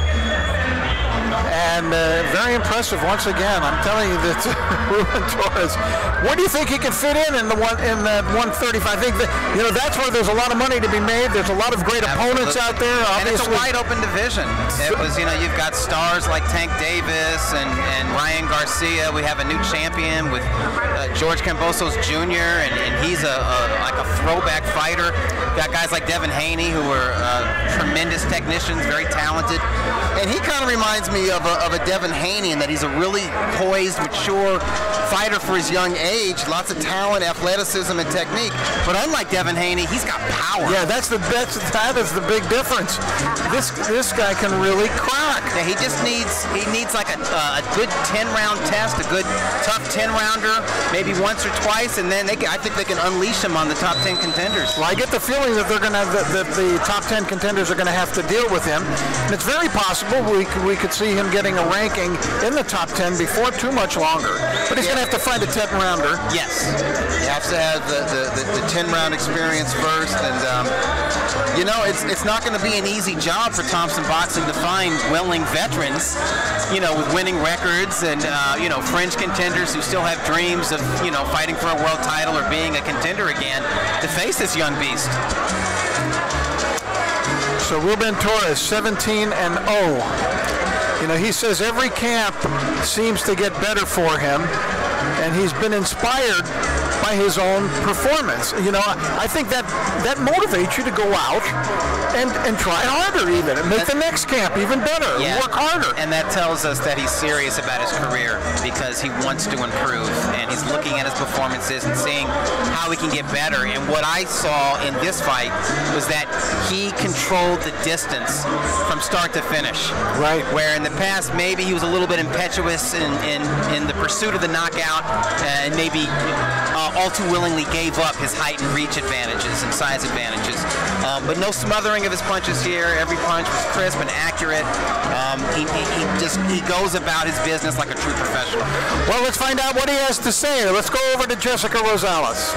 And very impressive once again. I'm telling you that Ruben Torres. Where do you think he can fit in that 135? I think that, that's where there's a lot of money to be made. There's a lot of great opponents out there. Obviously. And it's a wide open division. It was, you've got stars like Tank Davis and Ryan Garcia. We have a new champion with George Cambosos Jr. and he's like a throwback fighter. Got guys like Devin Haney who are tremendous technicians, very talented. And he kind of reminds me of a Devin Haney in that he's a really poised, mature fighter for his young age, lots of talent, athleticism, and technique. But unlike Devin Haney, he's got power. Yeah, that is the big difference. This guy can really crack. Yeah, he needs like a good 10-round test, a good tough 10-rounder, maybe once or twice, and then I think they can unleash him on the top 10 contenders. Well, I get the feeling that they're going to the top 10 contenders are going to have to deal with him. And it's very possible we could see him getting a ranking in the top 10 before too much longer. But he's going to have to find a 10-rounder. Yes, he has to have the 10-round experience first, and you know, it's not going to be an easy job for Thompson Boxing to find willing veterans, you know, with winning records and you know, fringe contenders who still have dreams of, you know, fighting for a world title or being a contender again, to face this young beast. So Ruben Torres, 17-0. You know, he says every camp seems to get better for him, and he's been inspired by his own performance. You know, I think that motivates you to go out and try harder even, and make the next camp even better, work harder. And that tells us that he's serious about his career, because he wants to improve, and he's looking at his performances and seeing how he can get better. And what I saw in this fight was that he controlled the distance from start to finish. Right. Where in the past, maybe he was a little bit impetuous in the pursuit of the knockout, and maybe all too willingly gave up his height and reach advantages and size advantages. But no smothering of his punches here. Every punch was crisp and accurate. He goes about his business like a true professional. Well, let's find out what he has to say. Let's go over to Jessica Rosales.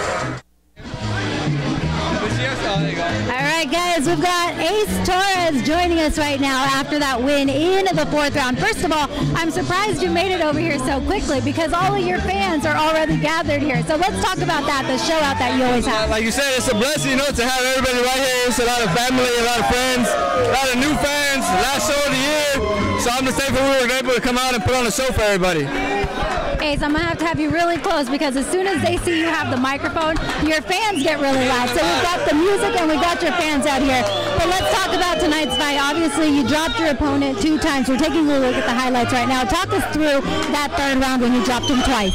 All right, guys, we've got Ace Torres joining us right now after that win in the 4th round. First of all, I'm surprised you made it over here so quickly, because all of your fans are already gathered here. So let's talk about that, the show out that you always have. Like you said, it's a blessing, you know, to have everybody right here. It's a lot of family, a lot of friends, a lot of new fans, last show of the year. So I'm just thankful we were able to come out and put on a show for everybody. Ace, I'm going to have you really close, because as soon as they see you have the microphone, your fans get really loud. So we've got the music and we got your fans out here. But let's talk about tonight's fight. Obviously, you dropped your opponent 2 times. We're taking a look at the highlights right now. Talk us through that 3rd round when you dropped him twice.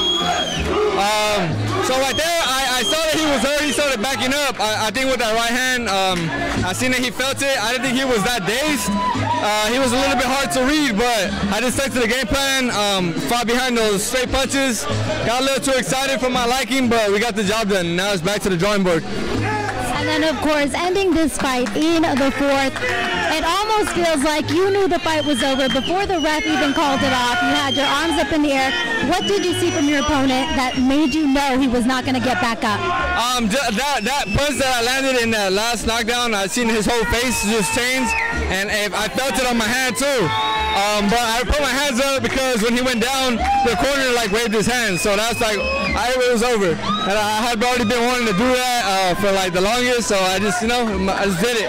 So right there, I saw that he was hurt. He started backing up. I think with that right hand, I seen that he felt it. I didn't think he was that dazed. He was a little bit hard to read, but I just stuck to the game plan, fought behind those straight punches. Got a little too excited for my liking, but we got the job done. Now it's back to the drawing board. And then, of course, ending this fight in the 4th, it almost feels like you knew the fight was over before the ref even called it off. You had your arms up in the air. What did you see from your opponent that made you know he was not going to get back up? That punch that I landed in that last knockdown, I seen his whole face just change, and I felt it on my hand too. But I put my hands up because when he went down, the corner like waved his hands, so that's like it was over. And I had already been wanting to do that for like the longest, so I just, you know, I just did it.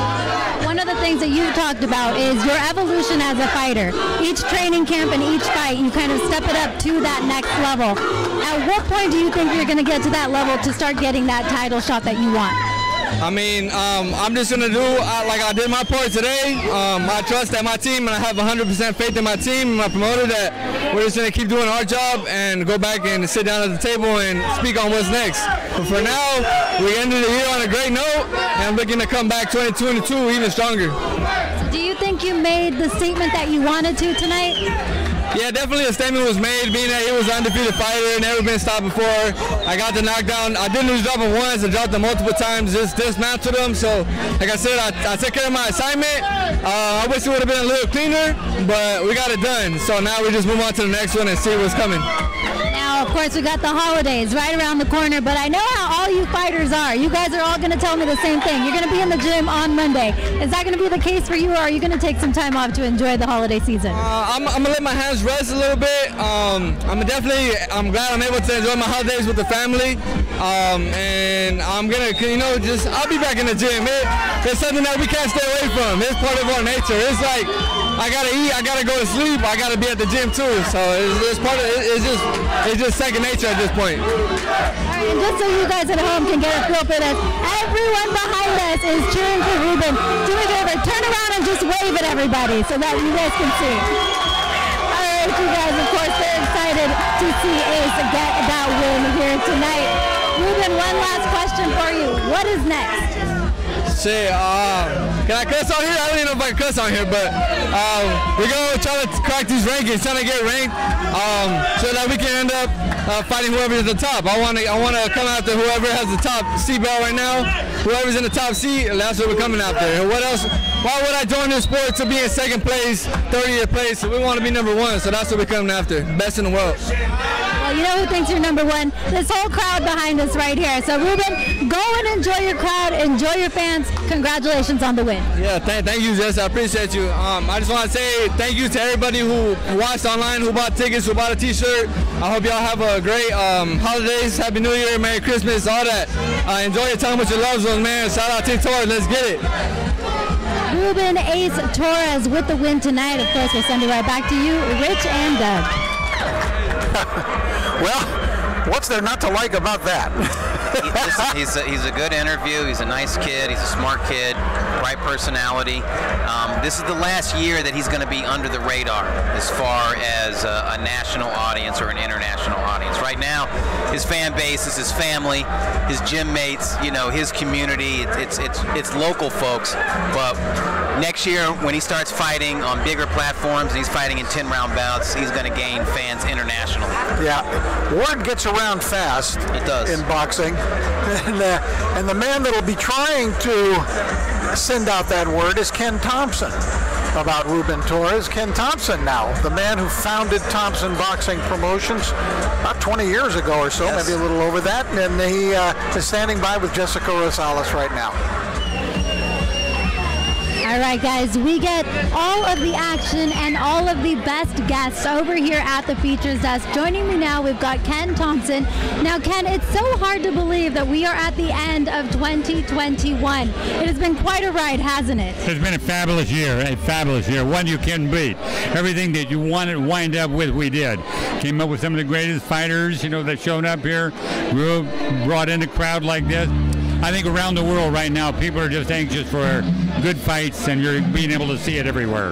One of the things that you talked about is your evolution as a fighter. Each training camp and each fight, you kind of step it up to that next level. At what point do you think you're going to get to that level to start getting that title shot that you want? I mean, I'm just going to do like I did my part today. I trust that my team, and I have 100% faith in my team and my promoter, that we're just going to keep doing our job and go back and sit down at the table and speak on what's next. But for now, we ended the year on a great note, and I'm looking to come back 2022 even stronger. So do you think you made the statement that you wanted to tonight? Yeah, definitely a statement was made, being that he was an undefeated fighter, never been stopped before. I got the knockdown. I didn't just drop him once, I dropped him multiple times, just dismantled him. So, like I said, I took care of my assignment. I wish it would have been a little cleaner, but we got it done. So now we just move on to the next one and see what's coming. Now, of course, we got the holidays right around the corner, but I know how all you fighters are. You guys are all going to tell me the same thing. You're going to be in the gym on Monday. Is that going to be the case for you, or are you going to take some time off to enjoy the holiday season? I'm going to let my hands rest a little bit. I'm glad I'm able to enjoy my holidays with the family. And I'm going to, you know, I'll be back in the gym. It's something that we can't stay away from. It's part of our nature. It's like, I got to eat, I got to go to sleep, I got to be at the gym too. So it's part of it. It's just second nature at this point. All right, and just so you guys at home can get a feel for this, everyone behind us is cheering for Ruben. Do me a favor, turn around and just wave at everybody so that you guys can see. All right, make you guys, of course, very excited to see Ace get that win here tonight. Ruben, one last question for you. What is next? Shit, can I cuss on here? I don't even know if I can cuss on here, but we're going to try to crack these rankings, trying to get ranked so that we can end up fighting whoever's at the top. I want to come after whoever has the top seat belt right now. Whoever's in the top seat, that's what we're coming after. And what else? Why would I join this sport to be in second place, 30th place? We want to be number one, so that's what we're coming after. Best in the world. Well, you know who thinks you're number one? This whole crowd behind us right here. So, Ruben, go and enjoy your crowd, enjoy your fans. Congratulations on the win. Yeah, thank you, Jess. I appreciate you. I just want to say thank you to everybody who watched online, who bought tickets, who bought a T-shirt. I hope y'all have a great holidays, Happy New Year, Merry Christmas, all that. Enjoy your time with your loved ones, man. Shout out to Torres. Let's get it. Ruben Ace Torres with the win tonight. Of course, we'll send it right back to you, Rich and Doug. Well, what's there not to like about that? He's a good interview. He's a nice kid. He's a smart kid. Bright personality. This is the last year that he's going to be under the radar as far as a national audience or an international audience. Right now, his fan base is his family, his gym mates, you know, his community. It's local folks. But next year, when he starts fighting on bigger platforms, he's fighting in 10-round bouts, he's going to gain fans internationally. Yeah, word gets around fast. It does. In boxing. And the man that will be trying to send out that word is Ken Thompson about Ruben Torres. Ken Thompson now, the man who founded Thompson Boxing Promotions about 20 years ago or so, yes. Maybe a little over that. And he is standing by with Jessica Rosales right now. All right, guys, we get all of the action and all of the best guests over here at the Features Desk. Joining me now, we've got Ken Thompson. Now, Ken, it's so hard to believe that we are at the end of 2021. It has been quite a ride, hasn't it? It's been a fabulous year, one you can beat. Everything that you wanted to wind up with, we did. Came up with some of the greatest fighters, you know, that showed up here, brought in a crowd like this. I think around the world right now, people are just anxious for good fights, and you're being able to see it everywhere.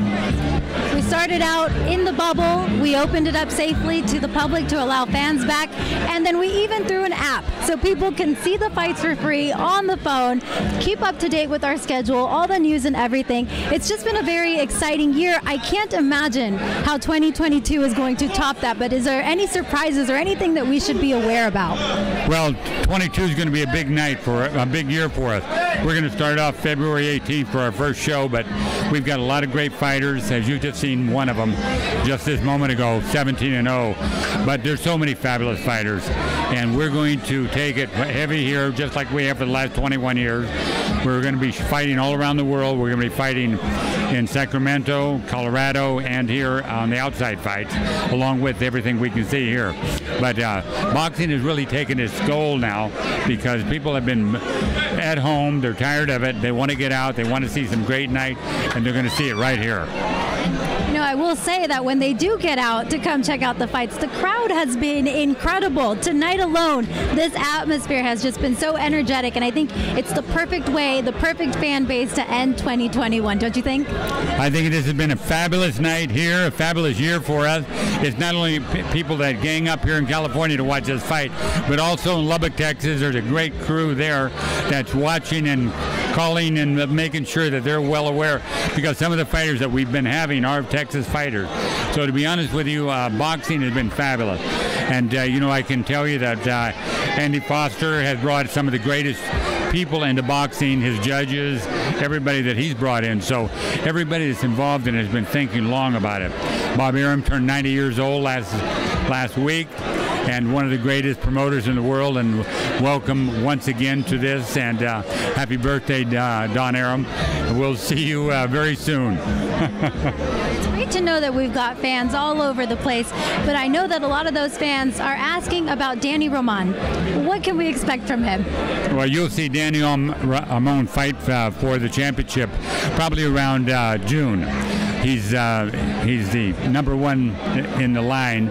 We started out in the bubble. We opened it up safely to the public to allow fans back, and then we even threw an app so people can see the fights for free on the phone, keep up to date with our schedule, all the news and everything. It's just been a very exciting year. I can't imagine how 2022 is going to top that, but is there any surprises or anything that we should be aware about? Well, 22 is going to be a big night, for a big year for us. We're going to start off February 18th for our first show, but we've got a lot of great fighters, as you just seen one of them just this moment ago, 17-0. But there's so many fabulous fighters, and we're going to take it heavy here, just like we have for the last 21 years. We're going to be fighting all around the world. We're going to be fighting in Sacramento, Colorado, and here on the outside fights, along with everything we can see here. But boxing has really taken its toll now, because people have been at home. They're tired of it. They want to get out. They want to see some great night, and they're going to see it right here. You know, I will say that when they do get out to come check out the fights, the crowd has been incredible. Tonight alone, this atmosphere has just been so energetic, and I think it's the perfect way, the perfect fan base to end 2021, don't you think? I think this has been a fabulous night here, a fabulous year for us. It's not only people that gang up here in California to watch us fight, but also in Lubbock, Texas. There's a great crew there that's watching and calling and making sure that they're well aware, because some of the fighters that we've been having are Texas fighters. So to be honest with you, boxing has been fabulous. And you know, I can tell you that Andy Foster has brought some of the greatest people into boxing, his judges, everybody that he's brought in. So everybody that's involved in it has been thinking long about it. Bob Arum turned 90 years old last week, and one of the greatest promoters in the world, and welcome once again to this, and happy birthday, Don Arum. We'll see you very soon. It's great to know that we've got fans all over the place, but I know that a lot of those fans are asking about Danny Roman. What can we expect from him? Well, you'll see Danny Roman fight for the championship probably around June. He's the number one in the line.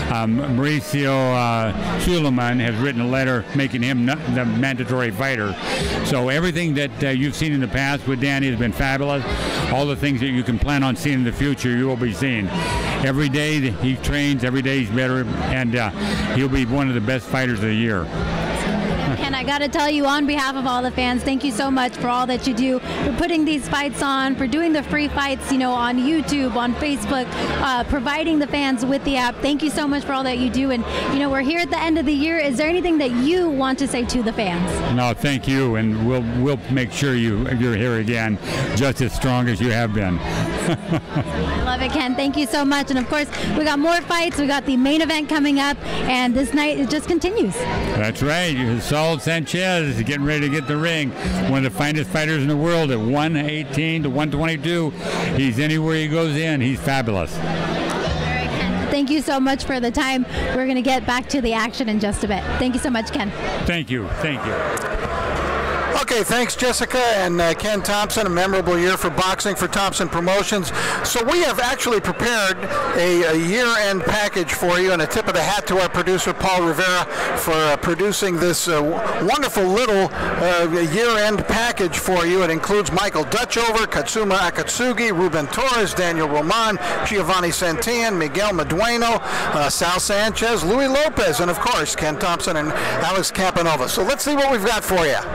Mauricio Suleiman has written a letter making him the mandatory fighter. So everything that you've seen in the past with Danny has been fabulous. All the things that you can plan on seeing in the future, you will be seeing. every day that he trains, every day he's better, and he'll be one of the best fighters of the year. And I got to tell you, on behalf of all the fans, thank you so much for all that you do, for putting these fights on, for doing the free fights, you know, on YouTube, on Facebook, providing the fans with the app. Thank you so much for all that you do. And, you know, we're here at the end of the year. Is there anything that you want to say to the fans? No, thank you, and we'll make sure you're here again, just as strong as you have been. I love it, Ken. Thank you so much. And of course, we got more fights. We got the main event coming up, and this night it just continues. That's right. Saul Sanchez is getting ready to get the ring. One of the finest fighters in the world at 118 to 122. He's anywhere he goes in, he's fabulous. Thank you so much for the time. We're going to get back to the action in just a bit. Thank you so much, Ken. Thank you. Thank you. Okay, thanks, Jessica and Ken Thompson. A memorable year for boxing for Thompson Promotions. So we have actually prepared a year-end package for you, and a tip of the hat to our producer, Paul Rivera, for producing this wonderful little year-end package for you. It includes Michael Dutchover, Katsuma Akatsugi, Ruben Torres, Daniel Roman, Giovanni Santillan, Miguel Medueno, Saul Sanchez, Louis Lopez, and of course, Ken Thompson and Alex Campanova. So let's see what we've got for you.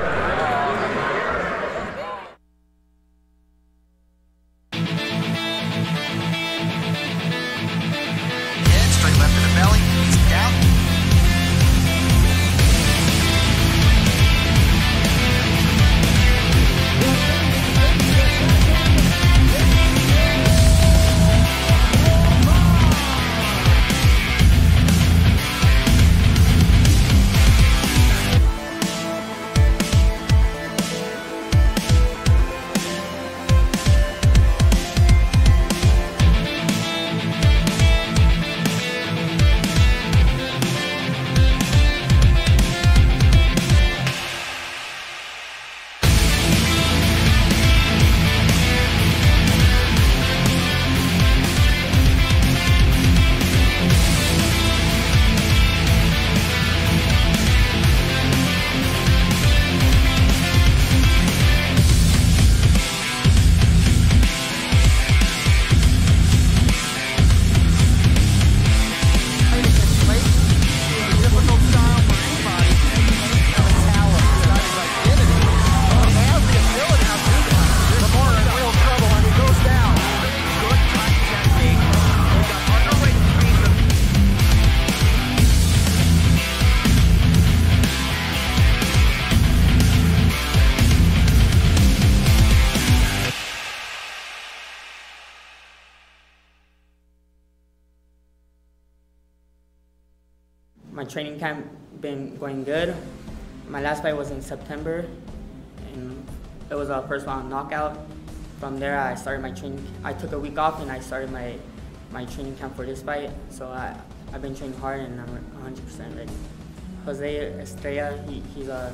My training camp been going good. My last fight was in September, and it was a first round knockout. From there, I started my training. I took a week off, and I started my training camp for this fight. So I've been training hard, and I'm 100% ready. Jose Estrella, he's a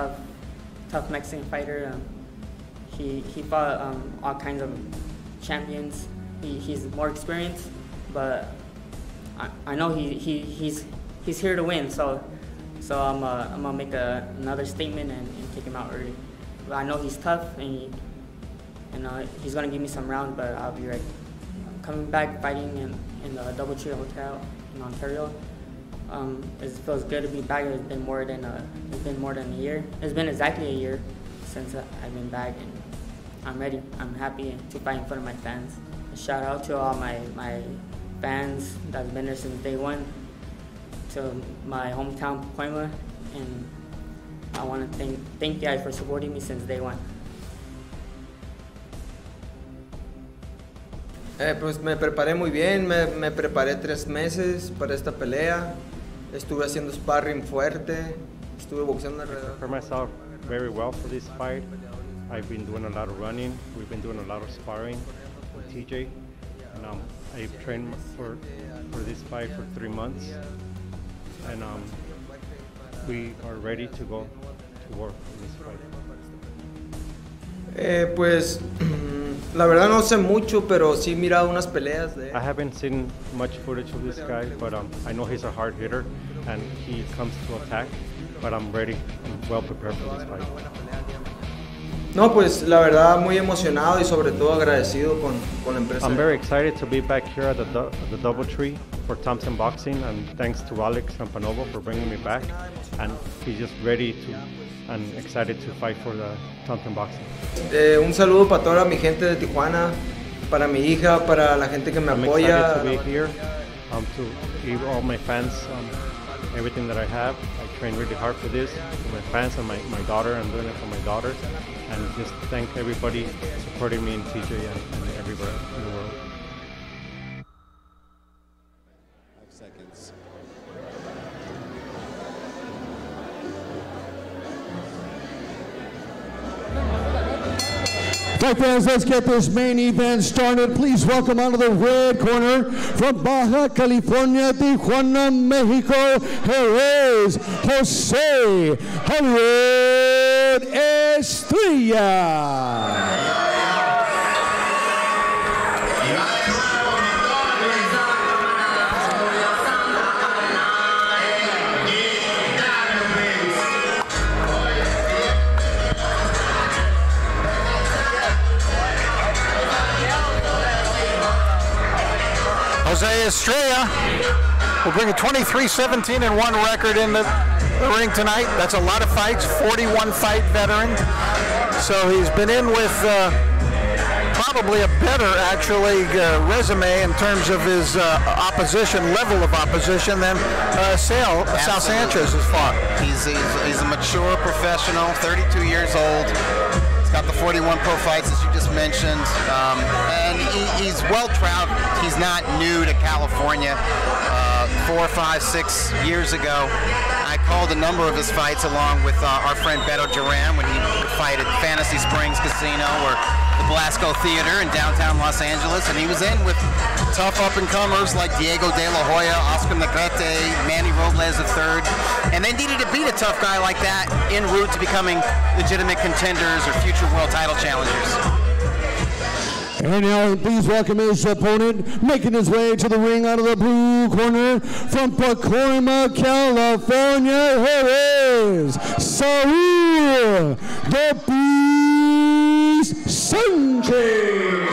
tough Mexican fighter. He fought all kinds of champions. He's more experienced, but I know he's here to win. So I'm gonna make another statement and take him out early. But I know he's tough, and he's gonna give me some rounds, but I'll be ready. Coming back fighting in the DoubleTree Hotel in Ontario. It feels good to be back. It's been more than a year. It's been exactly a year since I've been back, and I'm ready. I'm happy to fight in front of my fans. A shout out to all my fans that's been there since day one, to my hometown Pacoima, and I want to thank you guys for supporting me since day one. Pues me preparé muy bien, me preparé 3 meses para esta pelea. Estuve haciendo sparring fuerte, estuve boxeando alrededor. For myself very well for this fight. I've been doing a lot of running. We've been doing a lot of sparring with TJ, and I've trained for this fight for 3 months, and we are ready to go to work in this fight. Pues la verdad no sé mucho, pero sí he mirado unas peleas de él. I haven't seen much footage of this guy, but I know he's a hard hitter and he comes to attack, but I'm ready and well prepared for this fight. No, pues la verdad muy emocionado y sobre todo agradecido con la empresa. I'm very excited to be back here at the DoubleTree for Thompson Boxing, and thanks to Alex Campanovo for bringing me back. And he's just ready to and excited to fight for the Thompson Boxing. Un saludo para toda mi gente de Tijuana, para mi hija, para la gente que me apoya. I'm excited to be here, to give all my fans everything that I have. I train really hard for this, for my fans and my daughter. I'm doing it for my daughter. And just thank everybody supporting me in TJ and everywhere in the world. 5 seconds. Fight fans, let's get this main event started. Please welcome out of the red corner from Baja California, Tijuana, Mexico. Here is Jose Estrella. Jose Estrella will bring a 23-17-1 record in the ring tonight. That's a lot of fights, 41-fight veteran. So he's been in with probably a better, actually, resume in terms of his opposition, level of opposition than Saul Sanchez has fought. He's a mature professional, 32 years old. Got the 41 pro fights, as you just mentioned, and he's well-traveled. He's not new to California. 4, 5, 6 years ago, I called a number of his fights along with our friend Beto Duran when he would fight at Fantasy Springs Casino or the Blasco Theater in downtown Los Angeles, and he was in with tough up-and-comers like Diego De La Hoya, Oscar Negrete, Manny Robles III, and they needed to beat a tough guy like that en route to becoming legitimate contenders or future world title challengers. And now please welcome his opponent, making his way to the ring out of the blue corner from Pacoima, California. Here is Saul the Beast Sanchez.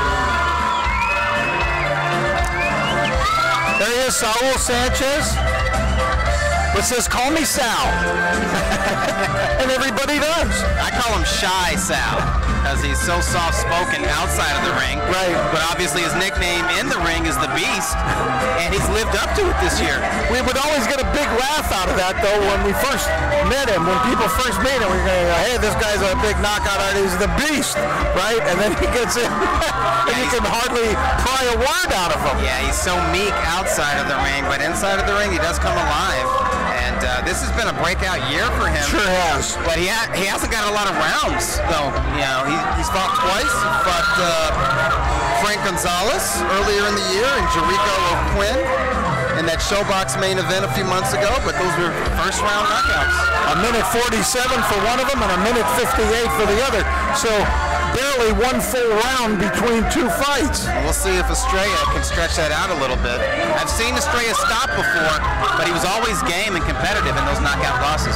There he is, Saul Sanchez. It says, "Call me Sal." And everybody does. I call him Shy Sal, because he's so soft-spoken outside of the ring. Right. But obviously his nickname in the ring is the Beast, and he's lived up to it this year. We would always get a big laugh out of that, though, when we first met him. When people first meet him, we go, "Hey, this guy's a big knockout artist. He's the Beast," right? And then he gets in, and you can hardly pry a word out of him. Yeah, he's so meek outside of the ring, but inside of the ring, he does come alive. And this has been a breakout year for him. Sure has. But he hasn't got a lot of rounds, though. You know, he's fought twice. He fought Frank Gonzalez earlier in the year and Jericho O'Quinn in that Showbox main event a few months ago, but those were first-round knockouts. A minute 47 for one of them and a minute 58 for the other. So barely one full round between two fights. We'll see if Estrella can stretch that out a little bit. I've seen Estrella stop before, but he was always game and competitive in those knockout losses.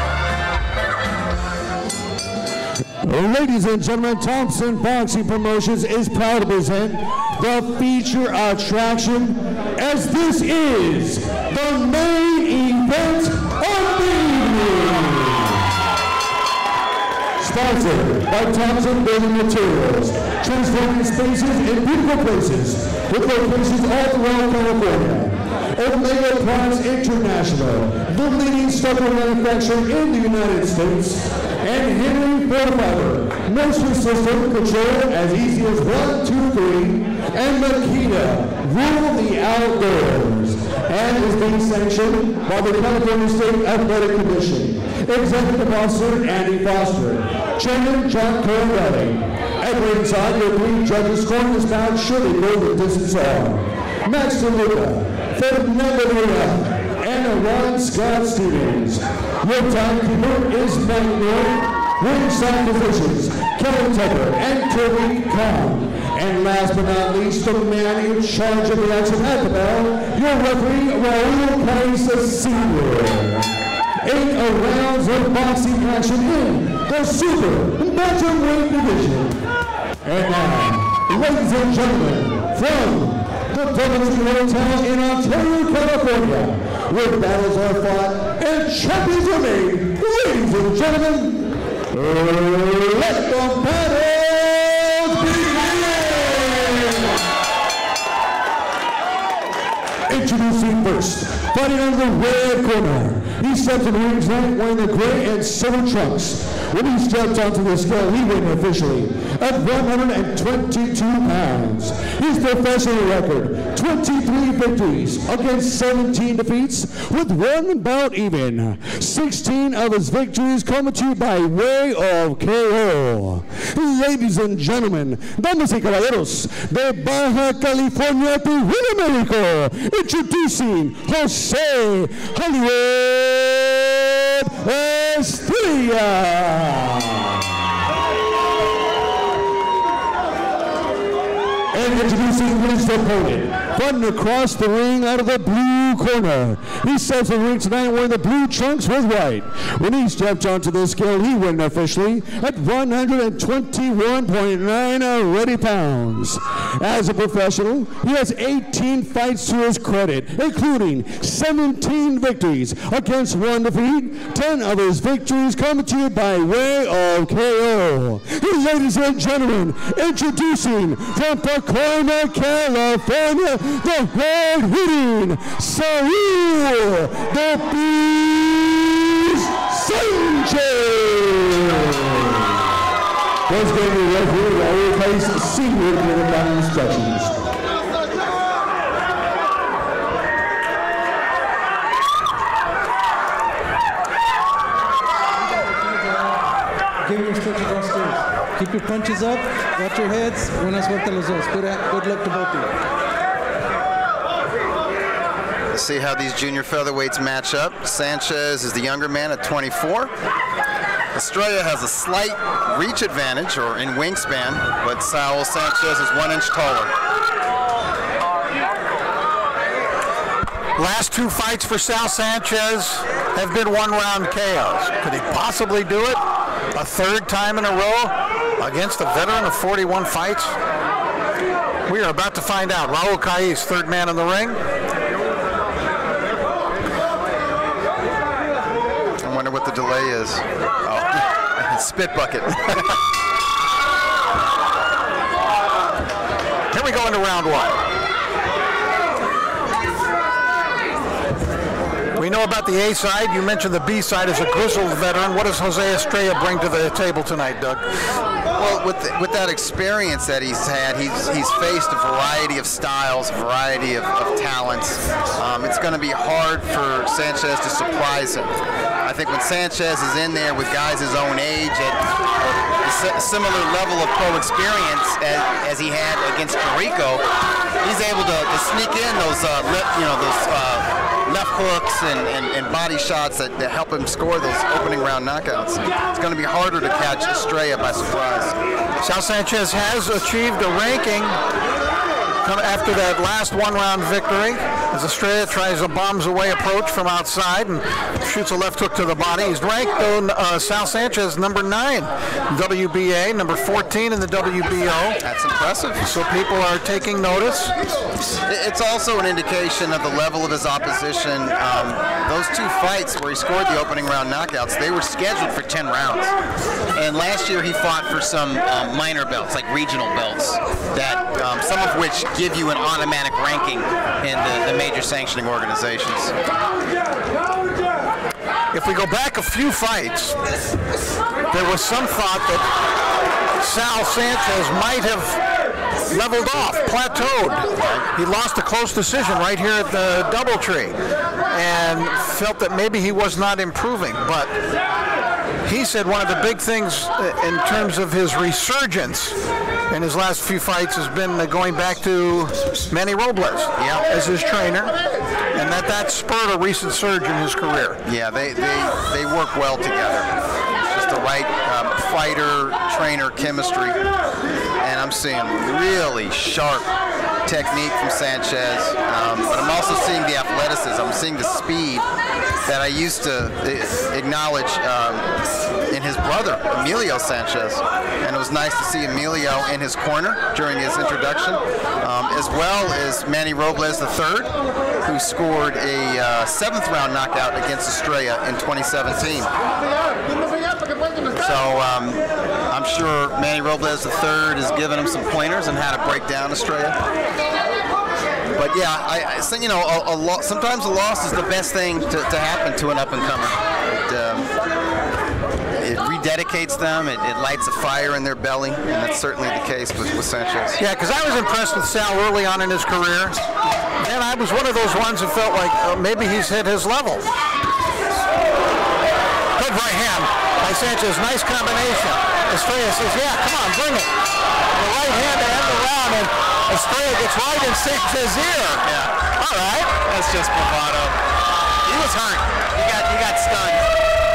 Ladies and gentlemen, Thompson Boxing Promotions is proud to present the feature attraction, as this is the main event of the evening. Sponsored by Thompson Building Materials, transforming spaces in beautiful places with locations all throughout California. Omega Products International, the leading stucco manufacturer in the United States, and Henry Fortifiber, moisture system control as easy as 1, 2, 3, and Makita, rule the outdoors, and is being sanctioned by the California State Athletic Commission. Executive Officer Andy Foster, Chairman John Cornbelly. At ringside, your three judges scoring this bout surely go the distance on. Max DeLuca, Fernando Rivera, and Ron Scott Stevens. Your timekeeper is Mike North. Ringside positions, Kevin Tucker and Toby Khan. And last but not least, the man in charge of the action at the bell, your referee, Raul Paisa Sr. 8 rounds of boxing action in the super bantamweight division. And now, ladies and gentlemen, from the DoubleTree Hotel in Ontario, California, where battles are fought and champions are made, ladies and gentlemen, let the battles begin! Introducing first, fighting on the red corner. He steps in the ring tonight wearing the gray and silver trunks. When he steps onto the scale, he wins officially at 122 pounds. His professional record, 23 victories against 17 defeats with 1 bout even. 16 of his victories coming to you by way of KO. Ladies and gentlemen, damas y caballeros, de Baja California to México, introducing Jose Estrella. And introducing his opponent, fighting across the ring out of the blue corner. He steps in the ring tonight wearing the blue trunks with white. When he steps onto the scale, he wins officially at 121.9 already pounds. As a professional, he has 18 fights to his credit, including 17 victories against 1 defeat. 10 of his victories coming to you by way of KO. Ladies and gentlemen, introducing from Pacoima, California, the hard-hitting Saul, the Beast Sanchez. Once again, the referee will place Seaward with the final instructions. Give your instructions downstairs. Keep your punches up, watch your heads. Buena suerte a los dos. Good luck to both of you. Let's see how these junior featherweights match up. Sanchez is the younger man at 24. Estrella has a slight reach advantage, or in wingspan, but Saul Sanchez is 1 inch taller. Last 2 fights for Saul Sanchez have been 1-round KOs. Could he possibly do it a 3rd time in a row against a veteran of 41 fights? We are about to find out. Raul Caiz, 3rd man in the ring. I wonder what the delay is. Oh, spit bucket. Here we go into round 1. We know about the A side. You mentioned the B side as a grizzled veteran. What does Jose Estrella bring to the table tonight, Doug? Well, with that experience that he's had, he's faced a variety of styles, a variety of talents. It's going to be hard for Sanchez to surprise him. I think when Sanchez is in there with guys his own age at a similar level of pro experience as he had against Rico, he's able to sneak in those left hooks and body shots that help him score those opening round knockouts. It's going to be harder to catch Estrella by surprise. Saul Sanchez has achieved a ranking after that last 1-round victory, as Estrella tries a bombs away approach from outside and shoots a left hook to the body. He's ranked, though, Saul Sanchez, number 9 WBA, number 14 in the WBO. That's impressive. So people are taking notice. It's also an indication of the level of his opposition. Those 2 fights where he scored the opening round knockouts, they were scheduled for 10 rounds. And last year he fought for some minor belts, like regional belts, that some of which give you an automatic ranking in the major sanctioning organizations. If we go back a few fights, there was some thought that Saul Sanchez might have leveled off, plateaued. He lost a close decision right here at the DoubleTree and felt that maybe he was not improving, but he said one of the big things in terms of his resurgence in his last few fights has been going back to Manny Robles as his trainer, and that spurred a recent surge in his career. Yeah, they work well together. Just the right fighter-trainer chemistry, and I'm seeing really sharp technique from Sanchez, but I'm also seeing the athleticism. I'm seeing the speed that I used to acknowledge and his brother, Emilio Sanchez. And it was nice to see Emilio in his corner during his introduction, as well as Manny Robles III, who scored a 7th round knockout against Estrella in 2017. So I'm sure Manny Robles III has given him some pointers on how to break down Estrella. But yeah, you know, sometimes a loss is the best thing to happen to an up-and-comer. It rededicates them, it lights a fire in their belly, and that's certainly the case with Sanchez. Yeah, because I was impressed with Sal early on in his career, and I was one of those ones who felt like maybe he's hit his level. Good right hand by Sanchez, nice combination. Estrella says, yeah, come on, bring it. The right hand to end the round, and Estrella gets right in Sanchez's ear. Yeah. All right. That's just bravado. He was hurt. He got stunned.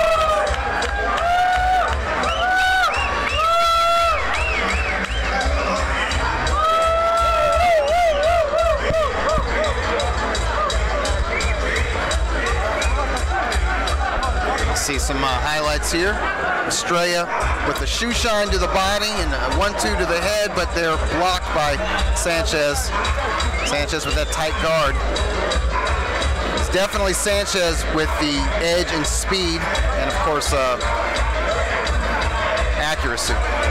See some highlights here. Estrella with the shoe shine to the body and a 1-2 to the head, but they're blocked by Sanchez. Sanchez with that tight guard. It's definitely Sanchez with the edge and speed, and of course accuracy.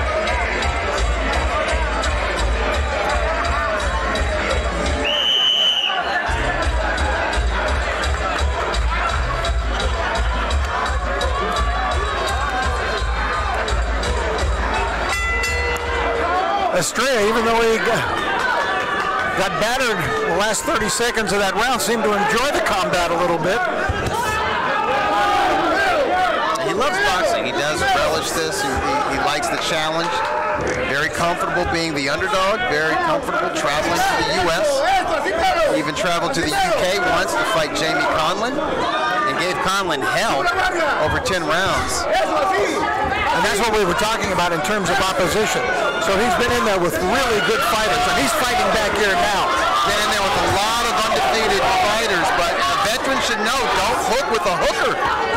Estrella, even though he got battered the last 30 seconds of that round, seemed to enjoy the combat a little bit. He loves boxing. He does relish this. He likes the challenge. Very comfortable being the underdog. Very comfortable traveling to the U.S. He even traveled to the U.K. once to fight Jamie Conlon and gave Conlon hell over 10 rounds. And that's what we were talking about in terms of opposition. So he's been in there with really good fighters, and he's fighting back here now. Been in there with a lot of undefeated fighters, but a veteran should know, don't hook with a hooker.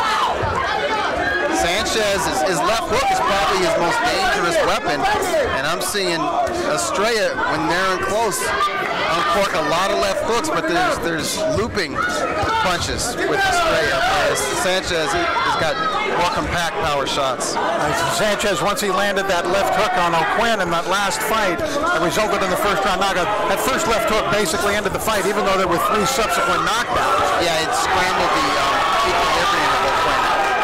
Sanchez, his left hook is probably his most dangerous weapon, and I'm seeing Estrella, when they're in close, uncork a lot of left hooks, but there's looping punches with Estrella. Sanchez, he's got more compact power shots. Sanchez, once he landed that left hook on O'Quinn in that last fight, that resulted in the first round knockout. That first left hook basically ended the fight, even though there were 3 subsequent knockdowns. Yeah, it scrambled the equilibrium of O'Quinn.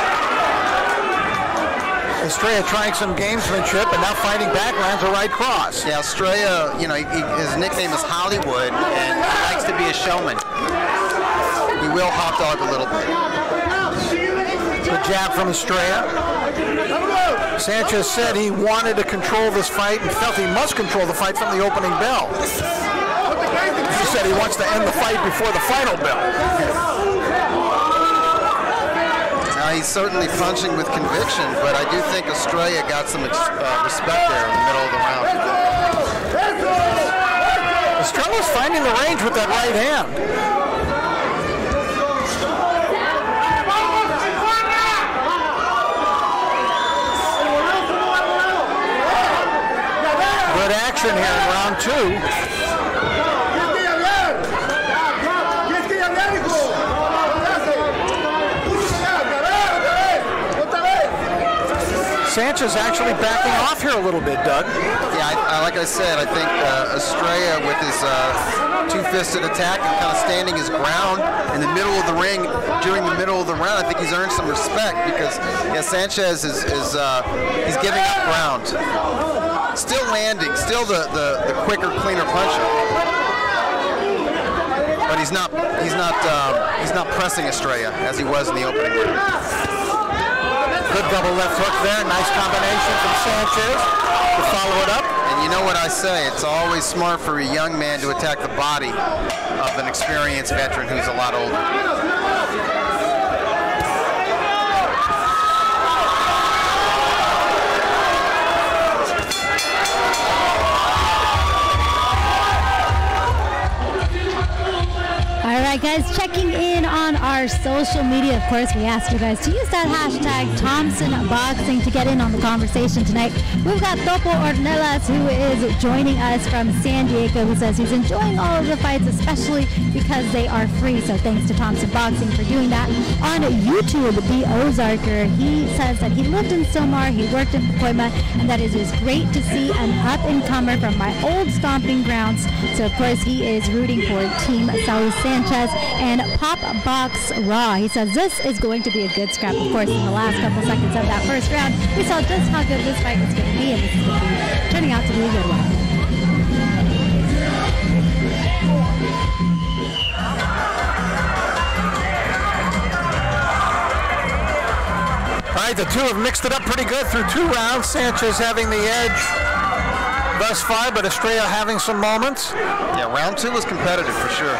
Estrella trying some gamesmanship and now fighting back, lands a right cross. Yeah, Estrella, you know, his nickname is Hollywood, and he likes to be a showman. He will hot dog a little bit. Good jab from Estrella. Sanchez said he wanted to control this fight and felt he must control the fight from the opening bell. He said he wants to end the fight before the final bell. He's certainly punching with conviction, but I do think Estrella got some respect there in the middle of the round. Estrella's finding the range with that right hand. Good action here in round 2. Sanchez actually backing off here a little bit, Doug. Yeah, like I said, I think Estrella with his two-fisted attack and kind of standing his ground in the middle of the ring during the middle of the round, I think he's earned some respect because Sanchez is he's giving up ground. Still landing, still the quicker, cleaner puncher. But he's not pressing Estrella as he was in the opening round. Good double left hook there. Nice combination from Sanchez to follow it up. And you know what I say, it's always smart for a young man to attack the body of an experienced veteran who's a lot older. All right, guys, checking in on our our social media, of course, we asked you guys to use that hashtag Thompson Boxing to get in on the conversation tonight. We've got Topo Ornelas, who is joining us from San Diego, who says he's enjoying all of the fights, especially because they are free. So thanks to Thompson Boxing for doing that. On YouTube, the Ozarker, he says that he lived in Silmar, he worked in Pacoima, and that it is great to see an up-and-comer from my old stomping grounds. So of course he is rooting for Team Saul Sanchez and Pop Box Raw. He says this is going to be a good scrap. Of course, in the last couple seconds of that first round, we saw just how good this fight was going to be, and this is going to be turning out to be a good one. All right, the two have mixed it up pretty good through 2 rounds. Sanchez having the edge thus far, but Estrella having some moments. Yeah, round 2 was competitive for sure.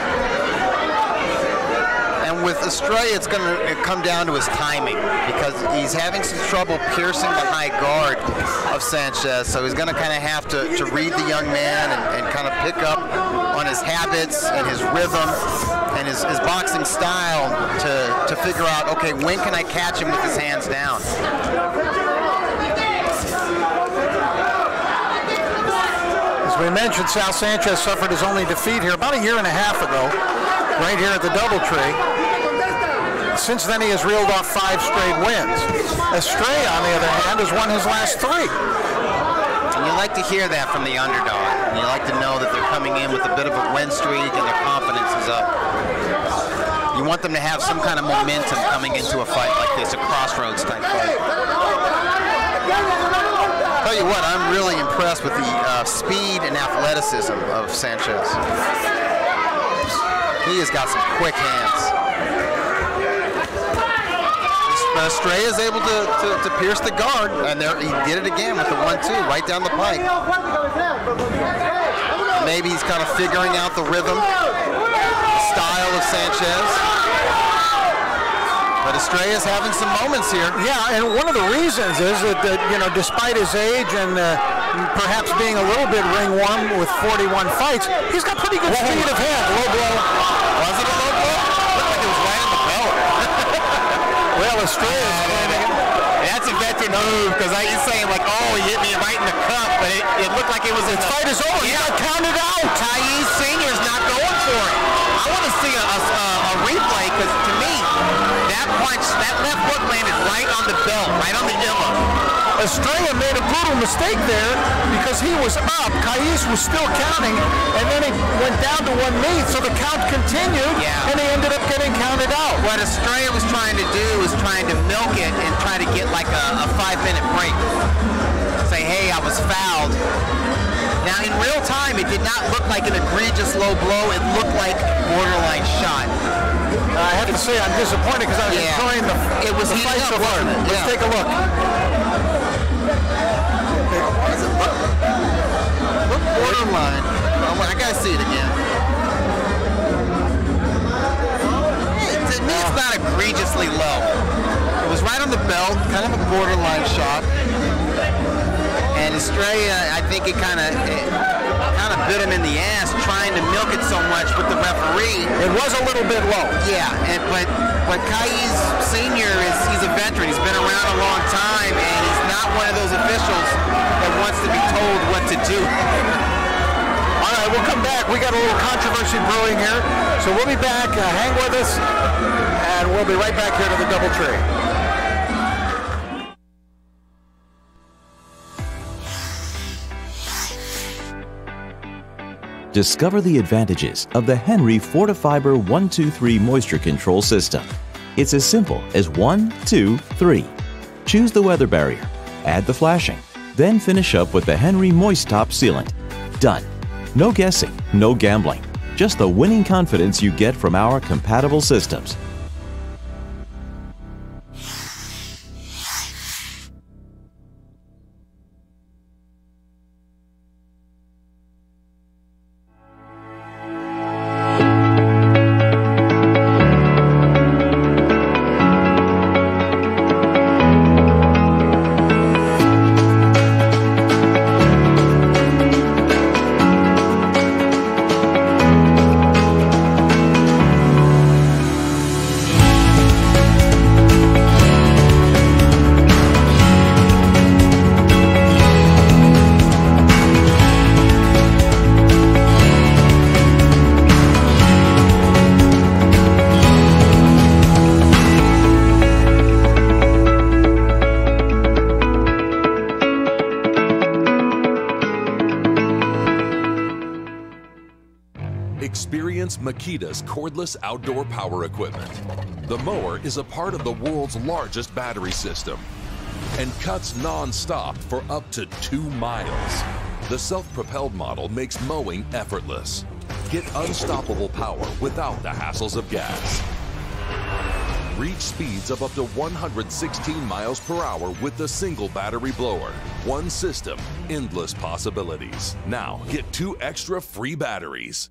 And with Estrella, it's going to come down to his timing because he's having some trouble piercing the high guard of Sanchez. So he's going to kind of have to read the young man and kind of pick up on his habits and his rhythm and his boxing style to figure out, okay, when can I catch him with his hands down? As we mentioned, Saul Sanchez suffered his only defeat here about 1.5 years ago, right here at the DoubleTree. Since then, he has reeled off 5 straight wins. Estrella, on the other hand, has won his last 3. And you like to hear that from the underdog. And you like to know that they're coming in with a bit of a win streak and their confidence is up. You want them to have some kind of momentum coming into a fight like this, a crossroads type fight. Tell you what, I'm really impressed with the speed and athleticism of Sanchez. He has got some quick hands. Estrella is able to pierce the guard, and there he did it again with the 1-2 right down the pike. Maybe he's kind of figuring out the rhythm, the style of Sanchez. But Estrella's having some moments here. Yeah, and one of the reasons is that you know, despite his age and perhaps being a little bit ring warm with 41 fights, he's got pretty good speed of hand. Low blow. Was it a low blow? Looked like it was right in the belt. Well, Estrella's standing. That's a veteran move because he's saying like, oh, he hit me right in the cup, but it looked like it was. His fight is over. Yeah. He got counted out. Thais Sr.'s not going for it. I want to see a replay because to me, that punch, that left hook landed right on the belt, right on the illa. Estrella made a brutal mistake there because he was up. Thais was still counting, and then he went down to 1 knee, so the count continued, and he ended up getting counted out. What Estrella was trying to do was trying to milk it and try to get like a 5-minute break. Say, hey, I was fouled. Now, in real time, it did not look like an egregious low blow. It looked like a borderline shot. I have to say, I'm disappointed because I was enjoying the fight so far. Let's take a look. Look borderline. Oh, I gotta see it again. To me, it's not egregiously low. It was right on the belt, kind of a borderline shot. And Estrella, I think it kind of bit him in the ass trying to milk it so much with the referee. It was a little bit low. Yeah, but Thais Sr. he's a veteran. He's been around a long time, and he's not one of those officials that wants to be told what to do. All right, we'll come back. We got a little controversy brewing here, so we'll be back. Hang with us, and we'll be right back here to the DoubleTree. Discover the advantages of the Henry Fortifiber 1-2-3 moisture control system. It's as simple as 1, 2, 3. Choose the weather barrier, add the flashing, then finish up with the Henry Moist Top Sealant. Done. No guessing, no gambling. Just the winning confidence you get from our compatible systems. Experience Makita's cordless outdoor power equipment. The mower is a part of the world's largest battery system and cuts non-stop for up to 2 miles. The self-propelled model makes mowing effortless. Get unstoppable power without the hassles of gas. Reach speeds of up to 116 miles per hour with the single battery blower. One system, endless possibilities. Now get 2 extra free batteries.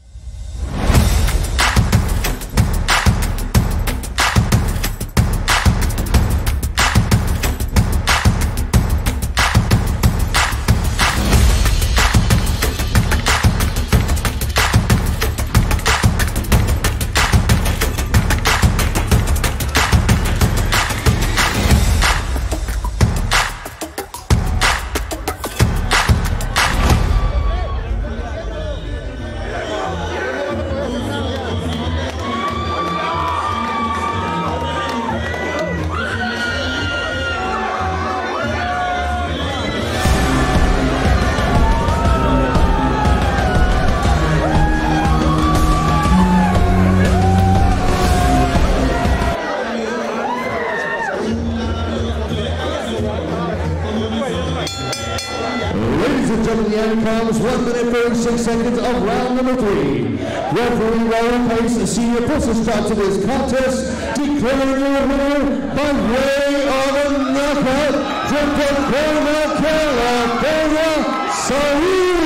Comes 1 minute 36 seconds of round number 3. Referee Raul Pace, the senior pushes stop to this contest, declaring the winner by way of a knockout from Pacoima, California, Saul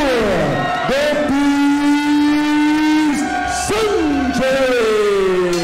Sanchez.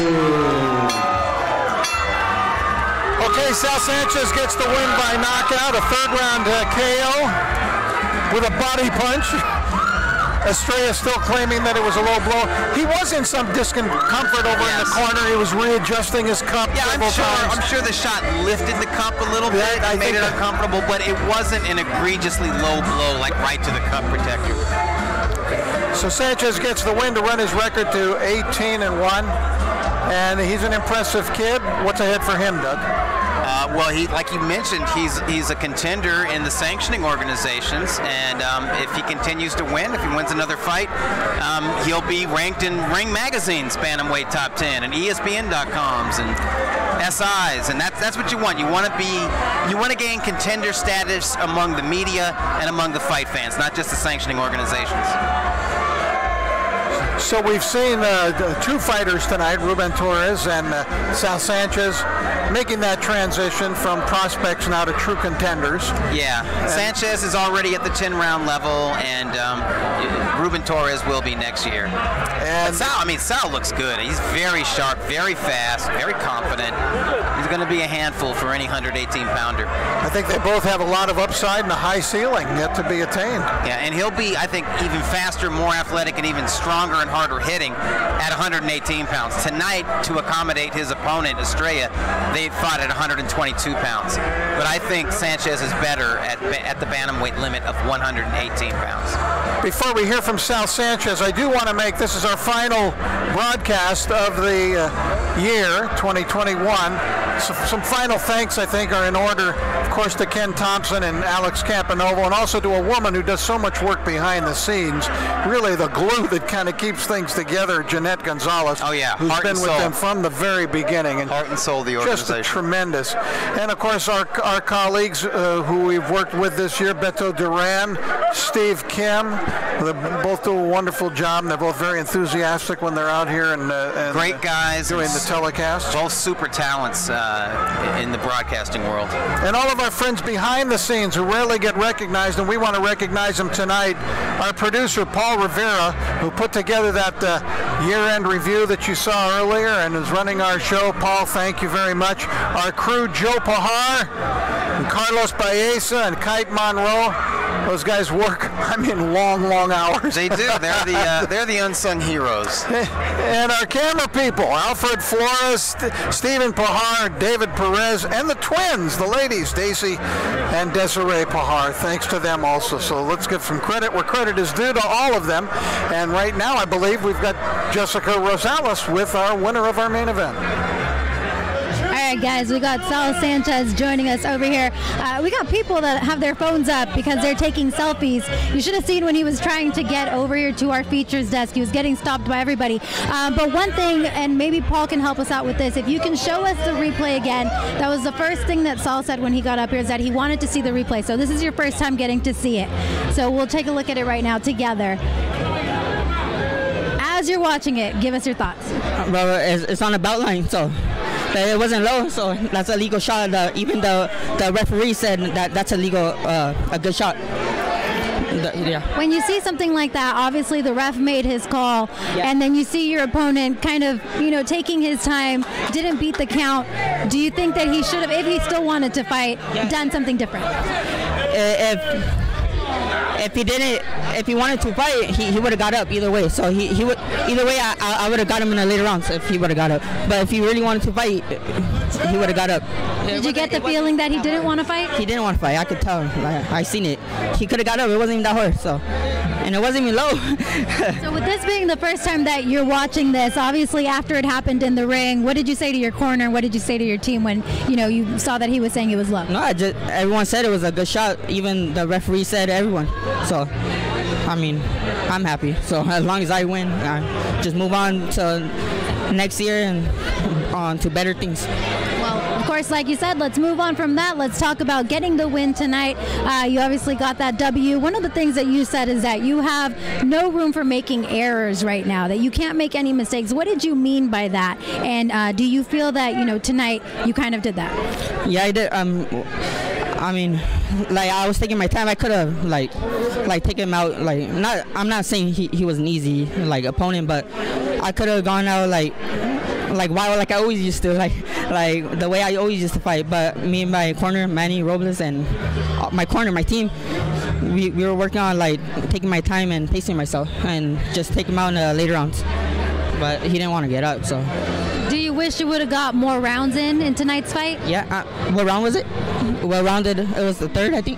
Okay, Saul Sanchez gets the win by knockout, a 3rd round KO. With a body punch. Estrella still claiming that it was a low blow. He was in some discomfort over in the corner. He was readjusting his cup several times. I'm sure the shot lifted the cup a little bit, made it uncomfortable, but it wasn't an egregiously low blow, like right to the cup protector. So Sanchez gets the win to run his record to 18-1, and he's an impressive kid. What's ahead for him, Doug? Well, like you mentioned, he's a contender in the sanctioning organizations, and if he continues to win, if he wins another fight, he'll be ranked in Ring Magazine's Bantamweight Top 10 and ESPN.com's and SI's, and that's what you want. You want to gain contender status among the media and among the fight fans, not just the sanctioning organizations. So we've seen 2 fighters tonight, Ruben Torres and Saul Sanchez, making that transition from prospects now to true contenders. Yeah, Sanchez is already at the 10-round level, and Ruben Torres will be next year. And Saul looks good. He's very sharp, very fast, very confident. He's going to be a handful for any 118-pounder. I think they both have a lot of upside and a high ceiling yet to be attained. Yeah, and he'll be, I think, even faster, more athletic, and even stronger and harder hitting at 118 pounds. Tonight, to accommodate his opponent, Estrella, they fought at 122 pounds. But I think Sanchez is better at the bantamweight limit of 118 pounds. Before we hear from Saul Sanchez, I do want to make, this is our final broadcast of the year, 2021. So some final thanks, I think, are in order, of course, to Ken Thompson and Alex Campanovo, and also to a woman who does so much work behind the scenes. Really the glue that kind of keeps things together, Jeanette Gonzalez. Oh, yeah. Who's been with them from the very beginning. And heart and soul of the organization. Just tremendous. And, of course, our colleagues who we've worked with this year, Beto Duran, Steve Kim, they both do a wonderful job, and they're both very enthusiastic when they're out here and great guys doing the telecast. Both super talents in the broadcasting world. And all of our friends behind the scenes who rarely get recognized, and we want to recognize them tonight. Our producer, Paul Rivera, who put together that year-end review that you saw earlier and is running our show. Paul, thank you very much. Our crew, Joe Pajar, and Carlos Baeza, and Kite Monroe. Those guys work, long, long hours. They do. They're the unsung heroes. And our camera people, Alfred Flores, Stephen Pajar, David Perez, and the twins, the ladies, Daisy and Desiree Pajar. Thanks to them also. So let's give some credit where credit is due to all of them. And right now, I believe we've got Jessica Rosales with our winner of our main event. All right, guys, we got Saul Sanchez joining us over here. We got people that have their phones up because they're taking selfies. You should have seen when he was trying to get over here to our features desk. He was getting stopped by everybody. But one thing, and maybe Paul can help us out with this, if you can show us the replay again, that was the first thing that Saul said when he got up here, is that he wanted to see the replay. So this is your first time getting to see it. So we'll take a look at it right now together. As you're watching it, give us your thoughts. Bro, it's on the bout line, so it wasn't low, so that's a legal shot. Even the referee said that's a legal, a good shot. Yeah. When you see something like that, obviously the ref made his call, and then you see your opponent kind of, taking his time, didn't beat the count. Do you think that he should have, if he still wanted to fight, done something different? If he wanted to fight, he would have got up either way. So he would either way. I would have got him in the later rounds if he would have got up. But if he really wanted to fight, he would have got up. Did you get the feeling that he didn't want to fight? He didn't want to fight. I could tell. I seen it. He could have got up. It wasn't even that hard. So, and it wasn't even low. So with this being the first time that you're watching this, obviously after it happened in the ring, what did you say to your corner? What did you say to your team when you saw that he was saying it was low? No, everyone said it was a good shot. Even the referee said everyone. So, I mean, I'm happy. So as long as I win, I just move on to next year and on to better things. Well, of course, like you said, let's move on from that. Let's talk about getting the win tonight. You obviously got that W. One of the things that you said is that you have no room for making errors right now, that you can't make any mistakes. What did you mean by that? And do you feel that, tonight you kind of did that? Yeah, I did. I mean, I was taking my time. I could have like taken him out. I'm not saying he was an easy opponent, but I could have gone out like I always used to, like the way I always used to fight. But me and my corner, Manny Robles, and my team, we were working on taking my time and pacing myself and just take him out in the later rounds. But he didn't want to get up, so. Do you wish you would have got more rounds in tonight's fight? Yeah. What round was it? Well rounded. It was the third, I think.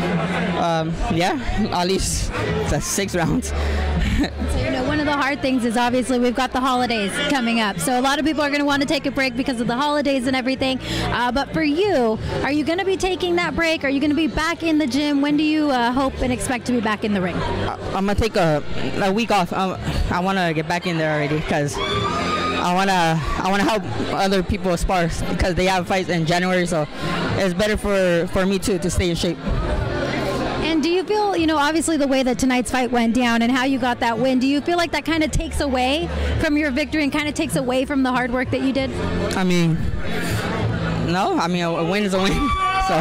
Yeah, at least that's 6 rounds. So, one of the hard things is obviously we've got the holidays coming up. So a lot of people are going to want to take a break because of the holidays and everything. But for you, are you going to be taking that break? Are you going to be back in the gym? When do you hope and expect to be back in the ring? I'm going to take a week off. I want to get back in there already because I want to help other people spar because they have fights in January. So it's better for me too to stay in shape. And do you feel, obviously the way that tonight's fight went down and how you got that win, do you feel like that kind of takes away from your victory and kind of takes away from the hard work that you did? I mean, no. I mean, a win is a win. So,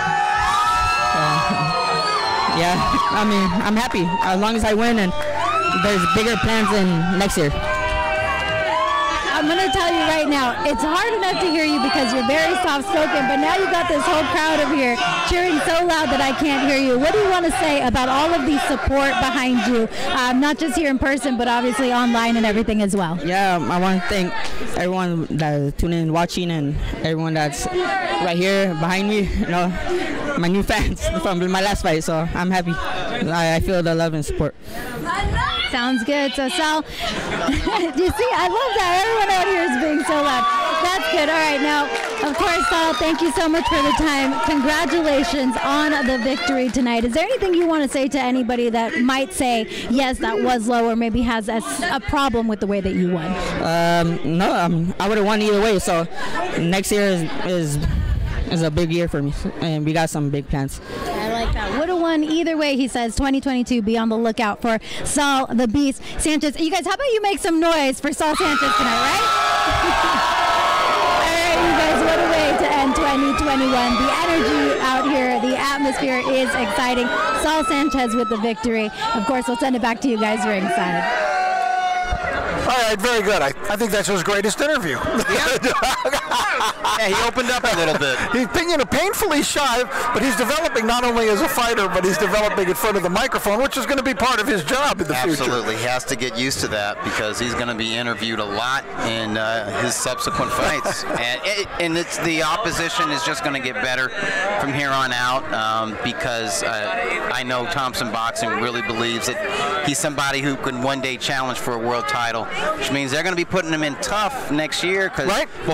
yeah. I mean, I'm happy as long as I win, and there's bigger plans in next year. I'm going to tell you right now, it's hard enough to hear you because you're very soft-spoken, but now you've got this whole crowd over here cheering so loud that I can't hear you. What do you want to say about all of the support behind you, not just here in person, but obviously online and everything as well? Yeah, I want to thank everyone that's tuning in, watching, and everyone that's right here behind me, my new fans from my last fight, so I'm happy. I feel the love and support. Sounds good. So, Saul, do you see? I love that. Everyone out here is being so loud. That's good. All right. Now, of course, Saul, thank you so much for the time. Congratulations on the victory tonight. Is there anything you want to say to anybody that might say, yes, that was low, or maybe has a problem with the way that you won? No, I would have won either way. So, next year is a big year for me, and we got some big plans. I like that. Would have won either way, he says. 2022, be on the lookout for Saul the Beast Sanchez. You guys, how about you make some noise for Saul Sanchez tonight, right? All right, you guys, what a way to end 2021. The energy out here, the atmosphere is exciting. Saul Sanchez with the victory. Of course, we'll send it back to you guys ringside. All right, very good. I think that's his greatest interview. Yeah, he opened up a little bit. He's been, painfully shy, but he's developing not only as a fighter, but he's developing in front of the microphone, which is going to be part of his job in the future. Absolutely. He has to get used to that because he's going to be interviewed a lot in his subsequent fights. And it's the opposition is just going to get better from here on out because I know Thompson Boxing really believes that he's somebody who can one day challenge for a world title, which means they're going to be putting him in tough next year because before he could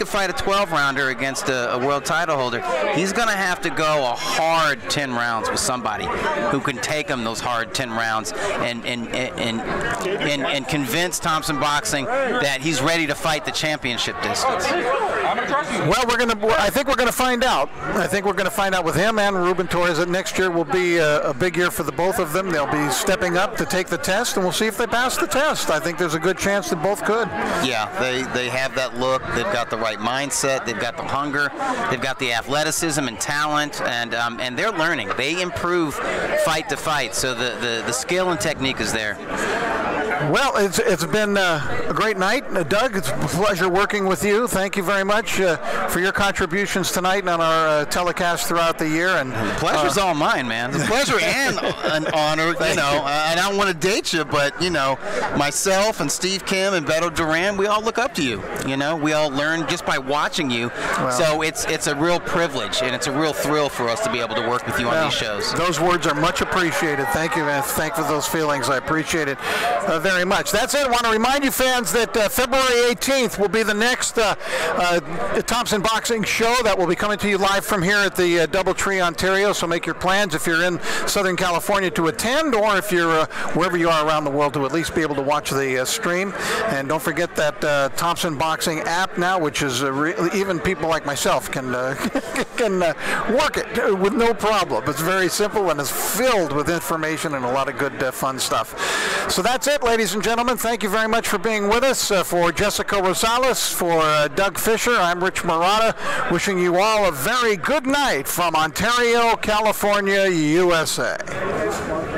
could fight a 12-rounder against a world title holder. He's going to have to go a hard 10 rounds with somebody who can take him those hard 10 rounds and convince Thompson Boxing that he's ready to fight the championship distance. Well, I think we're gonna find out. I think we're gonna find out with him and Ruben Torres that next year will be a big year for the both of them. They'll be stepping up to take the test, and we'll see if they pass the test. I think there's a good chance that both could. Yeah, they have that look. They've got the right mindset. They've got the hunger. They've got the athleticism and talent, and they're learning. They improve fight to fight, so the skill and technique is there. Well, it's been a great night. Doug, it's a pleasure working with you. Thank you very much for your contributions tonight on our telecast throughout the year. And the pleasure's all mine, man. The pleasure and an honor. You know, I don't want to date you, but you know, myself and Steve Kim and Beto Duran, we all look up to you. You know, we all learn just by watching you. Well, so it's a real privilege and it's a real thrill for us to be able to work with you on these shows. Those words are much appreciated. Thank you, and thank you for those feelings. I appreciate it very much. That's it. I want to remind you fans that February 18th will be the next Thompson Boxing show that will be coming to you live from here at the DoubleTree, Ontario. So make your plans if you're in Southern California to attend, or if you're wherever you are around the world to at least be able to watch the stream. And don't forget that Thompson Boxing app now, which is even people like myself can work it with no problem. It's very simple and it's filled with information and a lot of good fun stuff. So that's it, ladies and gentlemen. Thank you very much for being with us. For Jessica Rosales, for Doug Fisher, I'm Rich Murata, wishing you all a very good night from Ontario, California, USA.